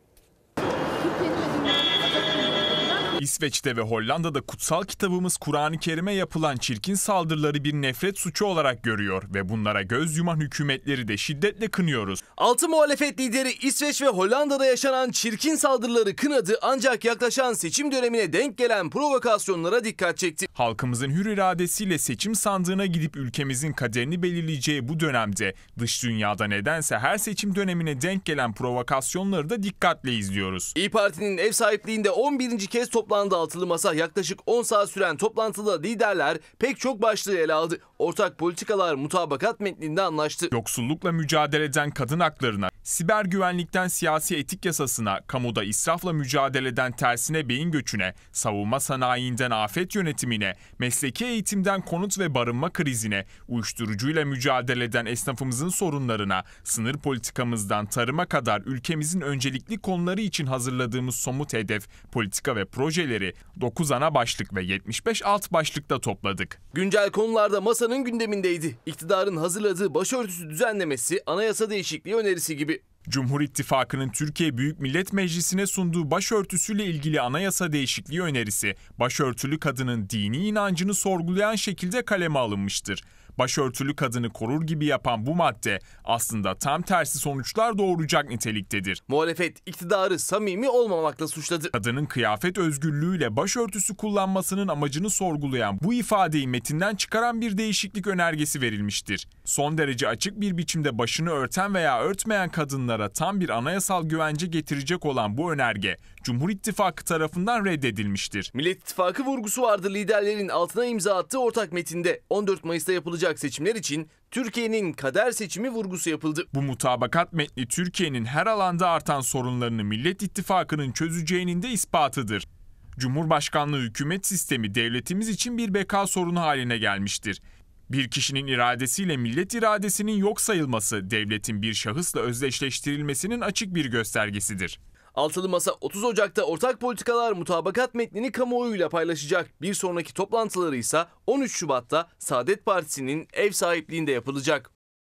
İsveç'te ve Hollanda'da kutsal kitabımız Kur'an-ı Kerim'e yapılan çirkin saldırıları bir nefret suçu olarak görüyor ve bunlara göz yuman hükümetleri de şiddetle kınıyoruz. Altı muhalefet lideri İsveç ve Hollanda'da yaşanan çirkin saldırıları kınadı ancak yaklaşan seçim dönemine denk gelen provokasyonlara dikkat çekti. Halkımızın hür iradesiyle seçim sandığına gidip ülkemizin kaderini belirleyeceği bu dönemde dış dünyada nedense her seçim dönemine denk gelen provokasyonları da dikkatle izliyoruz. İYİ Parti'nin ev sahipliğinde on birinci kez toplandı Altılı Masa. Yaklaşık on saat süren toplantıda liderler pek çok başlığı ele aldı. Ortak politikalar mutabakat metninde anlaştı. Yoksullukla mücadele eden kadın haklarına, siber güvenlikten siyasi etik yasasına, kamuda israfla mücadele eden tersine beyin göçüne, savunma sanayinden afet yönetimine, mesleki eğitimden konut ve barınma krizine, uyuşturucuyla mücadele eden esnafımızın sorunlarına, sınır politikamızdan tarıma kadar ülkemizin öncelikli konuları için hazırladığımız somut hedef, politika ve projeleri dokuz ana başlık ve yetmiş beş alt başlıkta topladık. Güncel konularda masanın gündemindeydi. İktidarın hazırladığı başörtüsü düzenlemesi, anayasa değişikliği önerisi gibi. Cumhur İttifakı'nın Türkiye Büyük Millet Meclisi'ne sunduğu başörtüsüyle ilgili anayasa değişikliği önerisi, başörtülü kadının dini inancını sorgulayan şekilde kaleme alınmıştır. Başörtülü kadını korur gibi yapan bu madde aslında tam tersi sonuçlar doğuracak niteliktedir. Muhalefet iktidarı samimi olmamakla suçladı. Kadının kıyafet özgürlüğüyle başörtüsü kullanmasının amacını sorgulayan bu ifadeyi metinden çıkaran bir değişiklik önergesi verilmiştir. Son derece açık bir biçimde başını örten veya örtmeyen kadınlara tam bir anayasal güvence getirecek olan bu önerge Cumhur İttifakı tarafından reddedilmiştir. Millet İttifakı vurgusu vardı liderlerin altına imza attığı ortak metinde. on dört Mayıs'ta yapılacak seçimler için Türkiye'nin kader seçimi vurgusu yapıldı. Bu mutabakat metni Türkiye'nin her alanda artan sorunlarını Millet İttifakı'nın çözeceğinin de ispatıdır. Cumhurbaşkanlığı hükümet sistemi devletimiz için bir beka sorunu haline gelmiştir. Bir kişinin iradesiyle millet iradesinin yok sayılması devletin bir şahısla özdeşleştirilmesinin açık bir göstergesidir. Altılı Masa otuz Ocak'ta ortak politikalar mutabakat metnini kamuoyuyla paylaşacak. Bir sonraki toplantıları ise on üç Şubat'ta Saadet Partisi'nin ev sahipliğinde yapılacak.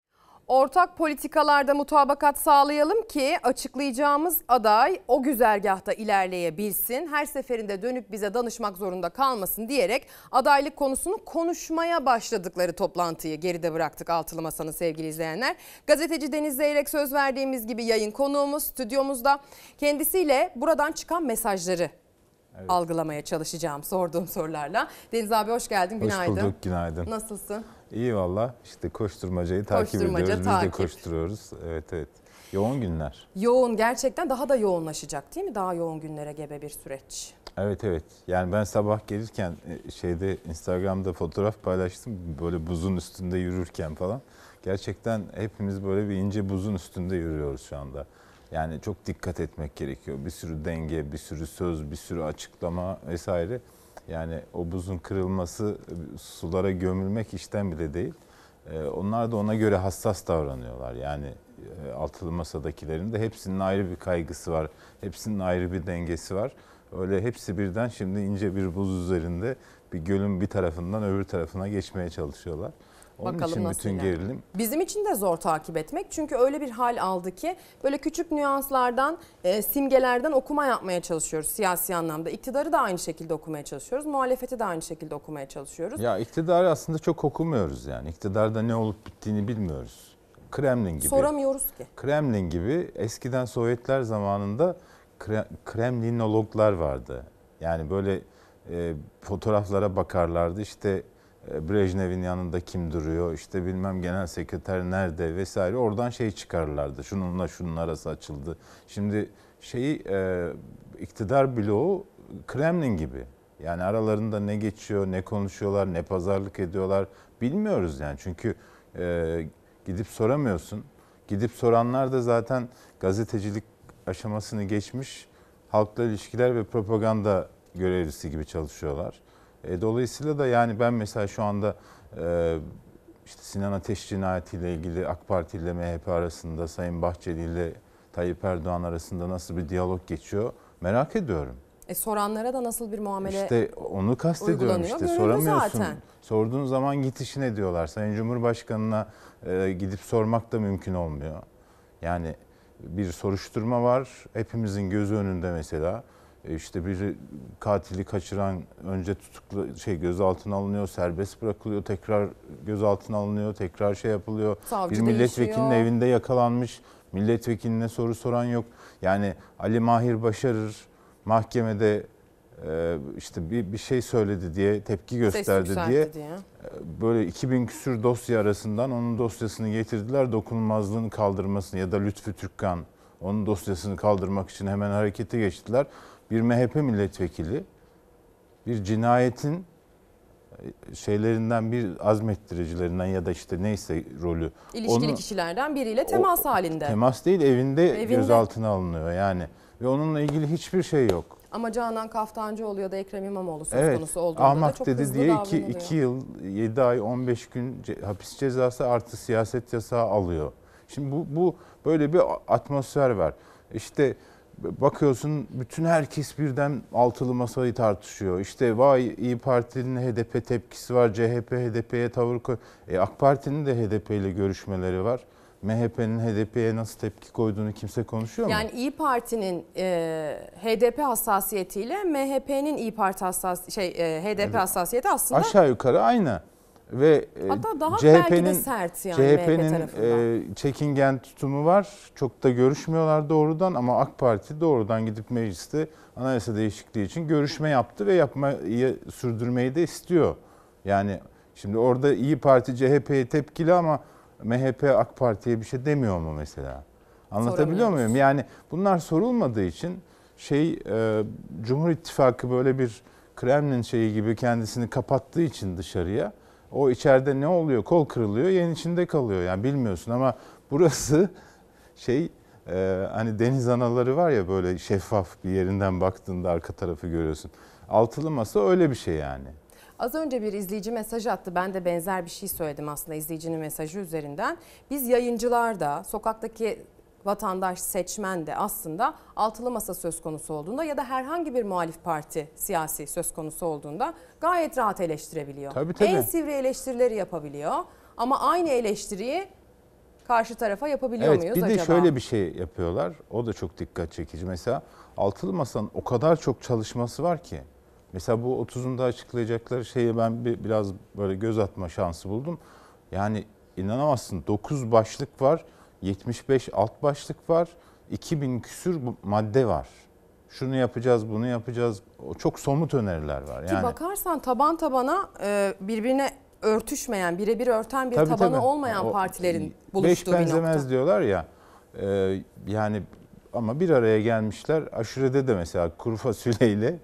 Ortak politikalarda mutabakat sağlayalım ki açıklayacağımız aday o güzergahta ilerleyebilsin. Her seferinde dönüp bize danışmak zorunda kalmasın diyerek adaylık konusunu konuşmaya başladıkları toplantıyı geride bıraktık Altılı Masa'nın sevgili izleyenler. Gazeteci Deniz Zeyrek söz verdiğimiz gibi yayın konuğumuz stüdyomuzda. Kendisiyle buradan çıkan mesajları evet. algılamaya çalışacağım sorduğum sorularla. Deniz abi hoş geldin, günaydın. Hoş bulduk, günaydın. Nasılsın? İyi valla, işte koşturmacayı takip Koşturmaca, ediyoruz, takip. biz de koşturuyoruz. Evet evet, yoğun günler. Yoğun, gerçekten daha da yoğunlaşacak değil mi? Daha yoğun günlere gebe bir süreç. Evet evet, yani ben sabah gelirken şeyde Instagram'da fotoğraf paylaştım, böyle buzun üstünde yürürken falan. Gerçekten hepimiz böyle bir ince buzun üstünde yürüyoruz şu anda. Yani çok dikkat etmek gerekiyor. Bir sürü denge, bir sürü söz, bir sürü açıklama vesaire. Yani o buzun kırılması, sulara gömülmek işten bile değil. Onlar da ona göre hassas davranıyorlar. Yani Altılı Masa'dakilerin de hepsinin ayrı bir kaygısı var. Hepsinin ayrı bir dengesi var. Öyle hepsi birden şimdi ince bir buz üzerinde bir gölün bir tarafından öbür tarafına geçmeye çalışıyorlar. Onun Bakalım için nasıl bütün ilerliyor. gerilim. Bizim için de zor takip etmek. Çünkü öyle bir hal aldı ki böyle küçük nüanslardan, e, simgelerden okuma yapmaya çalışıyoruz siyasi anlamda. İktidarı da aynı şekilde okumaya çalışıyoruz. Muhalefeti de aynı şekilde okumaya çalışıyoruz. Ya iktidarı aslında çok okumuyoruz yani. İktidarda ne olup bittiğini bilmiyoruz. Kremlin gibi. Soramıyoruz ki. Kremlin gibi eskiden Sovyetler zamanında kre, Kremlinologlar vardı. Yani böyle e, fotoğraflara bakarlardı. İşte Brejnev'in yanında kim duruyor, işte bilmem genel sekreter nerede vesaire, oradan şey çıkarırlardı. Şununla şunun arası açıldı. Şimdi şeyi e, iktidar bloğu Kremlin gibi. Yani aralarında ne geçiyor, ne konuşuyorlar, ne pazarlık ediyorlar bilmiyoruz yani. Çünkü e, gidip soramıyorsun. Gidip soranlar da zaten gazetecilik aşamasını geçmiş halkla ilişkiler ve propaganda görevlisi gibi çalışıyorlar. E, dolayısıyla da yani ben mesela şu anda e, işte Sinan Ateş cinayetiyle ilgili AK Parti ile M H P arasında, Sayın Bahçeli ile Tayyip Erdoğan arasında nasıl bir diyalog geçiyor merak ediyorum. E soranlara da nasıl bir muamele İşte onu kastediyorum, işte soramıyorsun. Zaten. Sorduğun zaman git işine diyorlar. Sayın Cumhurbaşkanı'na e, gidip sormak da mümkün olmuyor. Yani bir soruşturma var hepimizin gözü önünde mesela. E işte bir katili kaçıran önce tutuklu şey gözaltına alınıyor, serbest bırakılıyor, tekrar gözaltına alınıyor, tekrar şey yapılıyor. Savcı bir milletvekilinin değişiyor. Evinde yakalanmış. Milletvekiline soru soran yok. Yani Ali Mahir Başarır mahkemede e, işte bir, bir şey söyledi diye tepki gösterdi diye, diye böyle iki bin küsür dosya arasından onun dosyasını getirdiler. Dokunulmazlığını kaldırmasını ya da Lütfü Türkkan onun dosyasını kaldırmak için hemen harekete geçtiler. Bir M H P milletvekili bir cinayetin şeylerinden bir azmettiricilerinden ya da işte neyse rolü. İlişkili onu, kişilerden biriyle temas o, halinde. Temas değil evinde, evinde gözaltına alınıyor yani. Ve onunla ilgili hiçbir şey yok. Ama Canan Kaftancıoğlu ya da Ekrem İmamoğlu söz evet, konusu olduğunda ahmak da çok dedi hızlı diye iki yıl yedi ay on beş gün hapis cezası artı siyaset yasağı alıyor. Şimdi bu, bu böyle bir atmosfer var. İşte bakıyorsun bütün herkes birden altılı masayı tartışıyor. İşte vay İYİ Parti'nin H D P tepkisi var, C H P H D P'ye tavır koy. E, AK Parti'nin de H D P ile görüşmeleri var. M H P'nin H D P'ye nasıl tepki koyduğunu kimse konuşuyor mu? Yani İYİ Parti'nin e, H D P hassasiyetiyle M H P'nin İYİ Parti hassas şey e, H D P evet. hassasiyeti aslında aşağı yukarı aynı. Ve hatta daha C H P'nin, belki de sert yani C H P'nin e, çekingen tutumu var. Çok da görüşmüyorlar doğrudan ama AK Parti doğrudan gidip mecliste anayasa değişikliği için görüşme yaptı ve yapmayı sürdürmeyi de istiyor. Yani şimdi orada İYİ Parti C H P'ye tepkili ama M H P AK Parti'ye bir şey demiyor mu mesela? Anlatabiliyor muyum? Yani bunlar sorulmadığı için şey e, Cumhur İttifakı böyle bir Kremlin şeyi gibi kendisini kapattığı için dışarıya o içeride ne oluyor? Kol kırılıyor, yen içinde kalıyor. Yani bilmiyorsun ama burası şey e, hani deniz anaları var ya böyle şeffaf bir yerinden baktığında arka tarafı görüyorsun. Altılı masa öyle bir şey yani. Az önce bir izleyici mesaj attı. Ben de benzer bir şey söyledim aslında izleyicinin mesajı üzerinden. Biz yayıncılar da, sokaktaki vatandaş, seçmen de aslında altılı masa söz konusu olduğunda ya da herhangi bir muhalif parti siyasi söz konusu olduğunda gayet rahat eleştirebiliyor. Tabii, tabii. En sivri eleştirileri yapabiliyor. Ama aynı eleştiriyi karşı tarafa yapabiliyor evet, muyuz bir acaba? Bir de şöyle bir şey yapıyorlar. O da çok dikkat çekici. Mesela altılı masanın o kadar çok çalışması var ki. Mesela bu otuzunda açıklayacakları şeyi ben bir, biraz böyle göz atma şansı buldum. Yani inanamazsın dokuz başlık var, yetmiş beş alt başlık var, iki bin küsür madde var. Şunu yapacağız, bunu yapacağız. Çok somut öneriler var. Yani. Ki bakarsan taban tabana birbirine örtüşmeyen, birebir örten bir tabii, tabanı tabii. olmayan o, partilerin buluştuğu bir nokta. Beş benzemez diyorlar ya. E, yani ama bir araya gelmişler. Aşurede de mesela kuru fasulyeyle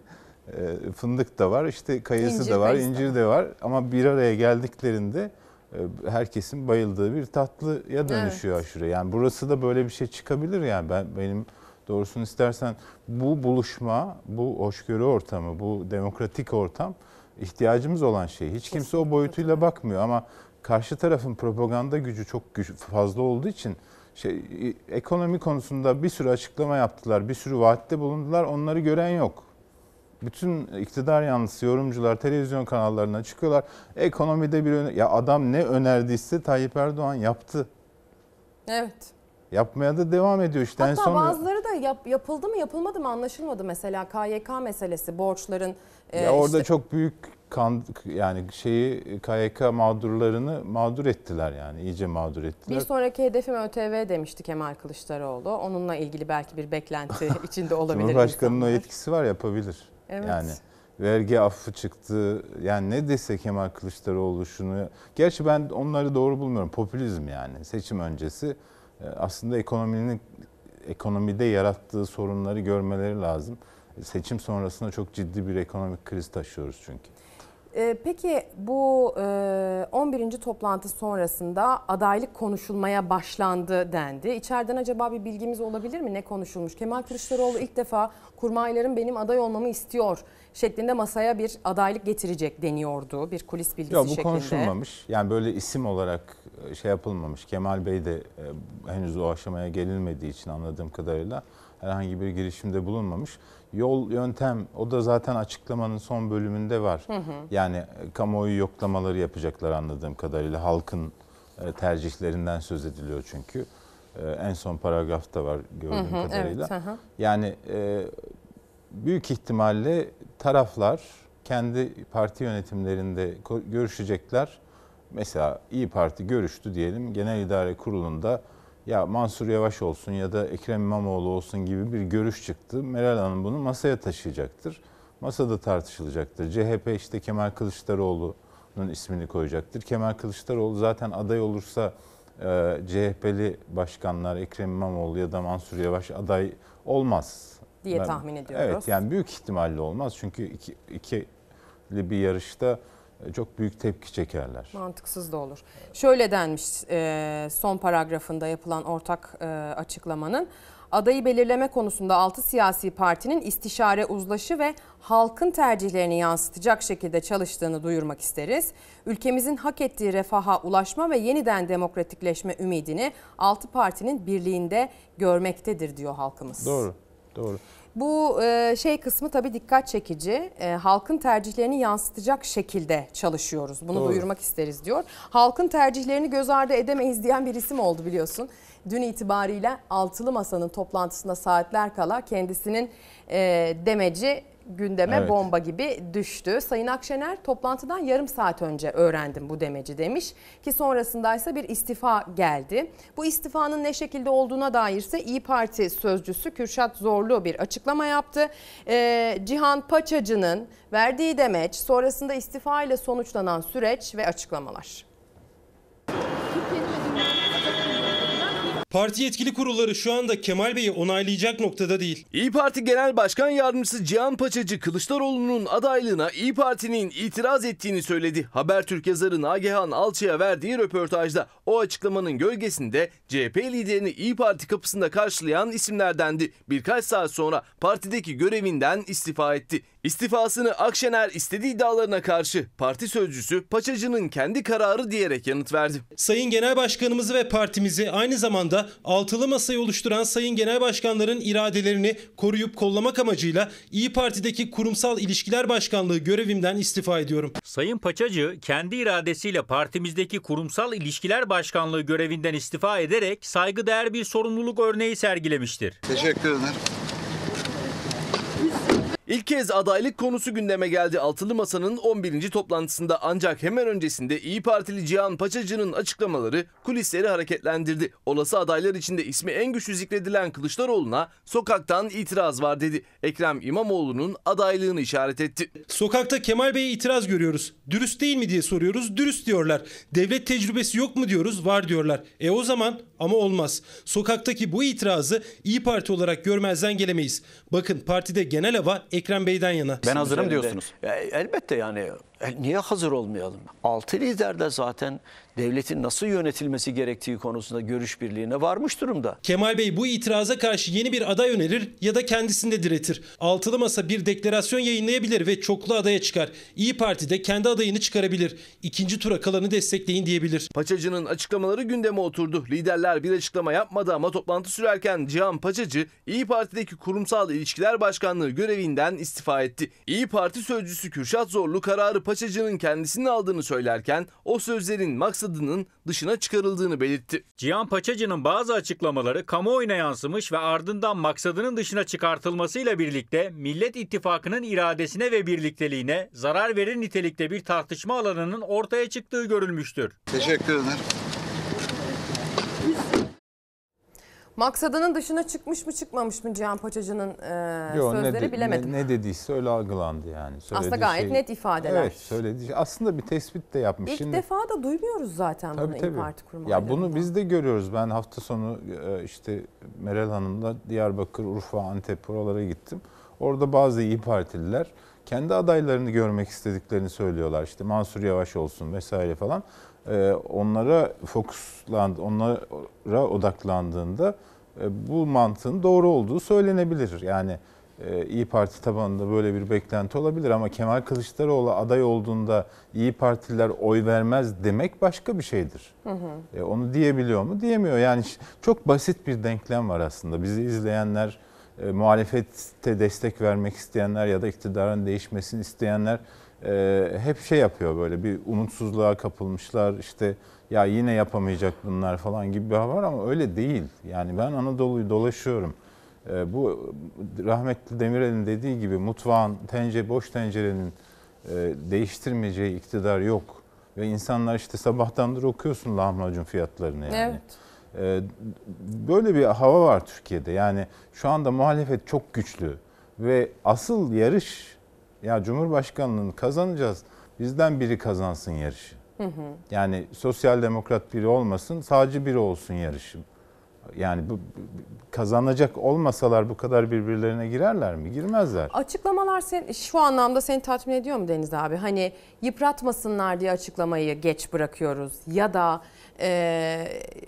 e, fındık da var, işte kayısı incir, da var, incir de var. Ama bir araya geldiklerinde e, herkesin bayıldığı bir tatlıya dönüşüyor evet. aşure. Yani burası da böyle bir şey çıkabilir yani. Ben benim doğrusunu istersen bu buluşma, bu hoşgörü ortamı, bu demokratik ortam ihtiyacımız olan şey. Hiç kimse o boyutuyla bakmıyor ama karşı tarafın propaganda gücü çok güç, fazla olduğu için şey, ekonomi konusunda bir sürü açıklama yaptılar, bir sürü vaatte bulundular, onları gören yok. Bütün iktidar yanlısı yorumcular televizyon kanallarına çıkıyorlar. Ekonomide bir öne... Ya adam ne önerdiyse Tayyip Erdoğan yaptı. Evet. Yapmaya da devam ediyor işte. Hatta en son... bazıları da yap, yapıldı mı yapılmadı mı anlaşılmadı. Mesela K Y K meselesi, borçların... Ya e, orada işte... çok büyük kan, yani şeyi K Y K mağdurlarını mağdur ettiler yani iyice mağdur ettiler. Bir sonraki hedefim ÖTV demişti Kemal Kılıçdaroğlu. Onunla ilgili belki bir beklenti içinde olabilir. Cumhurbaşkanı'nın o yetkisi var, yapabilir. Evet. Yani vergi affı çıktı. Yani ne dese Kemal Kılıçdaroğlu şunu. Gerçi ben onları doğru bulmuyorum. Popülizm yani. Seçim öncesi aslında ekonominin ekonomide yarattığı sorunları görmeleri lazım. Seçim sonrasında çok ciddi bir ekonomik kriz taşıyoruz çünkü. Ee, peki bu e, on birinci toplantı sonrasında adaylık konuşulmaya başlandı dendi. İçeriden acaba bir bilgimiz olabilir mi? Ne konuşulmuş? Kemal Kılıçdaroğlu ilk defa kurmaylarım benim aday olmamı istiyor şeklinde masaya bir adaylık getirecek deniyordu. Bir kulis bilgisi Yok, bu şeklinde. konuşulmamış. Yani böyle isim olarak şey yapılmamış. Kemal Bey de e, henüz o aşamaya gelinmediği için anladığım kadarıyla herhangi bir girişimde bulunmamış. Yol, yöntem, o da zaten açıklamanın son bölümünde var. Hı hı. Yani kamuoyu yoklamaları yapacaklar anladığım kadarıyla. Halkın e, tercihlerinden söz ediliyor çünkü. E, en son paragrafta var gördüğüm hı hı, kadarıyla. Evet, hı hı. Yani e, büyük ihtimalle taraflar kendi parti yönetimlerinde görüşecekler. Mesela İYİ Parti görüştü diyelim, Genel İdare Kurulu'nda ya Mansur Yavaş olsun ya da Ekrem İmamoğlu olsun gibi bir görüş çıktı. Meral Hanım bunu masaya taşıyacaktır. Masada tartışılacaktır. C H P işte Kemal Kılıçdaroğlu'nun ismini koyacaktır. Kemal Kılıçdaroğlu zaten aday olursa e, C H P'li başkanlar Ekrem İmamoğlu ya da Mansur Yavaş aday olmaz diye ben, tahmin ediyoruz. Evet, yani büyük ihtimalle olmaz. Çünkü iki, ikili bir yarışta çok büyük tepki çekerler. Mantıksız da olur. Şöyle denmiş son paragrafında yapılan ortak açıklamanın. Adayı belirleme konusunda altı siyasi partinin istişare, uzlaşı ve halkın tercihlerini yansıtacak şekilde çalıştığını duyurmak isteriz. Ülkemizin hak ettiği refaha ulaşma ve yeniden demokratikleşme ümidini altı partinin birliğinde görmektedir diyor halkımız. Doğru, doğru. Bu şey kısmı tabii dikkat çekici. Halkın tercihlerini yansıtacak şekilde çalışıyoruz. Bunu Doğru. duyurmak isteriz diyor. Halkın tercihlerini göz ardı edemeyiz diyen bir isim oldu biliyorsun. Dün itibariyle Altılı Masa'nın toplantısında saatler kala kendisinin demeci gündeme evet. bomba gibi düştü. Sayın Akşener toplantıdan yarım saat önce öğrendim bu demeci demiş ki sonrasındaysa bir istifa geldi. Bu istifanın ne şekilde olduğuna dairse İYİ Parti sözcüsü Kürşat Zorlu bir açıklama yaptı. Ee, Cihan Paçacı'nın verdiği demeç, sonrasında istifa ile sonuçlanan süreç ve açıklamalar. Parti yetkili kurulları şu anda Kemal Bey'i onaylayacak noktada değil. İYİ Parti Genel Başkan Yardımcısı Cihan Paçacı Kılıçdaroğlu'nun adaylığına İYİ Parti'nin itiraz ettiğini söyledi. Habertürk yazarı Nagihan Alçı'ya verdiği röportajda o açıklamanın gölgesinde C H P liderini İYİ Parti kapısında karşılayan isimlerdendi. Birkaç saat sonra partideki görevinden istifa etti. İstifasını Akşener istediği iddialarına karşı parti sözcüsü Paçacı'nın kendi kararı diyerek yanıt verdi. Sayın Genel Başkanımızı ve partimizi aynı zamanda altılı masayı oluşturan sayın genel başkanların iradelerini koruyup kollamak amacıyla İYİ Parti'deki kurumsal ilişkiler başkanlığı görevimden istifa ediyorum. Sayın Paçacı kendi iradesiyle partimizdeki kurumsal ilişkiler başkanlığı görevinden istifa ederek saygıdeğer bir sorumluluk örneği sergilemiştir. Teşekkür ederim. İlk kez adaylık konusu gündeme geldi Altılı Masa'nın on birinci toplantısında, ancak hemen öncesinde İYİ Partili Cihan Paçacı'nın açıklamaları kulisleri hareketlendirdi. Olası adaylar içinde ismi en güçlü zikredilen Kılıçdaroğlu'na sokaktan itiraz var dedi. Ekrem İmamoğlu'nun adaylığını işaret etti. Sokakta Kemal Bey'e itiraz görüyoruz. Dürüst değil mi diye soruyoruz. Dürüst diyorlar. Devlet tecrübesi yok mu diyoruz. Var diyorlar. E o zaman ama olmaz. Sokaktaki bu itirazı İYİ Parti olarak görmezden gelemeyiz. Bakın partide genel hava Ekrem Bey'den yana. Ben hazırım diyorsunuz. Ya, elbette yani niye hazır olmayalım? Altı lider de zaten devletin nasıl yönetilmesi gerektiği konusunda görüş birliğine varmış durumda. Kemal Bey bu itiraza karşı yeni bir aday önerir ya da kendisinde diretir. Altılı Masa bir deklarasyon yayınlayabilir ve çoklu adaya çıkar. İYİ Parti de kendi adayını çıkarabilir. İkinci tura kalanı destekleyin diyebilir. Paçacı'nın açıklamaları gündeme oturdu. Liderler bir açıklama yapmadı ama toplantı sürerken Cihan Paçacı İYİ Parti'deki kurumsal ilişkiler başkanlığı görevinden istifa etti. İYİ Parti sözcüsü Kürşat Zorlu kararı Paçacı'nın kendisinin aldığını söylerken o sözlerin maksadının dışına çıkarıldığını belirtti. Cihan Paçacı'nın bazı açıklamaları kamuoyuna yansımış ve ardından maksadının dışına çıkartılmasıyla birlikte Millet İttifakı'nın iradesine ve birlikteliğine zarar verir nitelikte bir tartışma alanının ortaya çıktığı görülmüştür. Teşekkür ederim. Maksadının dışına çıkmış mı çıkmamış mı Cihan Paçacı'nın e, Yo, sözleri ne de, bilemedim. Ne, ne dediyse öyle algılandı yani. Söylediği Aslında gayet şey, net ifadeler. Evet söylediği şey. Aslında bir tespit de yapmış. İlk Şimdi, defa da duymuyoruz zaten tabii, bunu tabii. İYİ Parti kurmaylarında. Ya bunu biz de görüyoruz. Ben hafta sonu işte Meral Hanım'la Diyarbakır, Urfa, Antep oralara gittim. Orada bazı İYİ Partililer kendi adaylarını görmek istediklerini söylüyorlar. İşte Mansur Yavaş olsun vesaire falan. Ee, onlara fokuslandı, onlara odaklandığında e, bu mantığın doğru olduğu söylenebilir. Yani e, İYİ Parti tabanında böyle bir beklenti olabilir ama Kemal Kılıçdaroğlu aday olduğunda İYİ Partililer oy vermez demek başka bir şeydir. Hı hı. E, onu diyebiliyor mu? Diyemiyor. Yani çok basit bir denklem var aslında. Bizi izleyenler, e, muhalefete destek vermek isteyenler ya da iktidarın değişmesini isteyenler e, hep şey yapıyor, böyle bir umutsuzluğa kapılmışlar. İşte ya yine yapamayacak bunlar falan gibi bir hava var ama öyle değil. Yani ben Anadolu'yu dolaşıyorum. E, bu rahmetli Demirel'in dediği gibi mutfağın tencere, boş tencerenin e, değiştirmeyeceği iktidar yok. Ve insanlar işte sabahtandır okuyorsun lahmacun fiyatlarını yani. Evet. Böyle bir hava var Türkiye'de. Yani şu anda muhalefet çok güçlü ve asıl yarış, ya Cumhurbaşkanlığını kazanacağız, bizden biri kazansın yarışı. Hı hı. Yani sosyal demokrat biri olmasın, sağcı biri olsun yarışı. Yani bu kazanacak olmasalar bu kadar birbirlerine girerler mi? Girmezler. Açıklamalar sen, şu anlamda seni tatmin ediyor mu Deniz abi? Hani yıpratmasınlar diye açıklamayı geç bırakıyoruz ya da e,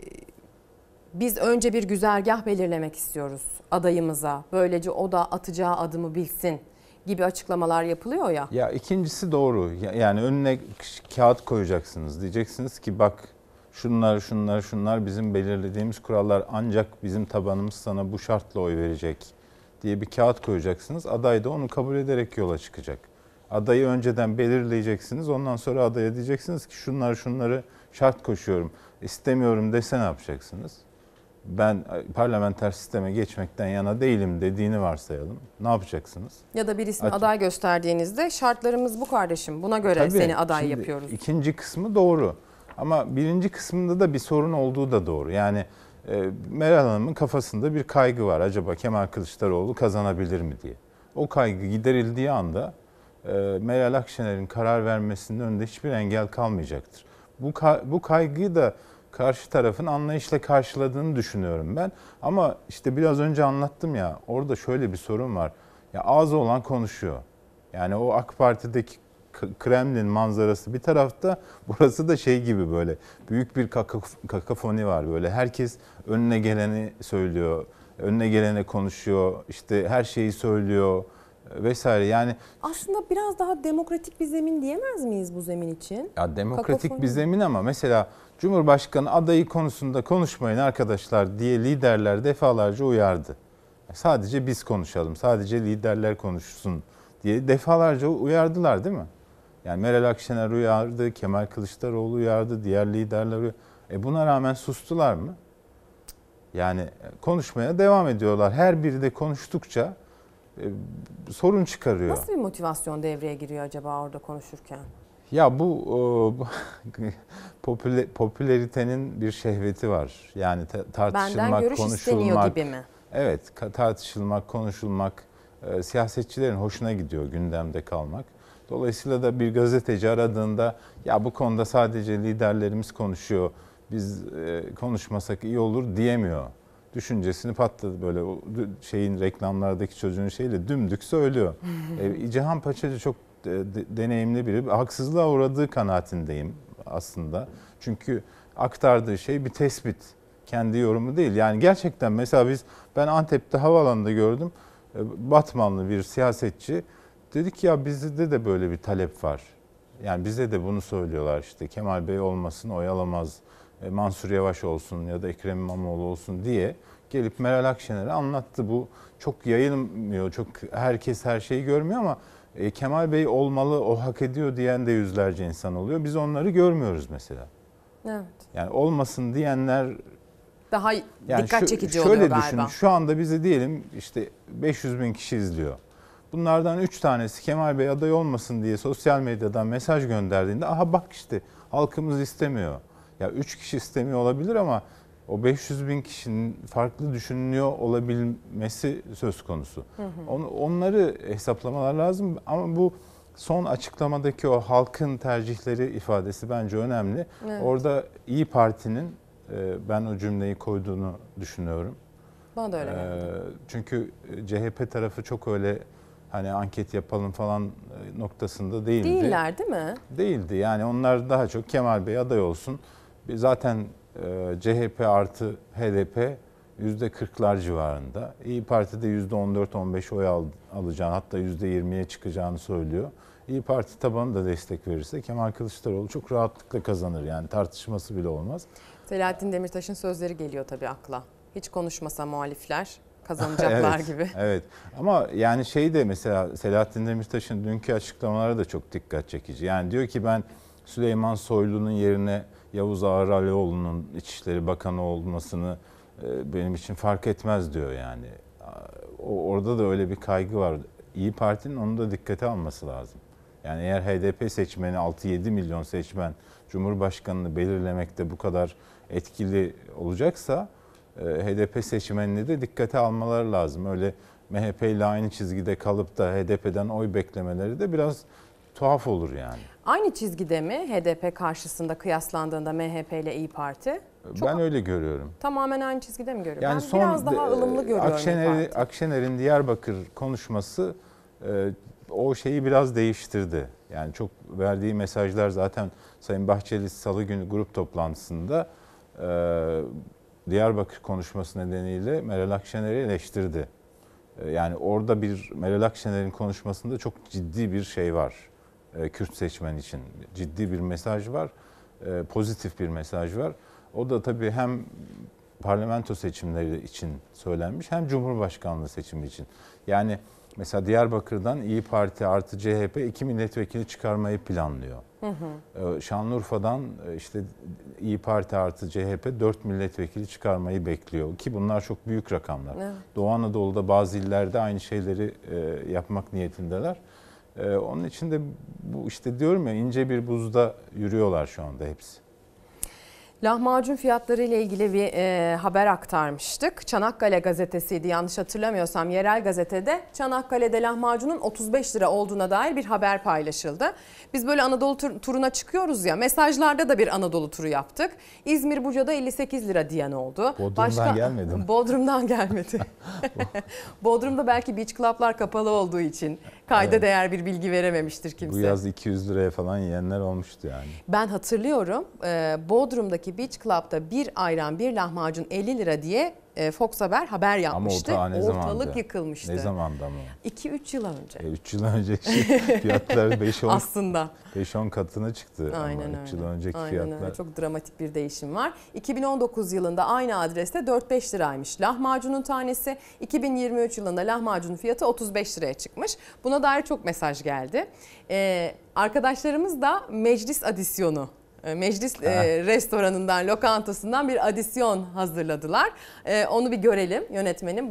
biz önce bir güzergah belirlemek istiyoruz adayımıza. Böylece o da atacağı adımı bilsin gibi açıklamalar yapılıyor ya. Ya ikincisi doğru. Yani önüne kağıt koyacaksınız. Diyeceksiniz ki bak şunlar şunlar şunlar bizim belirlediğimiz kurallar, ancak bizim tabanımız sana bu şartla oy verecek diye bir kağıt koyacaksınız. Aday da onu kabul ederek yola çıkacak. Adayı önceden belirleyeceksiniz. Ondan sonra adaya diyeceksiniz ki şunlar şunları şart koşuyorum. İstemiyorum dese ne yapacaksınız? Ben parlamenter sisteme geçmekten yana değilim dediğini varsayalım. Ne yapacaksınız? Ya da birisini Aç- aday gösterdiğinizde şartlarımız bu kardeşim, buna göre Tabii, seni aday yapıyoruz. İkinci kısmı doğru. Ama birinci kısmında da bir sorun olduğu da doğru. Yani e, Meral Hanım'ın kafasında bir kaygı var. Acaba Kemal Kılıçdaroğlu kazanabilir mi diye. O kaygı giderildiği anda e, Meral Akşener'in karar vermesinin önünde hiçbir engel kalmayacaktır. Bu, bu kaygıyı da karşı tarafın anlayışla karşıladığını düşünüyorum ben. Ama işte biraz önce anlattım ya, orada şöyle bir sorun var. Ya ağzı olan konuşuyor. Yani o AK Parti'deki Kremlin manzarası bir tarafta, burası da şey gibi, böyle büyük bir kakafoni var böyle. Herkes önüne geleni söylüyor, önüne gelene konuşuyor, işte her şeyi söylüyor vesaire. Yani aslında biraz daha demokratik bir zemin diyemez miyiz bu zemin için? Ya demokratik kakafoni bir zemin ama mesela Cumhurbaşkanı adayı konusunda konuşmayın arkadaşlar diye liderler defalarca uyardı. Sadece biz konuşalım, sadece liderler konuşsun diye defalarca uyardılar değil mi? Yani Meral Akşener uyardı, Kemal Kılıçdaroğlu uyardı, diğer liderler uyardı. E buna rağmen sustular mı? Yani konuşmaya devam ediyorlar. Her biri de konuştukça e, sorun çıkarıyor. Nasıl bir motivasyon devreye giriyor acaba orada konuşurken? Ya bu, o, bu popüler, popüleritenin bir şehveti var. Yani tartışılmak, Benden görüş konuşulmak. isteniyor gibi mi? Evet, tartışılmak, konuşulmak, e, siyasetçilerin hoşuna gidiyor gündemde kalmak. Dolayısıyla da bir gazeteci aradığında ya bu konuda sadece liderlerimiz konuşuyor, biz e, konuşmasak iyi olur diyemiyor. Düşüncesini patladı böyle, o şeyin reklamlardaki çocuğun şeyle dümdük söylüyor. e, Cihan Paçacı çok de, de, deneyimli biri. Haksızlığa uğradığı kanaatindeyim aslında. Çünkü aktardığı şey bir tespit. Kendi yorumu değil. Yani gerçekten mesela biz, ben Antep'te havaalanında gördüm. Batmanlı bir siyasetçi dedik ya bizde de böyle bir talep var. Yani bize de bunu söylüyorlar, işte Kemal Bey olmasın, oy alamaz, Mansur Yavaş olsun ya da Ekrem İmamoğlu olsun diye gelip Meral Akşener'e anlattı. Bu çok yayılmıyor, çok herkes her şeyi görmüyor ama e, Kemal Bey olmalı, o hak ediyor diyen de yüzlerce insan oluyor. Biz onları görmüyoruz mesela. Evet. Yani olmasın diyenler daha yani dikkat şu, çekici şöyle oluyor galiba. Düşünün, şu anda bizi diyelim işte beş yüz bin kişi izliyor. Bunlardan üç tanesi Kemal Bey aday olmasın diye sosyal medyadan mesaj gönderdiğinde aha bak işte halkımız istemiyor. Ya üç kişi istemiyor olabilir ama o beş yüz bin kişinin farklı düşünüyor olabilmesi söz konusu. Hı hı. On, onları hesaplamalar lazım ama bu son açıklamadaki o halkın tercihleri ifadesi bence önemli. Evet. Orada İYİ Parti'nin ben o cümleyi koyduğunu düşünüyorum. Bana da öyle geldi. Çünkü C H P tarafı çok öyle hani anket yapalım falan noktasında değildi. Değiller değil mi? Değildi. Yani onlar daha çok Kemal Bey aday olsun. Zaten C H P artı H D P yüzde kırklar civarında. İYİ Parti de yüzde on dört on beş oy al, alacağını, hatta yüzde yirmiye çıkacağını söylüyor. İYİ Parti tabanı da destek verirse Kemal Kılıçdaroğlu çok rahatlıkla kazanır. Yani tartışması bile olmaz. Selahattin Demirtaş'ın sözleri geliyor tabii akla. Hiç konuşmasa muhalifler kazanacaklar evet, gibi. Evet ama yani şey de mesela Selahattin Demirtaş'ın dünkü açıklamaları da çok dikkat çekici. Yani diyor ki ben Süleyman Soylu'nun yerine Yavuz Ağralioğlu'nun İçişleri Bakanı olmasını benim için fark etmez diyor yani. Orada da öyle bir kaygı var. İYİ Parti'nin onu da dikkate alması lazım. Yani eğer H D P seçmeni altı yedi milyon seçmen Cumhurbaşkanı'nı belirlemekte bu kadar etkili olacaksa H D P seçmenini de dikkate almaları lazım. Öyle M H P ile aynı çizgide kalıp da H D P'den oy beklemeleri de biraz tuhaf olur yani. Aynı çizgide mi H D P karşısında kıyaslandığında M H P ile İYİ Parti? Çok ben öyle görüyorum. Tamamen aynı çizgide mi görüyorum? Yani ben son biraz daha ılımlı görüyorum. Akşener, Akşener'in Diyarbakır konuşması e, o şeyi biraz değiştirdi. Yani çok verdiği mesajlar zaten Sayın Bahçeli Salı günü grup toplantısında e, Diyarbakır konuşması nedeniyle Meral Akşener'i eleştirdi. E, yani orada bir Meral Akşener'in konuşmasında çok ciddi bir şey var. E, Kürt seçmen için ciddi bir mesaj var. E, pozitif bir mesaj var. O da tabii hem parlamento seçimleri için söylenmiş hem Cumhurbaşkanlığı seçimi için. Yani mesela Diyarbakır'dan İYİ Parti artı C H P iki milletvekili çıkarmayı planlıyor. Hı hı. Şanlıurfa'dan işte İYİ Parti artı C H P dört milletvekili çıkarmayı bekliyor. Ki bunlar çok büyük rakamlar. Evet. Doğu Anadolu'da bazı illerde aynı şeyleri yapmak niyetindeler. Onun için de bu işte diyorum ya ince bir buzda yürüyorlar şu anda hepsi. Lahmacun fiyatları ile ilgili bir e, haber aktarmıştık. Çanakkale gazetesiydi yanlış hatırlamıyorsam, yerel gazetede Çanakkale'de lahmacunun otuz beş lira olduğuna dair bir haber paylaşıldı. Biz böyle Anadolu tur, turuna çıkıyoruz ya, mesajlarda da bir Anadolu turu yaptık. İzmir Buca'da elli sekiz lira diyen oldu. Bodrum'dan Başka, gelmedi mi? Bodrum'dan gelmedi. Bodrum'da belki beach club'lar kapalı olduğu için kayda evet. değer bir bilgi verememiştir kimse. Bu yaz iki yüz liraya falan yiyenler olmuştu yani. Ben hatırlıyorum e, Bodrum'daki Beach Club'da bir ayran bir lahmacun elli lira diye e, Fox Haber haber yapmıştı. Ama o ne Ortalık zamandı? yıkılmıştı. Ne zamanda mı? iki üç yıl önce. E, üç yıl önceki fiyatlar beş on aslında beş on katına çıktı. Aynen ama öyle. üç yıl önceki Aynen fiyatlar. Öyle. Çok dramatik bir değişim var. iki bin on dokuz yılında aynı adreste dört beş liraymış lahmacunun tanesi. iki bin yirmi üç yılında lahmacunun fiyatı otuz beş liraya çıkmış. Buna dair çok mesaj geldi. Ee, arkadaşlarımız da meclis adisyonu, meclis e, restoranından, lokantasından bir adisyon hazırladılar. E, onu bir görelim yönetmenim.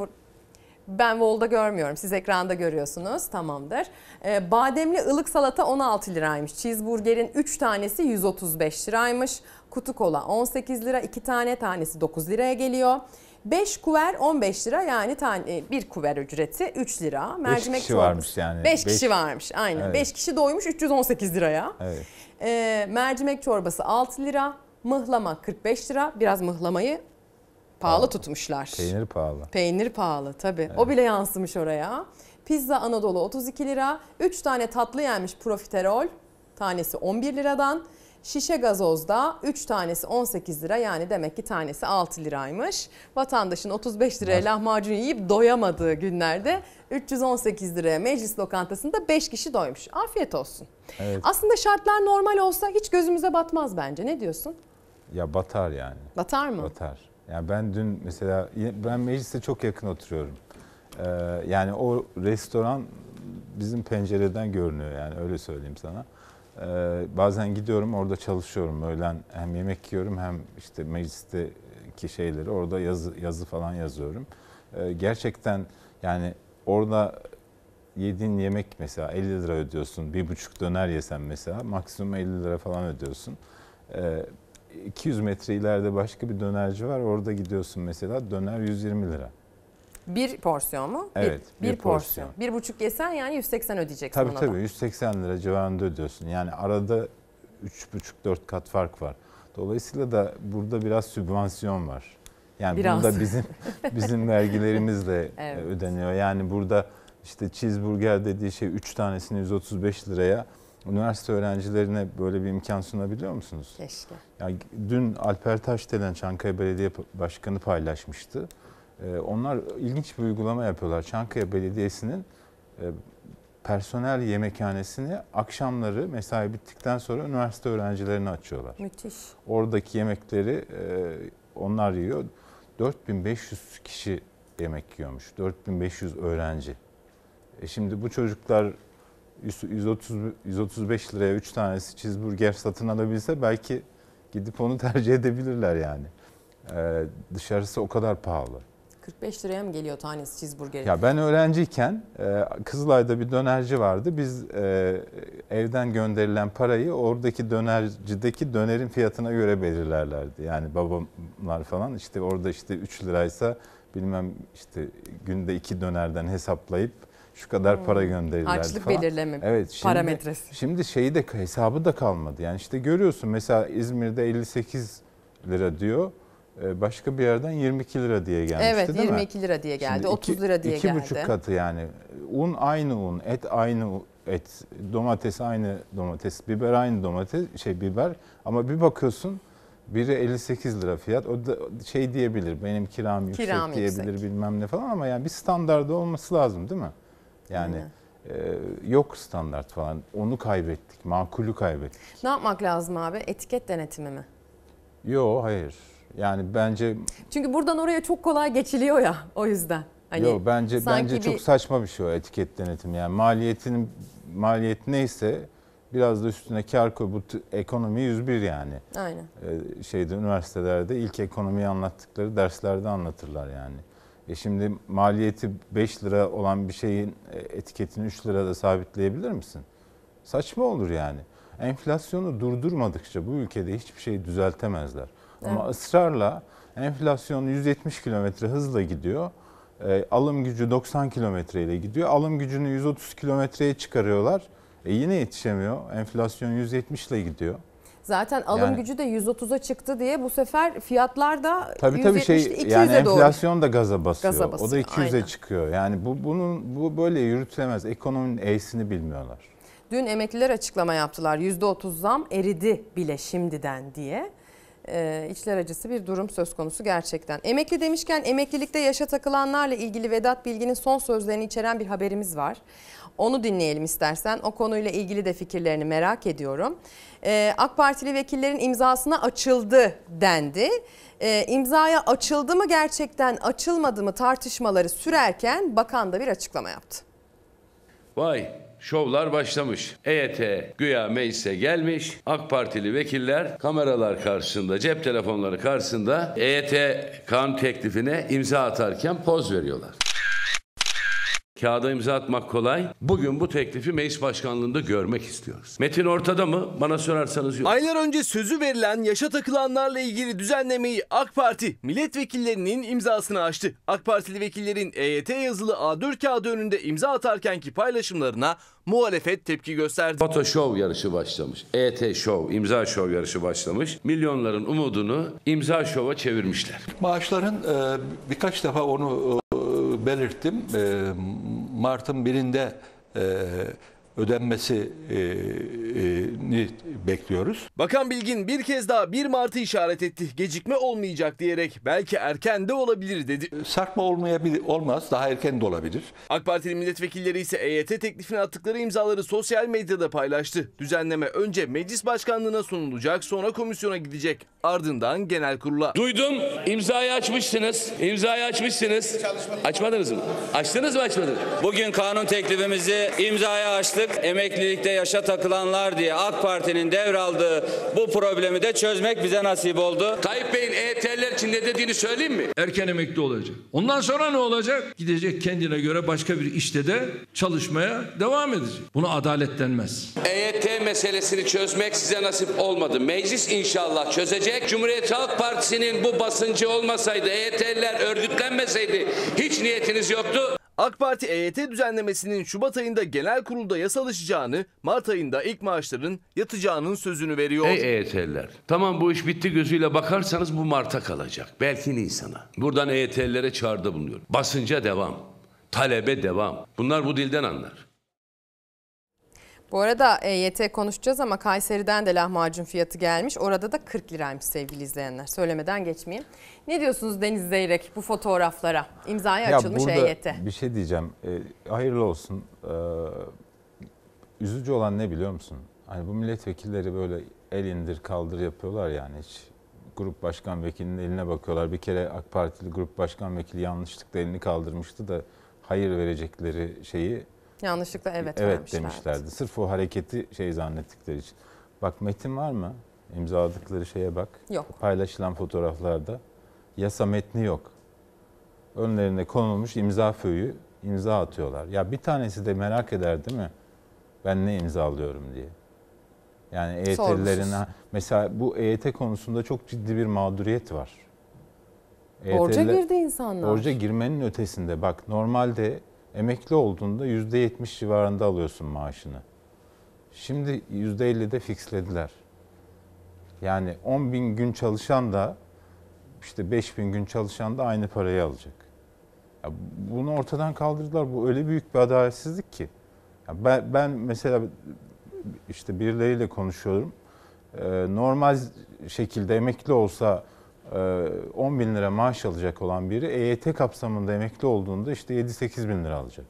Ben Vol'da görmüyorum. Siz ekranda görüyorsunuz. Tamamdır. E, bademli ılık salata on altı liraymış. Cheeseburger'in üç tanesi yüz otuz beş liraymış. Kutu kola on sekiz lira. iki tane tanesi dokuz liraya geliyor. beş kuver on beş lira, yani tane bir kuver ücreti üç lira. Mercimek beş kişi çorbası. Varmış yani. beş kişi varmış aynen. Evet. beş kişi doymuş üç yüz on sekiz liraya. Evet. E, mercimek çorbası altı lira. Mıhlama kırk beş lira. Biraz mıhlamayı pahalı, pahalı tutmuşlar. Peynir pahalı. Peynir pahalı tabii. Evet. O bile yansımış oraya. Pizza Anadolu otuz iki lira. üç tane tatlı yenmiş profiterol. Tanesi on bir liradan. Şişe gazozda üç tanesi on sekiz lira, yani demek ki tanesi altı liraymış. Vatandaşın otuz beş liraya lahmacun yiyip doyamadığı günlerde üç yüz on sekiz liraya meclis lokantasında beş kişi doymuş. Afiyet olsun. Evet. Aslında şartlar normal olsa hiç gözümüze batmaz bence. Ne diyorsun? Ya batar yani. Batar mı? Batar. Yani ben dün mesela ben meclise çok yakın oturuyorum. Ee, yani o restoran bizim pencereden görünüyor, yani öyle söyleyeyim sana. Ee, bazen gidiyorum orada çalışıyorum. Öğlen hem yemek yiyorum hem işte meclisteki şeyleri orada yazı, yazı falan yazıyorum. Ee, gerçekten yani orada yediğin yemek mesela elli lira ödüyorsun. Bir buçuk döner yesen mesela maksimum elli lira falan ödüyorsun. Ee, iki yüz metre ileride başka bir dönerci var. Orada gidiyorsun mesela, döner yüz yirmi lira. Bir porsiyon mu? Evet. Bir, bir, bir porsiyon. porsiyon. Bir buçuk yesen yani yüz seksen ödeyeceksin tabii, ona tabii, da. yüz seksen lira civarında ödüyorsun. Yani arada üç buçuk dört kat fark var. Dolayısıyla da burada biraz sübvansiyon var. Yani biraz. Burada bizim bizim vergilerimizle evet. ödeniyor. Yani burada işte cheeseburger dediği şey üç tanesini yüz otuz beş liraya üniversite öğrencilerine böyle bir imkan sunabiliyor musunuz? Keşke. Yani dün Alper Taşdelen Çankaya Belediye Başkanı paylaşmıştı. Ee, onlar ilginç bir uygulama yapıyorlar. Çankaya Belediyesi'nin e, personel yemekhanesini akşamları mesai bittikten sonra üniversite öğrencilerine açıyorlar. Müthiş. Oradaki yemekleri e, onlar yiyor. dört bin beş yüz kişi yemek yiyormuş. dört bin beş yüz öğrenci. E şimdi bu çocuklar yüz otuz yüz otuz beş liraya üç tanesi cheeseburger satın alabilse belki gidip onu tercih edebilirler yani. Ee, dışarısı o kadar pahalı. kırk beş liraya mı geliyor tanesi cheeseburger? Ya ben öğrenciyken e, Kızılay'da bir dönerci vardı. Biz e, evden gönderilen parayı oradaki dönercideki dönerin fiyatına göre belirlerlerdi. Yani babamlar falan işte orada işte üç liraysa bilmem işte günde iki dönerden hesaplayıp şu kadar hmm. para gönderirlerdi Açlık falan. belirleme Evet, şimdi, parametresi. Şimdi şeyi de hesabı da kalmadı. Yani işte görüyorsun mesela İzmir'de elli sekiz lira diyor. Başka bir yerden yirmi iki lira diye gelmişti evet, değil mi? yirmi iki lira diye geldi, Şimdi otuz iki, lira diye iki geldi. iki buçuk katı yani. Un aynı un, et aynı et, domates aynı domates, biber aynı domates, şey biber. Ama bir bakıyorsun biri elli sekiz lira fiyat. O da şey diyebilir, benim kiram yüksek Kiram diyebilir yüksek. bilmem ne falan ama yani bir standardı olması lazım değil mi? Yani e, yok standart falan. Onu kaybettik, makulü kaybettik. Ne yapmak lazım abi? Etiket denetimi mi? Yok, hayır. Yani bence... Çünkü buradan oraya çok kolay geçiliyor ya, o yüzden. Hani Yok, bence bence bir... çok saçma bir şey o etiket denetimi. Yani maliyetinin maliyet neyse biraz da üstüne kar koy. Bu ekonomi yüz bir yani. Aynen. Ee, şeyde üniversitelerde ilk ekonomiyi anlattıkları derslerde anlatırlar yani. E şimdi maliyeti beş lira olan bir şeyin etiketini üç lirada sabitleyebilir misin? Saçma olur yani. Enflasyonu durdurmadıkça bu ülkede hiçbir şeyi düzeltemezler. Evet. Ama ısrarla enflasyon yüz yetmiş kilometre hızla gidiyor. E, alım gücü doksan kilometre ile gidiyor. Alım gücünü yüz otuz kilometreye çıkarıyorlar. E, yine yetişemiyor. Enflasyon yüz yetmiş ile gidiyor. Zaten alım yani, gücü de yüz otuza çıktı diye bu sefer fiyatlar da tabii tabii şey yani enflasyon da gaza basıyor. gaza basıyor. O da iki yüze çıkıyor. Yani bu bunun bu böyle yürütülemez. Ekonominin e'sini bilmiyorlar. Dün emekliler açıklama yaptılar. yüzde otuz zam eridi bile şimdiden diye. Ee, içler acısı bir durum söz konusu gerçekten. Emekli demişken emeklilikte yaşa takılanlarla ilgili Vedat Bilgin'in son sözlerini içeren bir haberimiz var. Onu dinleyelim istersen. O konuyla ilgili de fikirlerini merak ediyorum. Ee, AK Partili vekillerin imzasına açıldı dendi. Ee, imzaya açıldı mı gerçekten, açılmadı mı tartışmaları sürerken bakan da bir açıklama yaptı. Vay! Şovlar başlamış. E Y T güya meclise gelmiş. AK Partili vekiller kameralar karşısında, cep telefonları karşısında E Y T kanun teklifine imza atarken poz veriyorlar. Kağıda imza atmak kolay. Bugün bu teklifi meclis başkanlığında görmek istiyoruz. Metin ortada mı? Bana sorarsanız yok. Aylar önce sözü verilen yaşa takılanlarla ilgili düzenlemeyi AK Parti milletvekillerinin imzasını açtı. AK Partili vekillerin E Y T yazılı A dört kağıdı önünde imza atarkenki paylaşımlarına muhalefet tepki gösterdi. Foto şov yarışı başlamış. E Y T şov, imza şov yarışı başlamış. Milyonların umudunu imza şova çevirmişler. Maaşların e, birkaç defa onu e, belirttim. E, Mart'ın birinde e, ödenmesini bekliyoruz. Bakan Bilgin bir kez daha bir Mart'ı işaret etti. Gecikme olmayacak diyerek belki erken de olabilir dedi. Sarkma olmayabilir, olmaz. Daha erken de olabilir. AK Partili milletvekilleri ise E Y T teklifine attıkları imzaları sosyal medyada paylaştı. Düzenleme önce meclis başkanlığına sunulacak, sonra komisyona gidecek. Ardından genel kurula. Duydum, imzayı açmışsınız. İmzayı açmışsınız. Açmadınız mı? Açtınız mı, açmadınız? Bugün kanun teklifimizi imzaya açtık. Emeklilikte yaşa takılanlar diye AK Parti'nin devraldığı bu problemi de çözmek bize nasip oldu. Tayyip Bey'in E Y T'ler için ne dediğini söyleyeyim mi? Erken emekli olacak. Ondan sonra ne olacak? Gidecek kendine göre başka bir işte de çalışmaya devam edecek. Buna adalet denmez. E Y T meselesini çözmek size nasip olmadı. Meclis inşallah çözecek. Cumhuriyet Halk Partisi'nin bu basıncı olmasaydı, E Y T'liler örgütlenmeseydi hiç niyetiniz yoktu. AK Parti E Y T düzenlemesinin Şubat ayında genel kurulda yasallaşacağını, Mart ayında ilk maaşların yatacağının sözünü veriyor. Ey E Y T'liler, tamam bu iş bitti gözüyle bakarsanız bu Mart'a kalacak. Belki Nisan'a. Buradan E Y T'lilere çağrıda bulunuyorum. Basınca devam. Talebe devam. Bunlar bu dilden anlar. Bu arada E Y T konuşacağız ama Kayseri'den de lahmacun fiyatı gelmiş. Orada da kırk liraymış sevgili izleyenler. Söylemeden geçmeyeyim. Ne diyorsunuz Deniz Zeyrek bu fotoğraflara? İmzaya Ya açılmış burada E Y T. bir şey diyeceğim. E, hayırlı olsun. E, üzücü olan ne biliyor musun? Hani bu milletvekilleri böyle el indir kaldır yapıyorlar yani hiç. Grup başkan vekilinin eline bakıyorlar. Bir kere AK Partili grup başkan vekili yanlışlıkla elini kaldırmıştı da hayır verecekleri şeyi Yanlışlıkla evet, evet vermişlerdi. demişlerdi. Sırf o hareketi şey zannettikleri için. Bak metin var mı? İmzaladıkları şeye bak. Yok. Paylaşılan fotoğraflarda yasa metni yok. Önlerine konulmuş imza föyü imza atıyorlar. Ya bir tanesi de merak eder değil mi? Ben ne imzalıyorum diye. Yani E Y T'lilerine mesela bu E Y T konusunda çok ciddi bir mağduriyet var. Borca girdi insanlar. Borca girmenin ötesinde bak normalde emekli olduğunda yüzde yetmiş civarında alıyorsun maaşını. Şimdi yüzde ellide fixlediler. Yani on bin gün çalışan da işte beş bin gün çalışan da aynı parayı alacak. Ya bunu ortadan kaldırdılar. Bu öyle büyük bir adaletsizlik ki. Ya ben, ben mesela işte birileriyle konuşuyorum. Ee, normal şekilde emekli olsa on bin lira maaş alacak olan biri E Y T kapsamında emekli olduğunda işte yedi sekiz bin lira alacak.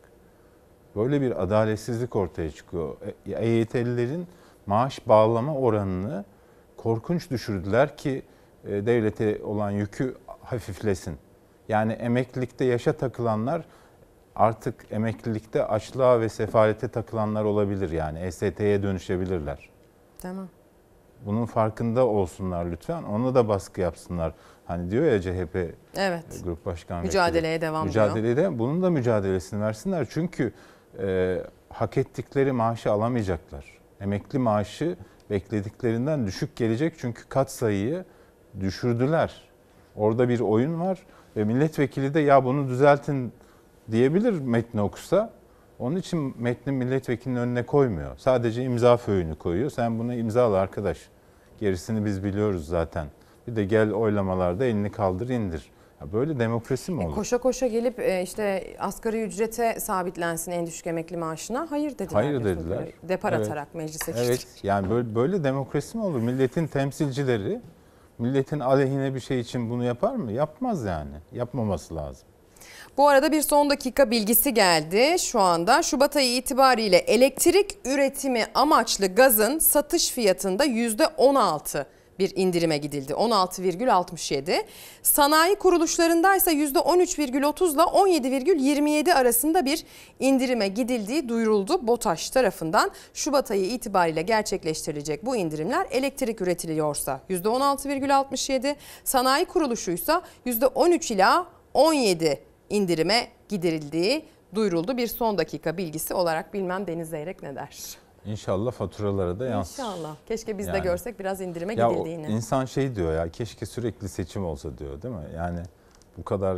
Böyle bir adaletsizlik ortaya çıkıyor. E Y T'lilerin maaş bağlama oranını korkunç düşürdüler ki devlete olan yükü hafiflesin. Yani emeklilikte yaşa takılanlar artık emeklilikte açlığa ve sefalete takılanlar olabilir yani E S T'ye dönüşebilirler. Tamam. Bunun farkında olsunlar lütfen. Ona da baskı yapsınlar. Hani diyor ya C H P evet. Grup Başkan Mücadeleye vekili, devam mücadelede diyor. Bunun da mücadelesini versinler. Çünkü e, hak ettikleri maaşı alamayacaklar. Emekli maaşı beklediklerinden düşük gelecek. Çünkü katsayıyı düşürdüler. Orada bir oyun var. Ve milletvekili de ya bunu düzeltin diyebilir metni okusa. Onun için metni milletvekilinin önüne koymuyor. Sadece imza föyünü koyuyor. Sen bunu imzala arkadaş. Gerisini biz biliyoruz zaten. Bir de gel oylamalarda elini kaldır indir. Ya böyle demokrasi mi olur? E koşa koşa gelip e, işte asgari ücrete sabitlensin en düşük emekli maaşına. Hayır dediler. Hayır dediler. Depar evet. atarak meclise girdi. Evet yani böyle, böyle demokrasi mi olur? Milletin temsilcileri milletin aleyhine bir şey için bunu yapar mı? Yapmaz yani. Yapmaması lazım. Bu arada bir son dakika bilgisi geldi şu anda. Şubat ayı itibariyle elektrik üretimi amaçlı gazın satış fiyatında yüzde on altı bir indirime gidildi. on altı virgül altmış yedi. Sanayi kuruluşlarındaysa yüzde on üç virgül otuz ile on yedi virgül yirmi yedi arasında bir indirime gidildiği duyuruldu BOTAŞ tarafından. Şubat ayı itibariyle gerçekleştirilecek bu indirimler elektrik üretiliyorsa yüzde on altı virgül altmış yedi, sanayi kuruluşuysa yüzde on üç ila on yedi indirime giderildiği duyuruldu. Bir son dakika bilgisi olarak bilmem Deniz Zeyrek ne der? İnşallah faturalara da yansır. İnşallah. Keşke biz yani, de görsek biraz indirime ya gidildiğini. İnsan şey diyor ya keşke sürekli seçim olsa diyor değil mi? Yani bu kadar...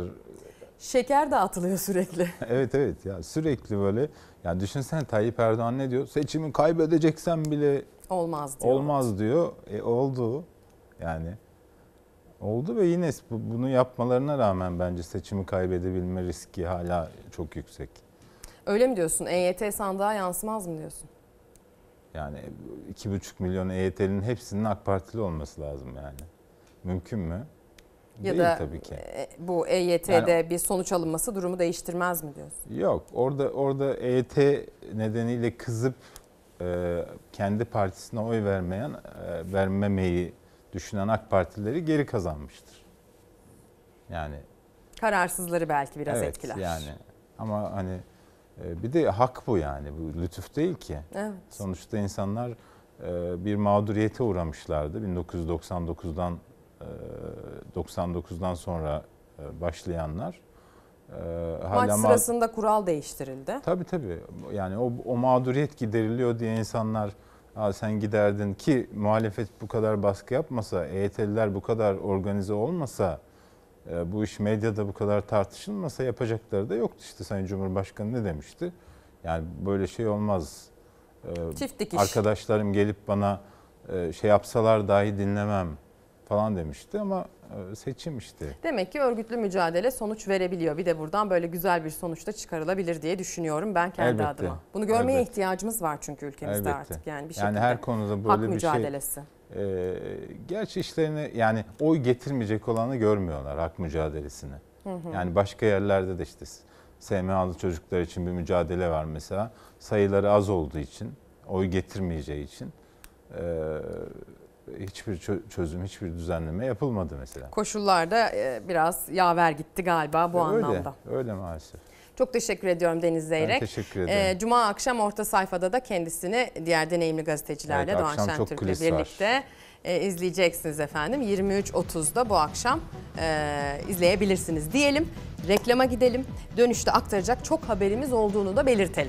Şeker dağıtılıyor sürekli. evet evet ya sürekli böyle. Yani düşünsene Tayyip Erdoğan ne diyor? Seçimi kaybedeceksen bile... Olmaz diyor. Olmaz diyor. E oldu yani. Oldu ve yine bunu yapmalarına rağmen bence seçimi kaybedebilme riski hala çok yüksek. Öyle mi diyorsun? E Y T sandığa yansımaz mı diyorsun? Yani iki buçuk milyon E Y T'linin hepsinin AK Partili olması lazım yani. Mümkün mü? Ya Değil da tabii ki. Bu E Y T'de yani, bir sonuç alınması durumu değiştirmez mi diyorsun? Yok. Orada orada E Y T nedeniyle kızıp e, kendi partisine oy vermeyen, e, vermemeyi düşünen AK Partilileri geri kazanmıştır. Yani kararsızları belki biraz evet, etkiler. Yani ama hani bir de hak bu yani. Bu lütuf değil ki. Evet. Sonuçta insanlar bir mağduriyete uğramışlardı. bin dokuz yüz doksan dokuzdan doksan dokuzdan sonra başlayanlar. Maç sırasında kural değiştirildi. Tabii tabii. Yani o, o mağduriyet gideriliyor diye insanlar sen giderdin ki muhalefet bu kadar baskı yapmasa, E Y T'liler bu kadar organize olmasa, bu iş medyada bu kadar tartışılmasa yapacakları da yoktu. İşte Sayın Cumhurbaşkanı ne demişti? Yani böyle şey olmaz. Çift dikiş. Arkadaşlarım gelip bana şey yapsalar dahi dinlemem falan demişti ama seçim işte. Demek ki örgütlü mücadele sonuç verebiliyor. Bir de buradan böyle güzel bir sonuç da çıkarılabilir diye düşünüyorum ben kendi Elbette. adıma. Bunu görmeye Elbette. ihtiyacımız var çünkü ülkemizde Elbette. artık yani bir şekilde. Yani her konuda böyle hak bir mücadelesi. şey. E, gerçi işlerini yani oy getirmeyecek olanı görmüyorlar hak mücadelesini. Hı hı. Yani başka yerlerde de işte S M A'lı çocuklar için bir mücadele var mesela. Sayıları az olduğu için, oy getirmeyeceği için e, hiçbir çözüm, hiçbir düzenleme yapılmadı mesela. Koşullarda biraz yaver gitti galiba bu öyle, anlamda. Öyle maalesef. Çok teşekkür ediyorum Deniz Zeyrek. Ben teşekkür ederim. Cuma akşam orta sayfada da kendisini diğer deneyimli gazetecilerle evet, Doğan Şentürk'le birlikte e, izleyeceksiniz efendim. yirmi üç otuzda bu akşam e, izleyebilirsiniz diyelim. Reklama gidelim. Dönüşte aktaracak çok haberimiz olduğunu da belirtelim.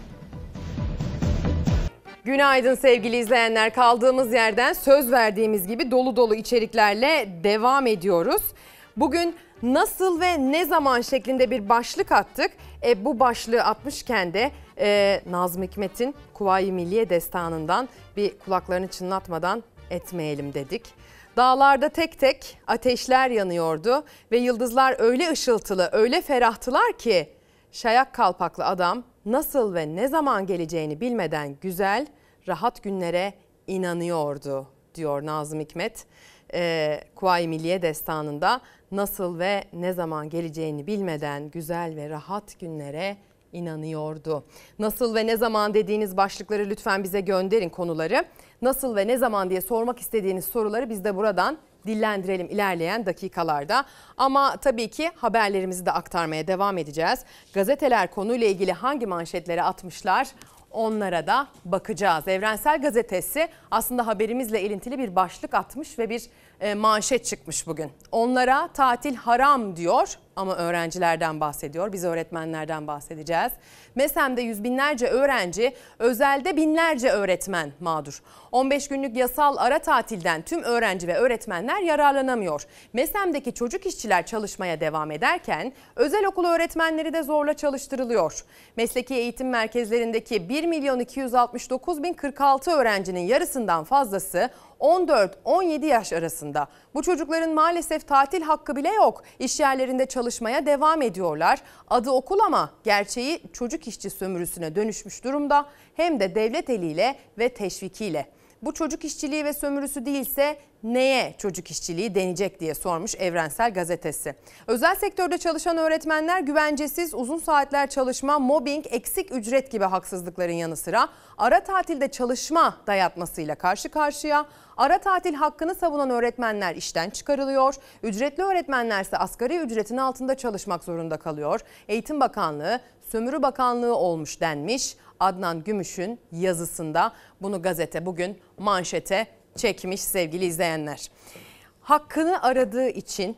Günaydın sevgili izleyenler. Kaldığımız yerden söz verdiğimiz gibi dolu dolu içeriklerle devam ediyoruz. Bugün nasıl ve ne zaman şeklinde bir başlık attık. E, bu başlığı atmışken de e, Nazım Hikmet'in Kuvayi Milliye Destanı'ndan bir kulaklarını çınlatmadan etmeyelim dedik. Dağlarda tek tek ateşler yanıyordu ve yıldızlar öyle ışıltılı, öyle ferahtılar ki şayak kalpaklı adam nasıl ve ne zaman geleceğini bilmeden güzel, rahat günlere inanıyordu diyor Nazım Hikmet. E, Kuvayi Milliye Destanı'nda nasıl ve ne zaman geleceğini bilmeden güzel ve rahat günlere inanıyordu. Nasıl ve ne zaman dediğiniz başlıkları lütfen bize gönderin, konuları. Nasıl ve ne zaman diye sormak istediğiniz soruları biz de buradan dillendirelim ilerleyen dakikalarda. Ama tabii ki haberlerimizi de aktarmaya devam edeceğiz. Gazeteler konuyla ilgili hangi manşetlere atmışlar? Onlara da bakacağız. Evrensel Gazetesi aslında haberimizle ilintili bir başlık atmış ve bir manşet çıkmış bugün. Onlara tatil haram diyor ama öğrencilerden bahsediyor. Biz öğretmenlerden bahsedeceğiz. MESEM'de yüz binlerce öğrenci, özelde binlerce öğretmen mağdur. on beş günlük yasal ara tatilden tüm öğrenci ve öğretmenler yararlanamıyor. MESEM'deki çocuk işçiler çalışmaya devam ederken özel okul öğretmenleri de zorla çalıştırılıyor. Mesleki eğitim merkezlerindeki bir milyon iki yüz altmış dokuz bin kırk altı öğrencinin yarısından fazlası on dört on yedi yaş arasında. Bu çocukların maalesef tatil hakkı bile yok. İş yerlerinde çalışmaya devam ediyorlar. Adı okul ama gerçeği çocuk işçi sömürüsüne dönüşmüş durumda. Hem de devlet eliyle ve teşvikiyle. Bu çocuk işçiliği ve sömürüsü değilse neye çocuk işçiliği denecek diye sormuş Evrensel Gazetesi. Özel sektörde çalışan öğretmenler güvencesiz, uzun saatler çalışma, mobbing, eksik ücret gibi haksızlıkların yanı sıra ara tatilde çalışma dayatmasıyla karşı karşıya. Ara tatil hakkını savunan öğretmenler işten çıkarılıyor. Ücretli öğretmenlerse asgari ücretin altında çalışmak zorunda kalıyor. Eğitim Bakanlığı sömürü bakanlığı olmuş denmiş. Adnan Gümüş'ün yazısında bunu gazete bugün manşete çekmiş sevgili izleyenler. Hakkını aradığı için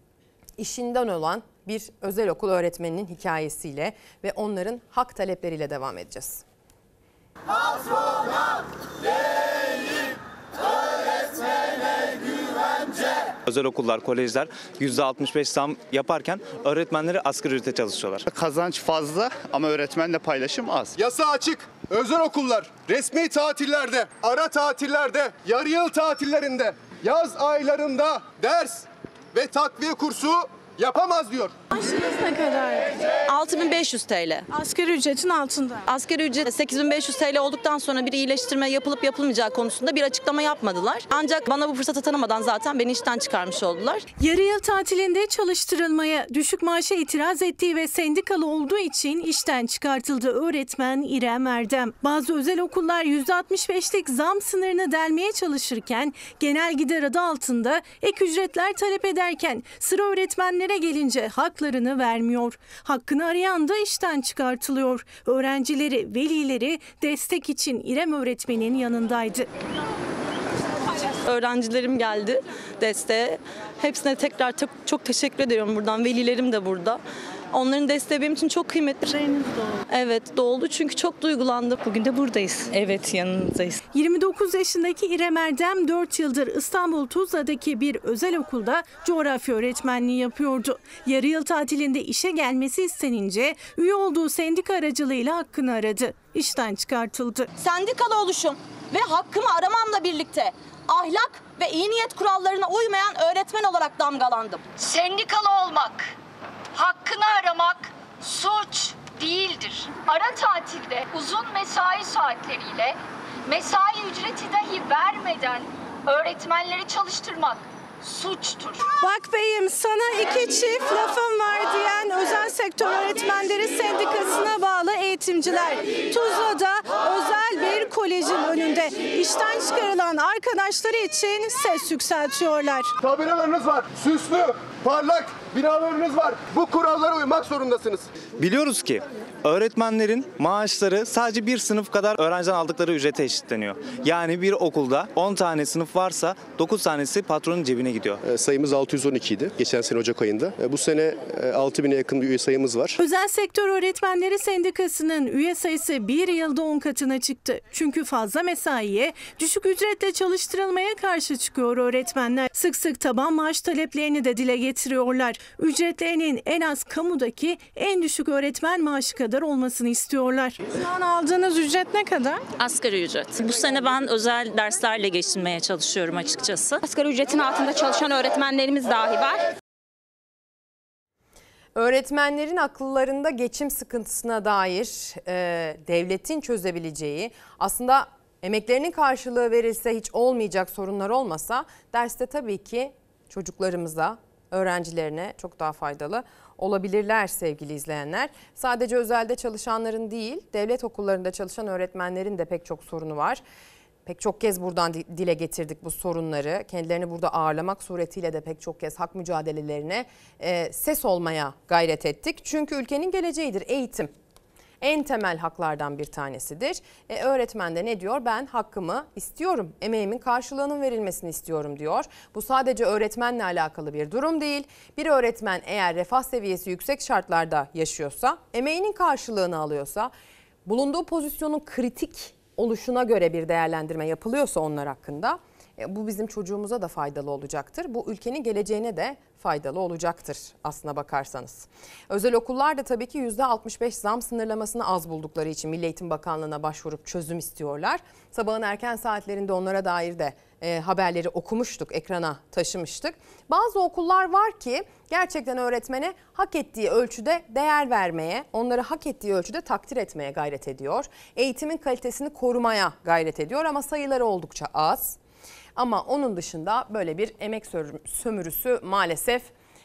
işinden olan bir özel okul öğretmeninin hikayesiyle ve onların hak talepleriyle devam edeceğiz. Patrona değil, öğretmene güvence. Özel okullar, kolejler yüzde altmış beş zam yaparken öğretmenleri asgari ücrete çalışıyorlar. Kazanç fazla ama öğretmenle paylaşım az. Yasa açık. Özel okullar resmi tatillerde, ara tatillerde, yarı yıl tatillerinde, yaz aylarında ders ve takviye kursu yapamaz diyor. Maaşınız ne kadar? altı bin beş yüz TL. Asgari ücretin altında. Asgari ücret sekiz bin beş yüz TL olduktan sonra bir iyileştirme yapılıp yapılmayacağı konusunda bir açıklama yapmadılar. Ancak bana bu fırsatı tanımadan zaten beni işten çıkarmış oldular. Yarı yıl tatilinde çalıştırılmaya düşük maaşa itiraz ettiği ve sendikalı olduğu için işten çıkartıldı öğretmen İrem Erdem. Bazı özel okullar yüzde altmış beşlik zam sınırını delmeye çalışırken genel gider adı altında ek ücretler talep ederken sıra öğretmenlere gelince haklarını vermiyor. Hakkını arayan da işten çıkartılıyor. Öğrencileri, velileri destek için İrem öğretmenin yanındaydı. Öğrencilerim geldi desteğe. Hepsine tekrar çok, çok teşekkür ediyorum buradan. Velilerim de burada. Onların desteği benim için çok kıymetli. Evet, doldu çünkü çok duygulandım. Bugün de buradayız. Evet, yanınızdayız. yirmi dokuz yaşındaki İrem Erdem dört yıldır İstanbul Tuzla'daki bir özel okulda coğrafya öğretmenliği yapıyordu. Yarı yıl tatilinde işe gelmesi istenince üye olduğu sendika aracılığıyla hakkını aradı. İşten çıkartıldı. Sendikalı oluşum ve hakkımı aramamla birlikte ahlak ve iyi niyet kurallarına uymayan öğretmen olarak damgalandım. Sendikalı olmak, hakkını aramak suç değildir. Ara tatilde uzun mesai saatleriyle mesai ücreti dahi vermeden öğretmenleri çalıştırmak suçtur. Bak beyim, sana iki çift lafım var diyen Özel Sektör Öğretmenleri Sendikası'na bağlı eğitimciler Tuzla'da özel bir kolejin önünde işten çıkarılan arkadaşları için ses yükseltiyorlar. Tabelalarınız var, süslü, parlak binalarınız var. Bu kurallara uymak zorundasınız. Biliyoruz ki öğretmenlerin maaşları sadece bir sınıf kadar öğrenciden aldıkları ücrete eşitleniyor. Yani bir okulda on tane sınıf varsa dokuz tanesi patronun cebine gidiyor. E, sayımız altı yüz on iki idi geçen sene Ocak ayında. E, bu sene e, altı bine yakın bir üye sayımız var. Özel Sektör Öğretmenleri Sendikası'nın üye sayısı bir yılda on katına çıktı. Çünkü fazla mesaiye, düşük ücretle çalıştırılmaya karşı çıkıyor öğretmenler. Sık sık taban maaş taleplerini de dile getiriyorlar. Ücretlerinin en az kamudaki en düşük öğretmen maaşı kadar olmasını istiyorlar. Şu an aldığınız ücret ne kadar? Asgari ücret. Bu sene ben özel derslerle geçinmeye çalışıyorum açıkçası. Asgari ücretin altında çalışan öğretmenlerimiz dahi var. Öğretmenlerin akıllarında geçim sıkıntısına dair e, devletin çözebileceği, aslında emeklerinin karşılığı verilse hiç olmayacak sorunlar olmasa derste tabii ki çocuklarımıza, öğrencilerine çok daha faydalı olabilirler sevgili izleyenler. Sadece özelde çalışanların değil, devlet okullarında çalışan öğretmenlerin de pek çok sorunu var. Pek çok kez buradan dile getirdik bu sorunları. Kendilerini burada ağırlamak suretiyle de pek çok kez hak mücadelelerine e, ses olmaya gayret ettik. Çünkü ülkenin geleceğidir eğitim. En temel haklardan bir tanesidir. E, öğretmen de ne diyor? Ben hakkımı istiyorum, emeğimin karşılığının verilmesini istiyorum diyor. Bu sadece öğretmenle alakalı bir durum değil. Bir öğretmen eğer refah seviyesi yüksek şartlarda yaşıyorsa, emeğinin karşılığını alıyorsa, bulunduğu pozisyonun kritik oluşuna göre bir değerlendirme yapılıyorsa onlar hakkında, e, bu bizim çocuğumuza da faydalı olacaktır. Bu ülkenin geleceğine de faydalı olacaktır aslına bakarsanız. Özel okullar da tabii ki yüzde altmış beş zam sınırlamasını az buldukları için Milli Eğitim Bakanlığı'na başvurup çözüm istiyorlar. Sabahın erken saatlerinde onlara dair de e, haberleri okumuştuk, ekrana taşımıştık. Bazı okullar var ki gerçekten öğretmene hak ettiği ölçüde değer vermeye, onları hak ettiği ölçüde takdir etmeye gayret ediyor. Eğitimin kalitesini korumaya gayret ediyor ama sayıları oldukça az. Ama onun dışında böyle bir emek sömürüsü maalesef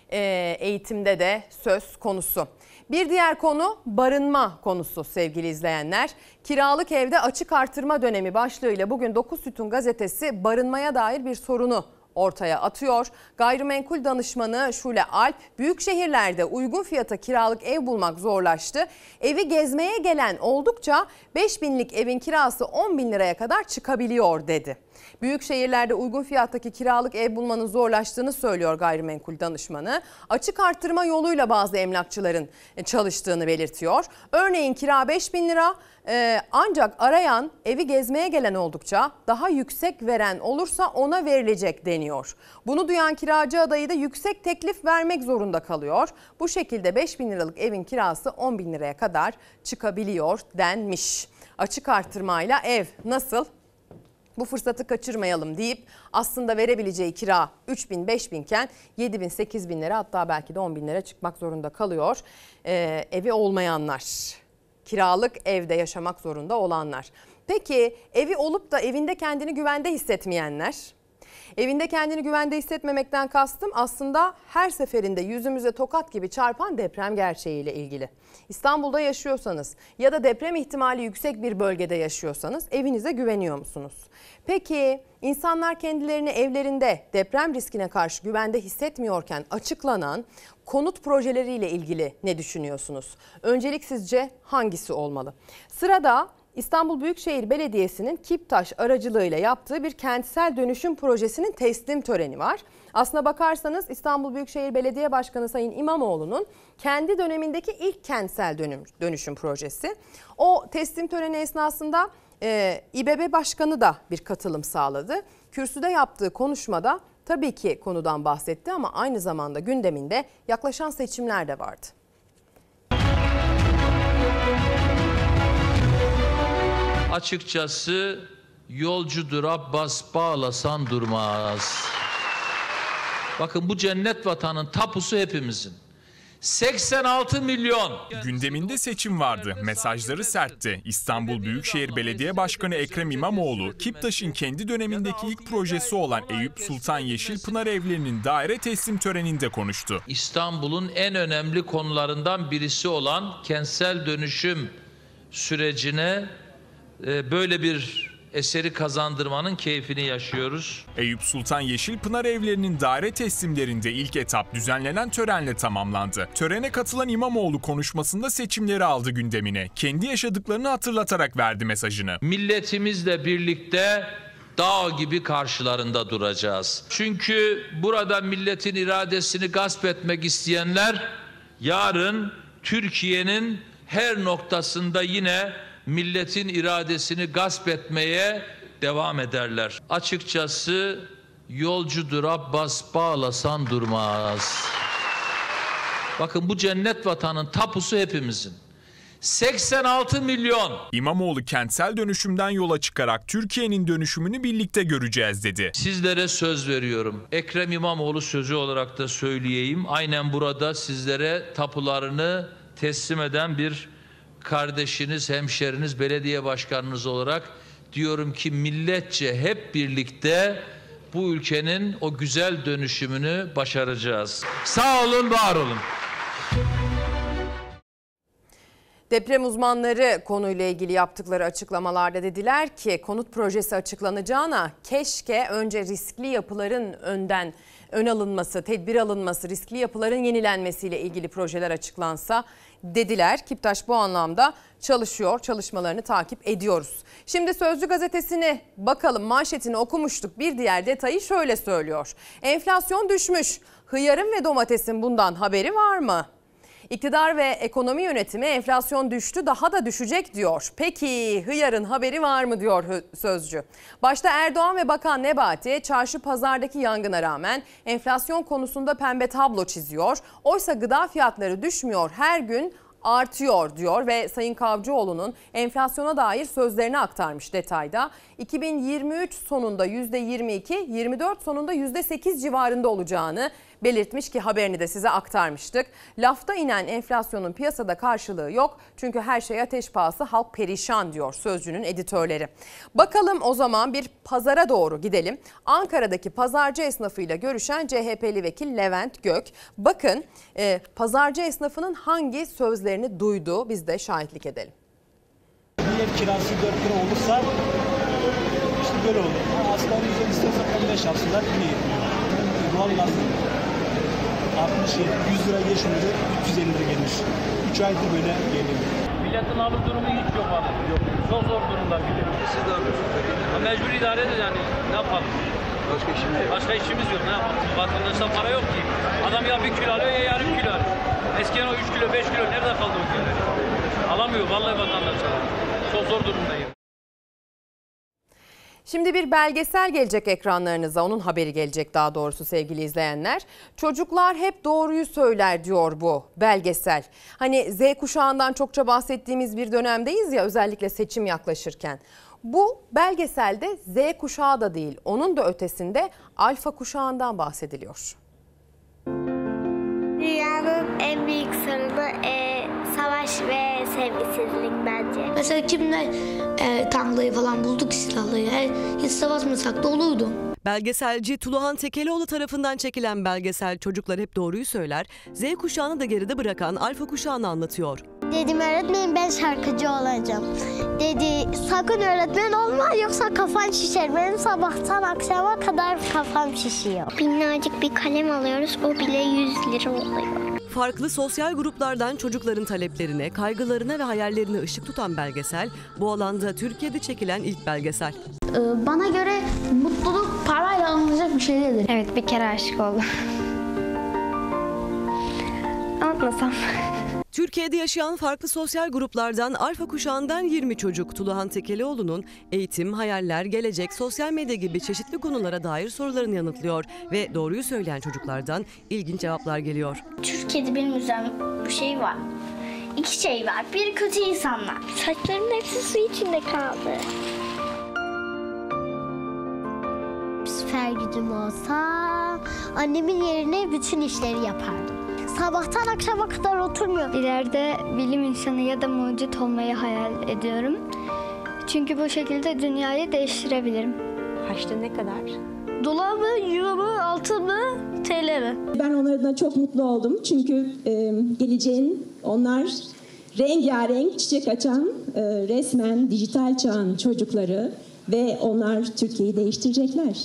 eğitimde de söz konusu. Bir diğer konu barınma konusu sevgili izleyenler. Kiralık evde açık artırma dönemi başlığıyla bugün Dokuz Sütun gazetesi barınmaya dair bir sorunu ortaya atıyor. Gayrimenkul danışmanı Şule Alp, büyük şehirlerde uygun fiyata kiralık ev bulmak zorlaştı. Evi gezmeye gelen oldukça beş binlik evin kirası on bin liraya kadar çıkabiliyor dedi. Büyük şehirlerde uygun fiyattaki kiralık ev bulmanın zorlaştığını söylüyor gayrimenkul danışmanı. Açık artırma yoluyla bazı emlakçıların çalıştığını belirtiyor. Örneğin kira beş bin lira e, ancak arayan evi gezmeye gelen oldukça daha yüksek veren olursa ona verilecek deniyor. Bunu duyan kiracı adayı da yüksek teklif vermek zorunda kalıyor. Bu şekilde beş bin liralık evin kirası on bin liraya kadar çıkabiliyor denmiş. Açık artırmayla ev nasıl? Bu fırsatı kaçırmayalım deyip aslında verebileceği kira üç bin beş bin iken yedi bin sekiz bin lira, hatta belki de on bin lira çıkmak zorunda kalıyor. Ee, evi olmayanlar, kiralık evde yaşamak zorunda olanlar. Peki evi olup da evinde kendini güvende hissetmeyenler? Evinde kendini güvende hissetmemekten kastım aslında her seferinde yüzümüze tokat gibi çarpan deprem gerçeğiyle ilgili. İstanbul'da yaşıyorsanız ya da deprem ihtimali yüksek bir bölgede yaşıyorsanız evinize güveniyor musunuz? Peki insanlar kendilerini evlerinde deprem riskine karşı güvende hissetmiyorken açıklanan konut projeleriyle ilgili ne düşünüyorsunuz? Öncelik sizce hangisi olmalı? Sırada İstanbul Büyükşehir Belediyesi'nin Kiptaş aracılığıyla yaptığı bir kentsel dönüşüm projesinin teslim töreni var. Aslına bakarsanız İstanbul Büyükşehir Belediye Başkanı Sayın İmamoğlu'nun kendi dönemindeki ilk kentsel dönüşüm projesi. O teslim töreni esnasında e, İBB Başkanı da bir katılım sağladı. Kürsüde yaptığı konuşmada tabii ki konudan bahsetti ama aynı zamanda gündeminde yaklaşan seçimler de vardı. Açıkçası Yolcudur Abbas bağlasan durmaz. Bakın bu cennet vatanın tapusu hepimizin. seksen altı milyon. Gündeminde seçim vardı. Mesajları sertti. İstanbul Büyükşehir Belediye Başkanı Ekrem İmamoğlu, Kiptaş'ın kendi dönemindeki ilk projesi olan Eyüp Sultan Yeşilpınar evlerinin daire teslim töreninde konuştu. İstanbul'un en önemli konularından birisi olan kentsel dönüşüm sürecine e, böyle bir eseri kazandırmanın keyfini yaşıyoruz. Eyüp Sultan Yeşilpınar evlerinin daire teslimlerinde ilk etap düzenlenen törenle tamamlandı. Törene katılan İmamoğlu konuşmasında seçimleri aldı gündemine. Kendi yaşadıklarını hatırlatarak verdi mesajını. Milletimizle birlikte dağ gibi karşılarında duracağız. Çünkü burada milletin iradesini gasp etmek isteyenler yarın Türkiye'nin her noktasında yine milletin iradesini gasp etmeye devam ederler. Açıkçası yolcudur Abbas bağlasan durmaz. Bakın bu cennet vatanın tapusu hepimizin. seksen altı milyon. İmamoğlu kentsel dönüşümden yola çıkarak Türkiye'nin dönüşümünü birlikte göreceğiz dedi. Sizlere söz veriyorum. Ekrem İmamoğlu sözü olarak da söyleyeyim. Aynen burada sizlere tapularını teslim eden bir kardeşiniz, hemşeriniz, belediye başkanınız olarak diyorum ki milletçe hep birlikte bu ülkenin o güzel dönüşümünü başaracağız. Sağ olun, var olun. Deprem uzmanları konuyla ilgili yaptıkları açıklamalarda dediler ki konut projesi açıklanacağına keşke önce riskli yapıların önden ön alınması, tedbir alınması, riskli yapıların yenilenmesiyle ilgili projeler açıklansa dediler. Kiptaş bu anlamda çalışıyor, çalışmalarını takip ediyoruz. Şimdi Sözcü gazetesini bakalım, manşetini okumuştuk. Bir diğer detayı şöyle söylüyor. Enflasyon düşmüş, hıyarın ve domatesin bundan haberi var mı? İktidar ve ekonomi yönetimi enflasyon düştü, daha da düşecek diyor. Peki hıyarın haberi var mı diyor Sözcü. Başta Erdoğan ve Bakan Nebati çarşı pazardaki yangına rağmen enflasyon konusunda pembe tablo çiziyor. Oysa gıda fiyatları düşmüyor, her gün artıyor diyor ve Sayın Kavcıoğlu'nun enflasyona dair sözlerini aktarmış detayda. iki bin yirmi üç sonunda yüzde yirmi iki, yirmi dört sonunda yüzde sekiz civarında olacağını belirtmiş ki haberini de size aktarmıştık. Lafta inen enflasyonun piyasada karşılığı yok. Çünkü her şey ateş pahası, halk perişan diyor Sözcü'nün editörleri. Bakalım o zaman bir pazara doğru gidelim. Ankara'daki pazarcı esnafıyla görüşen C H P'li vekil Levent Gök. Bakın e, pazarcı esnafının hangi sözlerini duyduğu, biz de şahitlik edelim. Bir ev kirası dört lira olursa işte böyle olur. Aslında yüzde istersen on beş yapsınlar yine yetmiyor. Doğal lazım. altmış yüz lira geçmedi, üç yüz elli lira gelmiş. üç aydır böyle geliyor. Milletin alım durumu hiç yok abi. Yok. Çok zor durumlar gidiyor. Siz de alıyorsunuz. Mecbur idare edeceğiz yani. Ne yapalım? Başka işimiz yok. Başka işimiz yok. Ne yapalım? Vatandaşta para yok ki. Adam ya bir kilo alıyor ya yarım kilo alıyor. Eskiden o üç kilo beş kilo nerede kaldı o kilo? Alamıyor vallahi vatandaşlar. Çok zor durumdayım. Şimdi bir belgesel gelecek ekranlarınıza, onun haberi gelecek daha doğrusu sevgili izleyenler. Çocuklar hep doğruyu söyler diyor bu belgesel. Hani Z kuşağından çokça bahsettiğimiz bir dönemdeyiz ya, özellikle seçim yaklaşırken. Bu belgeselde Z kuşağı da değil, onun da ötesinde alfa kuşağından bahsediliyor. Dünyanın en büyük sorunu e, savaş ve sevgisizlik bence. Mesela kimle e, tanklayı falan bulduk, silahlayı. E, hiç savaşmasak da olurdu. Belgeselci Tuluhan Tekelioğlu tarafından çekilen belgesel Çocuklar Hep Doğruyu Söyler, Z kuşağını da geride bırakan alfa kuşağını anlatıyor. Dedim öğretmenim ben şarkıcı olacağım. Dedi sakın öğretmen olma yoksa kafan şişer. Benim sabahtan akşama kadar kafam şişiyor. Minnacık bir kalem alıyoruz, o bile yüz lira oluyor. Farklı sosyal gruplardan çocukların taleplerine, kaygılarına ve hayallerine ışık tutan belgesel, bu alanda Türkiye'de çekilen ilk belgesel. Ee, bana göre mutluluk parayla alınacak bir şey değildir. Evet, bir kere aşık oldum. Anlatmasam. Türkiye'de yaşayan farklı sosyal gruplardan alfa kuşağından yirmi çocuk Tuluhan Tekelioğlu'nun eğitim, hayaller, gelecek, sosyal medya gibi çeşitli konulara dair sorularını yanıtlıyor ve doğruyu söyleyen çocuklardan ilginç cevaplar geliyor. Türkiye'de benim üzerime bir şey var. İki şey var. Bir kötü insanlar. Saçlarımın hepsi su içinde kaldı. kadar gücüm olsa annemin yerine bütün işleri yapardım. Sabahtan akşama kadar oturmuyorum. İleride bilim insanı ya da mucit olmayı hayal ediyorum. Çünkü bu şekilde dünyayı değiştirebilirim. Harçta ne kadar? Dolar mı, euro mu, altın mı, T L mi? Ben onlar adına çok mutlu oldum. Çünkü e, geleceğin onlar rengarenk çiçek açan e, resmen dijital çağın çocukları ve onlar Türkiye'yi değiştirecekler.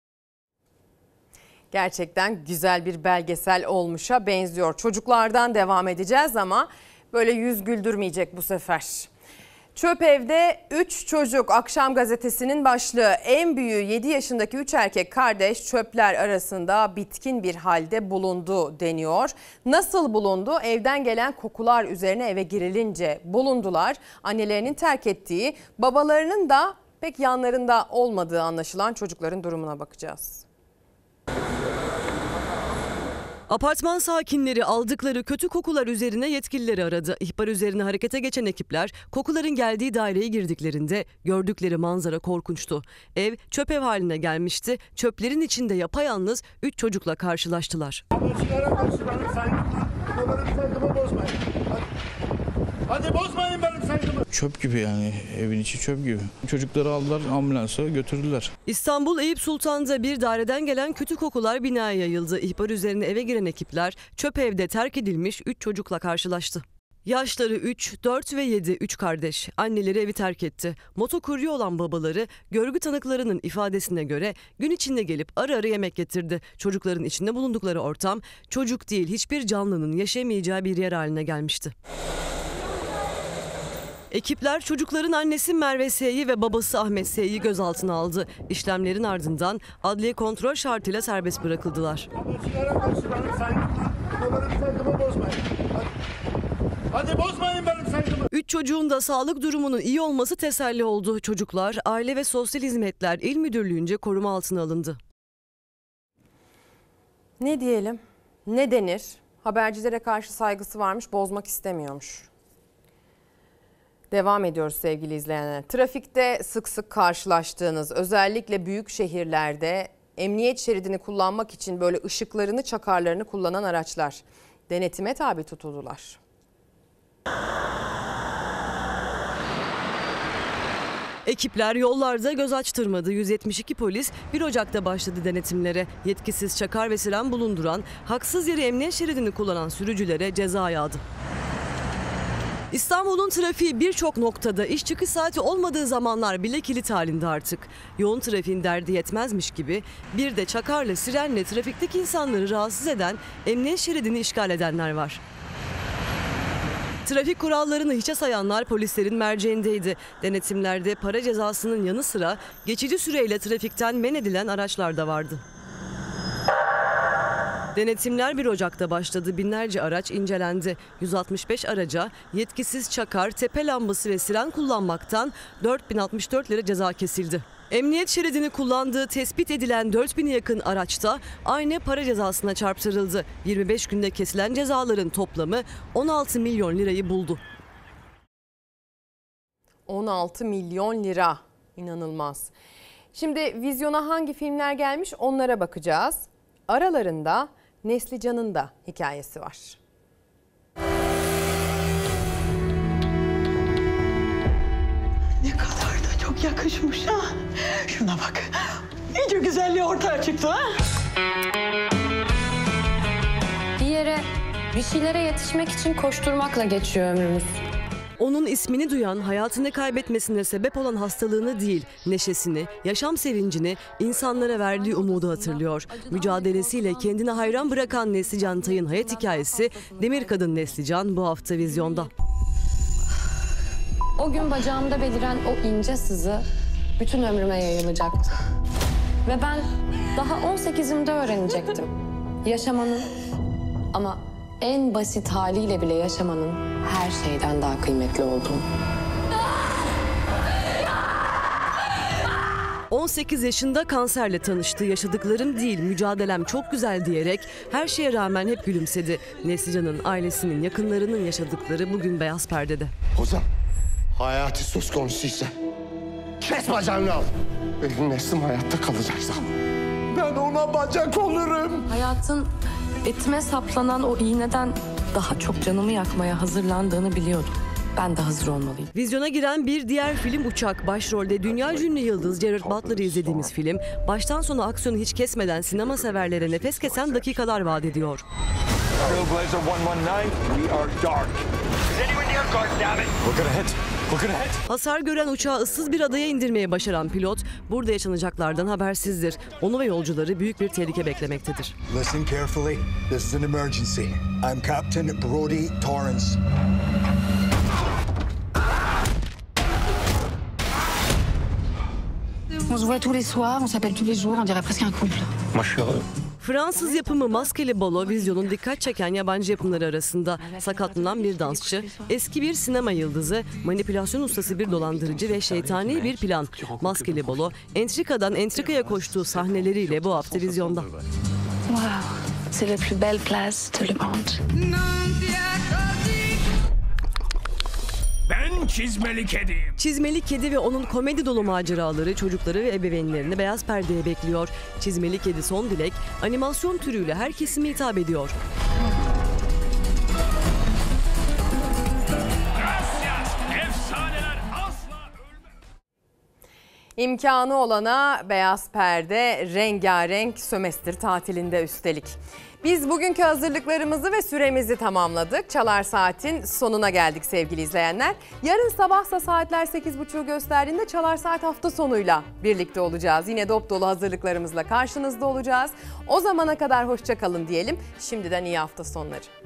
Gerçekten güzel bir belgesel olmuşa benziyor. Çocuklardan devam edeceğiz ama böyle yüz güldürmeyecek bu sefer. Çöp evde üç çocuk. Akşam gazetesinin başlığı, en büyüğü yedi yaşındaki üç erkek kardeş çöpler arasında bitkin bir halde bulundu deniyor. Nasıl bulundu? Evden gelen kokular üzerine eve girilince bulundular. Annelerinin terk ettiği, babalarının da pek yanlarında olmadığı anlaşılan çocukların durumuna bakacağız. Apartman sakinleri aldıkları kötü kokular üzerine yetkilileri aradı. İhbar üzerine harekete geçen ekipler kokuların geldiği daireye girdiklerinde gördükleri manzara korkunçtu. Ev çöp ev haline gelmişti. Çöplerin içinde yapayalnız üç çocukla karşılaştılar. Hadi bozmayın benim saygımı. Çöp gibi yani, evin içi çöp gibi. Çocukları aldılar, ambulansa götürdüler. İstanbul Eyüp Sultan'da bir daireden gelen kötü kokular binaya yayıldı. İhbar üzerine eve giren ekipler çöp evde terk edilmiş üç çocukla karşılaştı. Yaşları üç, dört ve yedi, üç kardeş. Anneleri evi terk etti. Motokurye olan babaları görgü tanıklarının ifadesine göre gün içinde gelip ara ara yemek getirdi. Çocukların içinde bulundukları ortam çocuk değil hiçbir canlının yaşamayacağı bir yer haline gelmişti. Ekipler çocukların annesi Merve S'yi ve babası Ahmet S'yi gözaltına aldı. İşlemlerin ardından adliye kontrol şartıyla serbest bırakıldılar. Hadi bozmayın benim saygımı. Üç çocuğun da sağlık durumunun iyi olması teselli oldu. Çocuklar Aile ve Sosyal Hizmetler İl Müdürlüğü'nce koruma altına alındı. Ne diyelim? Ne denir? Habercilere karşı saygısı varmış, bozmak istemiyormuş. Devam ediyoruz sevgili izleyenler. Trafikte sık sık karşılaştığınız, özellikle büyük şehirlerde emniyet şeridini kullanmak için böyle ışıklarını, çakarlarını kullanan araçlar denetime tabi tutuldular. Ekipler yollarda göz açtırmadı. yüz yetmiş iki polis bir Ocak'ta başladı denetimlere. Yetkisiz çakar ve siren bulunduran, haksız yere emniyet şeridini kullanan sürücülere ceza yağdı. İstanbul'un trafiği birçok noktada iş çıkış saati olmadığı zamanlar bile kilit halinde artık. Yoğun trafiğin derdi yetmezmiş gibi bir de çakarla sirenle trafikteki insanları rahatsız eden, emniyet şeridini işgal edenler var. Trafik kurallarını hiçe sayanlar polislerin merceğindeydi. Denetimlerde para cezasının yanı sıra geçici süreyle trafikten men edilen araçlar da vardı. Denetimler bir Ocak'ta başladı. Binlerce araç incelendi. yüz altmış beş araca yetkisiz çakar, tepe lambası ve siren kullanmaktan dört bin altmış dört lira ceza kesildi. Emniyet şeridini kullandığı tespit edilen dört bine yakın araçta aynı para cezasına çarptırıldı. yirmi beş günde kesilen cezaların toplamı on altı milyon lirayı buldu. on altı milyon lira, inanılmaz. Şimdi vizyona hangi filmler gelmiş onlara bakacağız. Aralarında Neslican'ın da hikayesi var. Ne kadar da çok yakışmış ha. Şuna bak. İyice güzelliği ortaya çıktı ha. Bir yere, bir şeylere yetişmek için koşturmakla geçiyor ömrümüz. Onun ismini duyan, hayatını kaybetmesine sebep olan hastalığını değil, neşesini, yaşam sevincini, insanlara verdiği umudu hatırlıyor. Mücadelesiyle kendine hayran bırakan Neslican Tay'ın hayat hikayesi Demir Kadın Neslican bu hafta vizyonda. O gün bacağımda beliren o ince sızı bütün ömrüme yayılacaktı. Ve ben daha on sekizimde öğrenecektim. Yaşamanın ama en basit haliyle bile yaşamanın her şeyden daha kıymetli olduğunu. on sekiz yaşında kanserle tanıştı. Yaşadıklarım değil, mücadelem çok güzel diyerek her şeye rağmen hep gülümsedi. Neslican'ın ailesinin, yakınlarının yaşadıkları bugün beyaz perdede. Hocam, hayatı söz konusuysa kes bacağını al. Benim neslim hayatta kalacaksa Ben ona bacak olurum. Hayatın etime saplanan o iğneden daha çok canımı yakmaya hazırlandığını biliyordum. Ben de hazır olmalıyım. Vizyona giren bir diğer film Uçak. Başrolde dünya ünlü yıldız Gerard Butler'ı izlediğimiz film, baştan sona aksiyonu hiç kesmeden sinema severlere nefes kesen dakikalar vaat ediyor. Hasar gören uçağı ıssız bir adaya indirmeye başaran pilot, burada yaşanacaklardan habersizdir. Onu ve yolcuları büyük bir tehlike beklemektedir. Listen carefully. This is an emergency. I'm Captain Brody Torrance. On se voit tous les soirs, on s'appelle tous les jours, on dirait presque un couple. Moi, je suis heureux. Fransız yapımı Maskeli Balo, vizyonun dikkat çeken yabancı yapımları arasında. Sakatlanan bir dansçı, eski bir sinema yıldızı, manipülasyon ustası bir dolandırıcı ve şeytani bir plan. Maskeli Balo, entrikadan entrikaya koştuğu sahneleriyle bu hafta vizyonda. Wow, c'est la plus belle place de Le Monde. Ben Çizmeli Kediyim. Çizmeli Kedi ve onun komedi dolu maceraları çocukları ve ebeveynlerini beyaz perdeye bekliyor. Çizmeli Kedi Son Dilek, animasyon türüyle her kesime hitap ediyor. İmkanı olana beyaz perde, rengarenk sömestr tatilinde üstelik. Biz bugünkü hazırlıklarımızı ve süremizi tamamladık. Çalar Saat'in sonuna geldik sevgili izleyenler. Yarın sabahsa saatler sekiz buçuğu gösterdiğinde Çalar Saat hafta sonuyla birlikte olacağız. Yine dop dolu hazırlıklarımızla karşınızda olacağız. O zamana kadar hoşça kalın diyelim. Şimdiden iyi hafta sonları.